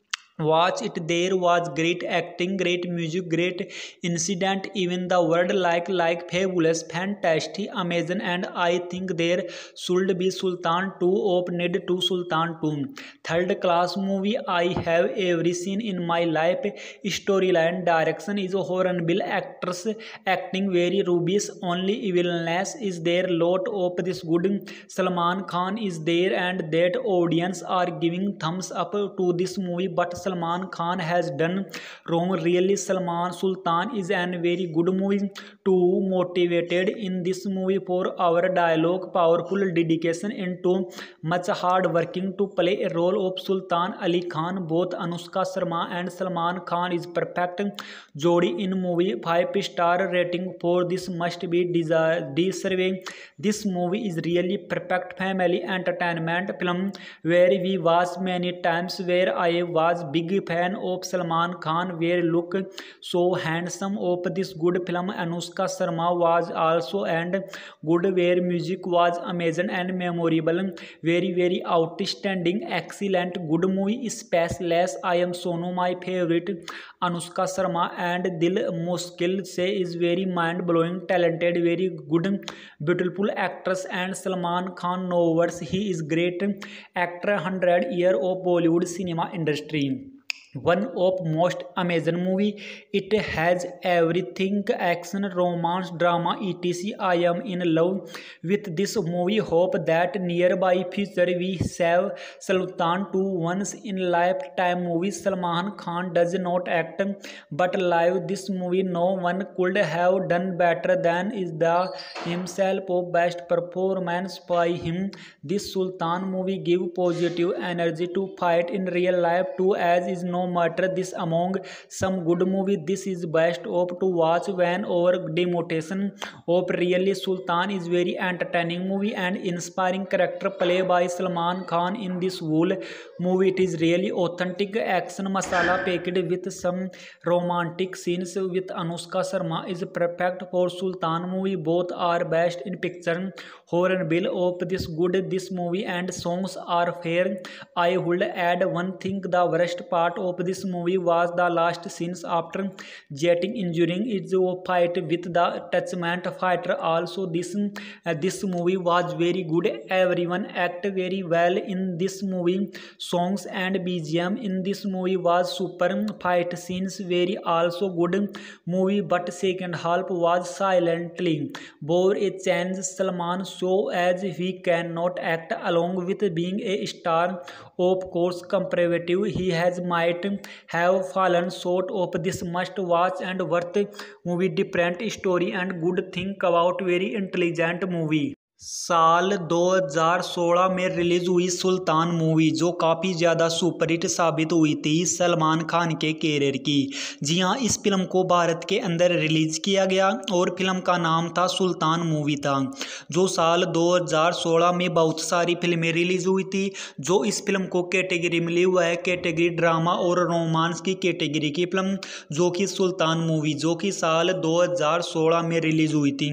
watch it. There was great acting, great music, great incident, even the word like like fabulous, fantastic, amazing, and I think there should be Sultan two of need to Sultan two. Third class movie I have ever seen in my life. Storyline, direction is horrible, actors acting very rubbish, only evilness is there, lot of this good. Salman Khan is there and that audience are giving thumbs up to this movie, but Salman Khan has done wrong. Really, Salman Sultan is a very good movie. Too motivated in this movie for our dialogue, powerful dedication into much hard working to play a role of Sultan Ali Khan. Both Anushka Sharma and Salman Khan is perfect jodi in movie. Five star rating for this must be deserving. This movie is really perfect family entertainment film where we watch many times, where I was big big fan of Salman Khan where look so handsome of this good film. Anushka Sharma was also and good where music was amazing and memorable. Very very outstanding, excellent, good movie. Spaceless, I am Sonu, my favorite. Anushka Sharma and Dil Mushkil Se is very mind blowing, talented, very good, beautiful actress. And Salman Khan, no words, he is great actor, hundred year of Bollywood cinema industry. One of most amazing movie. It has everything: action, romance, drama, etc. I am in love with this movie. Hope that nearby future we save Sultan to once in lifetime movie. Salman Khan does not act but live this movie. No one could have done better than is the himself of best performance by him. This Sultan movie give positive energy to fight in real life too, as is no matter this among some good movie. This is best of to watch when over demotation of really. Sultan is very entertaining movie and inspiring character play by Salman Khan in this whole movie. It is really authentic action masala packed with some romantic scenes with Anushka Sharma is perfect for Sultan movie. Both are best in picture. Horror bill of this good this movie and songs are fair. I would add one thing: the worst part of this movie was the last scenes after jetting injuring its fight with the attachment fighter. Also this uh, this movie was very good. Everyone acted very well in this movie. Songs and B G M in this movie was super. Fight scenes very also good movie, but second half was silently bore a change. Salman show as he cannot act along with being a star. Of course comparative he has might have fallen short of this must watch and worth movie. Different story and good think about very intelligent movie. साल दो हज़ार सोलह में release हुई सुल्तान movie, जो काफ़ी ज़्यादा superhit साबित हुई थी सलमान खान के कैरियर की। जी हाँ, इस फिल्म को भारत के अंदर रिलीज किया गया और फिल्म का नाम था सुल्तान मूवी था, जो साल दो हज़ार सोलह में बहुत सारी फिल्में रिलीज हुई थी। जो इस फिल्म को कैटेगरी मिली हुआ है कैटेगरी ड्रामा और रोमांस की कैटेगरी की फिल्म, जो कि सुल्तान मूवी जो कि साल दो हज़ार सोलह में रिलीज हुई थी।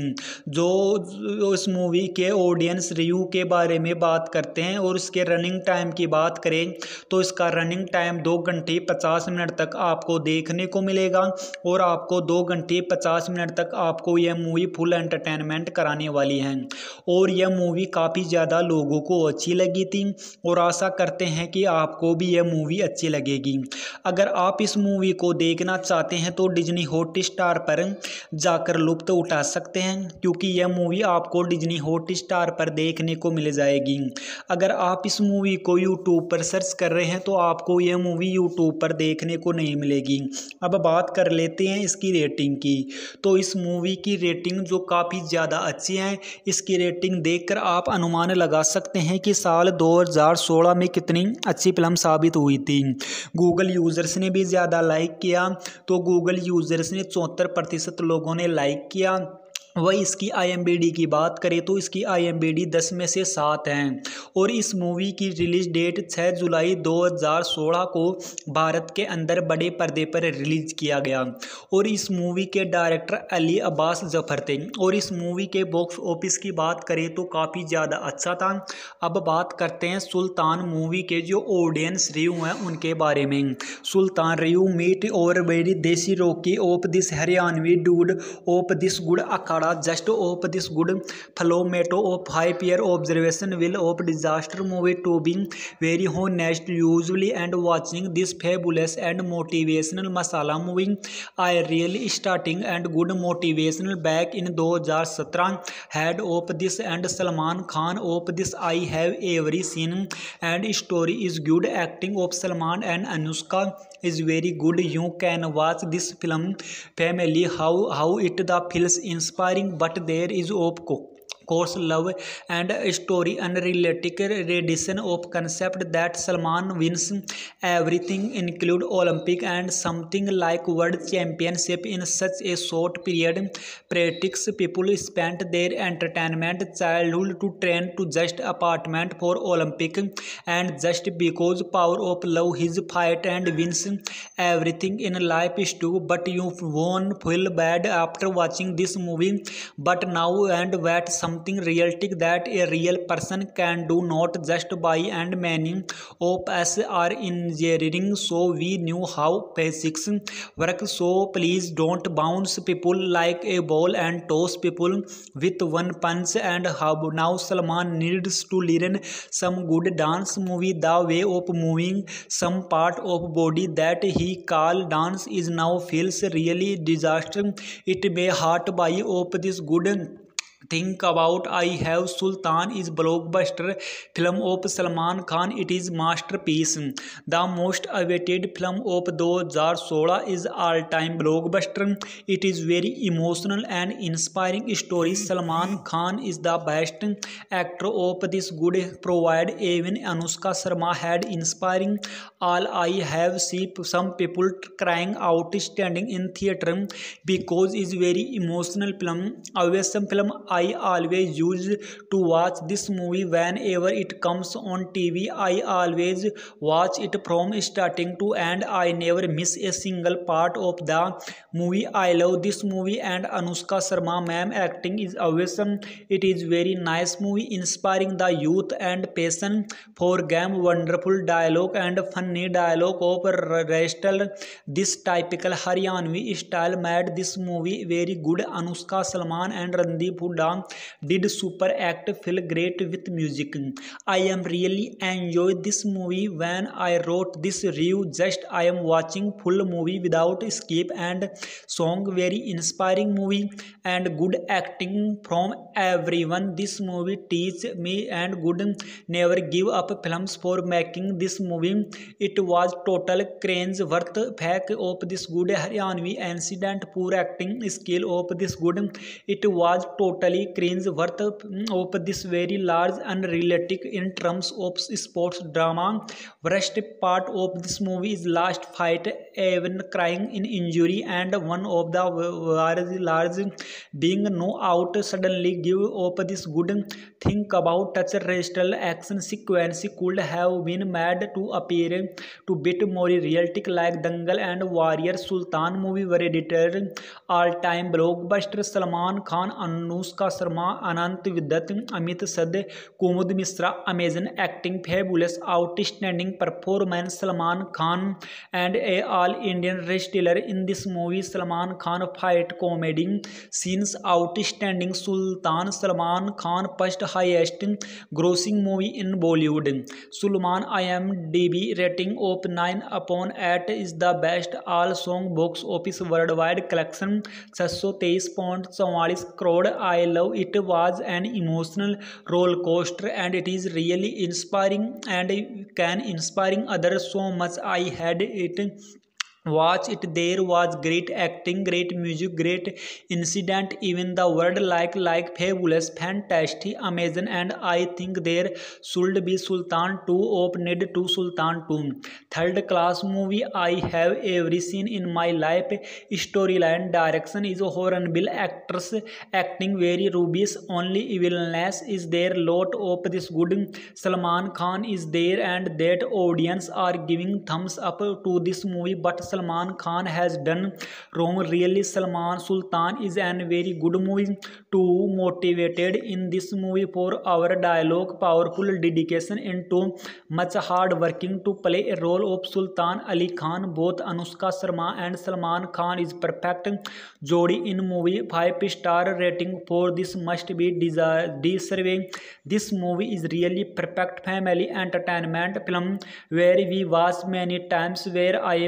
जो इस मूवी के ऑडियंस रिव्यू के बारे में बात करते हैं और इसके रनिंग टाइम की बात करें तो इसका रनिंग टाइम दो घंटे पचास मिनट तक आपको देखने को मिलेगा और आपको दो घंटे पचास मिनट तक आपको यह मूवी फुल एंटरटेनमेंट कराने वाली है। और यह मूवी काफ़ी ज़्यादा लोगों को अच्छी लगी थी और आशा करते हैं कि आपको भी यह मूवी अच्छी लगेगी। अगर आप इस मूवी को देखना चाहते हैं तो डिज्नी हॉटस्टार पर जाकर लुत्फ उठा सकते हैं, क्योंकि यह मूवी आपको डिज्नी हॉट स्टार पर देखने को मिल जाएगी। अगर आप इस मूवी को यूट्यूब पर सर्च कर रहे हैं तो आपको यह मूवी यूट्यूब पर देखने को नहीं मिलेगी। अब बात कर लेते हैं इसकी रेटिंग की। तो इस मूवी की रेटिंग जो काफ़ी ज़्यादा अच्छी है, इसकी रेटिंग देखकर आप अनुमान लगा सकते हैं कि साल दो हज़ार सोलह में कितनी अच्छी फिल्म साबित हुई थी। गूगल यूज़र्स ने भी ज़्यादा लाइक किया, तो गूगल यूज़र्स ने चौहत्तर प्रतिशत लोगों ने लाइक किया। वही इसकी आई एम बी डी की बात करें तो इसकी आई एम बी डी दस में से सात हैं। और इस मूवी की रिलीज डेट छह जुलाई दो हज़ार सोलह को भारत के अंदर बड़े पर्दे पर रिलीज किया गया। और इस मूवी के डायरेक्टर अली अब्बास जफर थे। और इस मूवी के बॉक्स ऑफिस की बात करें तो काफ़ी ज़्यादा अच्छा था। अब बात करते हैं सुल्तान मूवी के जो ऑडियंस रिव्यू हैं उनके बारे में। सुल्तान रिव्यू मीट और very desi Rocky of this Haryanvi dude of this good akhara just of this good format of five year observation will of disaster movie to be very honest usually and watching this fabulous and motivational masala movie I really starting and good motivational back in दो हज़ार सत्रह head of this and Salman Khan of this I have every scene and story is good acting of Salman and Anushka is very good. You can watch this film family how how it the feels inspiring but there is of course love and a story unrealistic rendition of concept that Salman wins everything include Olympic and something like world championship in such a short period. Practice people spent their entertainment childhood to train to just apartment for Olympic and just because power of love his fight and wins everything in life is true, but you won't feel bad after watching this movie. But now and that something realistic that a real person can do, not just buy, and many of us are engineering, so we knew how basics work, so please don't bounce people like a ball and toss people with one punch. And how now Salman needs to learn some good dance movie, the way of moving some part of body that he call dance is now feels really disaster. It may hurt by of this good think about I Have Sultan is blockbuster film of Salman Khan. It is masterpiece, the most awaited film of two thousand sixteen is all-time blockbuster. It is very emotional and inspiring story. Salman Khan is the best actor of this good provide. Even Anushka Sharma had inspiring. All I have seen some people crying out standing in theater because it's very emotional film. Awesome film. I always used to watch this movie whenever it comes on T V. I always watch it from starting to end. I never miss a single part of the movie. I love this movie and Anushka Sharma ma'am acting is awesome. It is very nice movie inspiring the youth and passion for game. Wonderful dialogue and funny dialogue of wrestle. This typical Haryanvi style made this movie very good. Anushka Salman and Randeep Huda did super act, feel great with music. I am really enjoy this movie. When I wrote this review, just I am watching full movie without skip, and song very inspiring movie and good acting from everyone. This movie teach me and good never give up films for making this movie. It was total cringe worth fact of this good Haryanvi incident, poor acting skill of this good. It was totally cringe worth of this very large unrealistic in terms of sports drama. Worst part of this movie is last fight, even crying in injury, and one of the very large being no out suddenly give up this good. Think about touch wrestle action sequence could have been made to appear to bit more realistic like Dangal and Warrior. Sultan movie were edited all-time blockbuster. Salman Khan, Anushka Sharma, Anant Vidat, Amit Sade, Kumud Misra, amazing acting, fabulous, outstanding performance. Salman Khan and a all-Indian wrestler in this movie. Salman Khan fight comedy scenes outstanding. Sultan Salman Khan first highest grossing movie in Bollywood. Sulman I M D B rating of nine upon eight is the best all song box office worldwide collection six hundred twenty-three point four four crore. I love it. Was an emotional roller coaster and it is really inspiring and can inspiring others so much. I had it watch it. There was great acting, great music, great incident, even the word like like fabulous, fantastic, amazing, and I think there should be Sultan two of need to Sultan two. Third class movie I have ever seen in my life. Storyline, direction is horrible, actors acting very rubbish, only villainess is there, lot of this good. Salman Khan is there and that audience are giving thumbs up to this movie, but Salman Khan has done wrong. Really, Salman Sultan is a very good movie. Too motivated in this movie for our dialogue, powerful dedication into much hard working to play a role of Sultan Ali Khan. Both Anushka Sharma and Salman Khan is perfect jodi in movie. Five star rating for this must be deserving. This movie is really perfect family entertainment film where we watch many times, where I was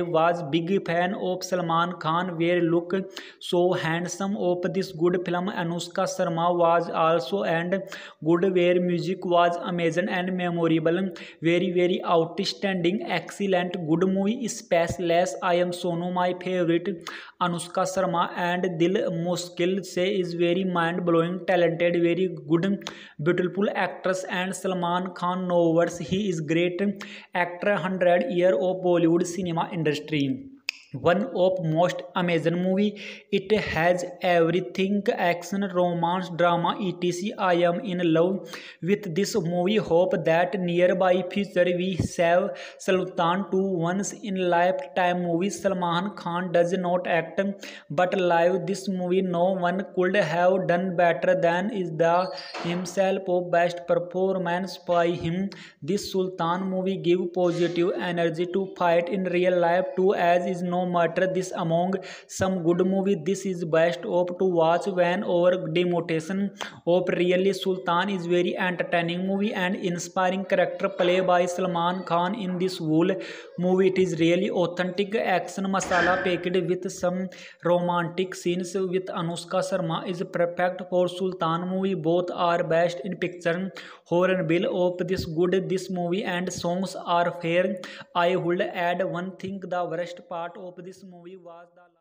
big fan of Salman Khan. Where look so handsome of this good film. Anushka Sharma was also and good. Where music was amazing and memorable. Very very outstanding, excellent, good movie. Spaceless. I am Sonu, my favorite. Anushka Sharma and Dil Mushkil Se is very mind blowing, talented, very good, beautiful actress. And Salman Khan, no words, he is great actor. one hundred year of Bollywood cinema industry. One of most amazing movie. It has everything: action, romance, drama, etc. I am in love with this movie. Hope that nearby future we save Sultan to once in lifetime movie. Salman Khan does not act but live this movie. No one could have done better than is the himself of best performance by him. This Sultan movie give positive energy to fight in real life too, as is no matter this among some good movie. This is best of to watch when over demotation of really. Sultan is very entertaining movie and inspiring character play by Salman Khan in this whole movie. It is really authentic action masala packed with some romantic scenes with Anushka Sharma is perfect for Sultan movie. Both are best in picture. Horror bill of this good this movie and songs are fair. I would add one thing: the worst part of this movie was the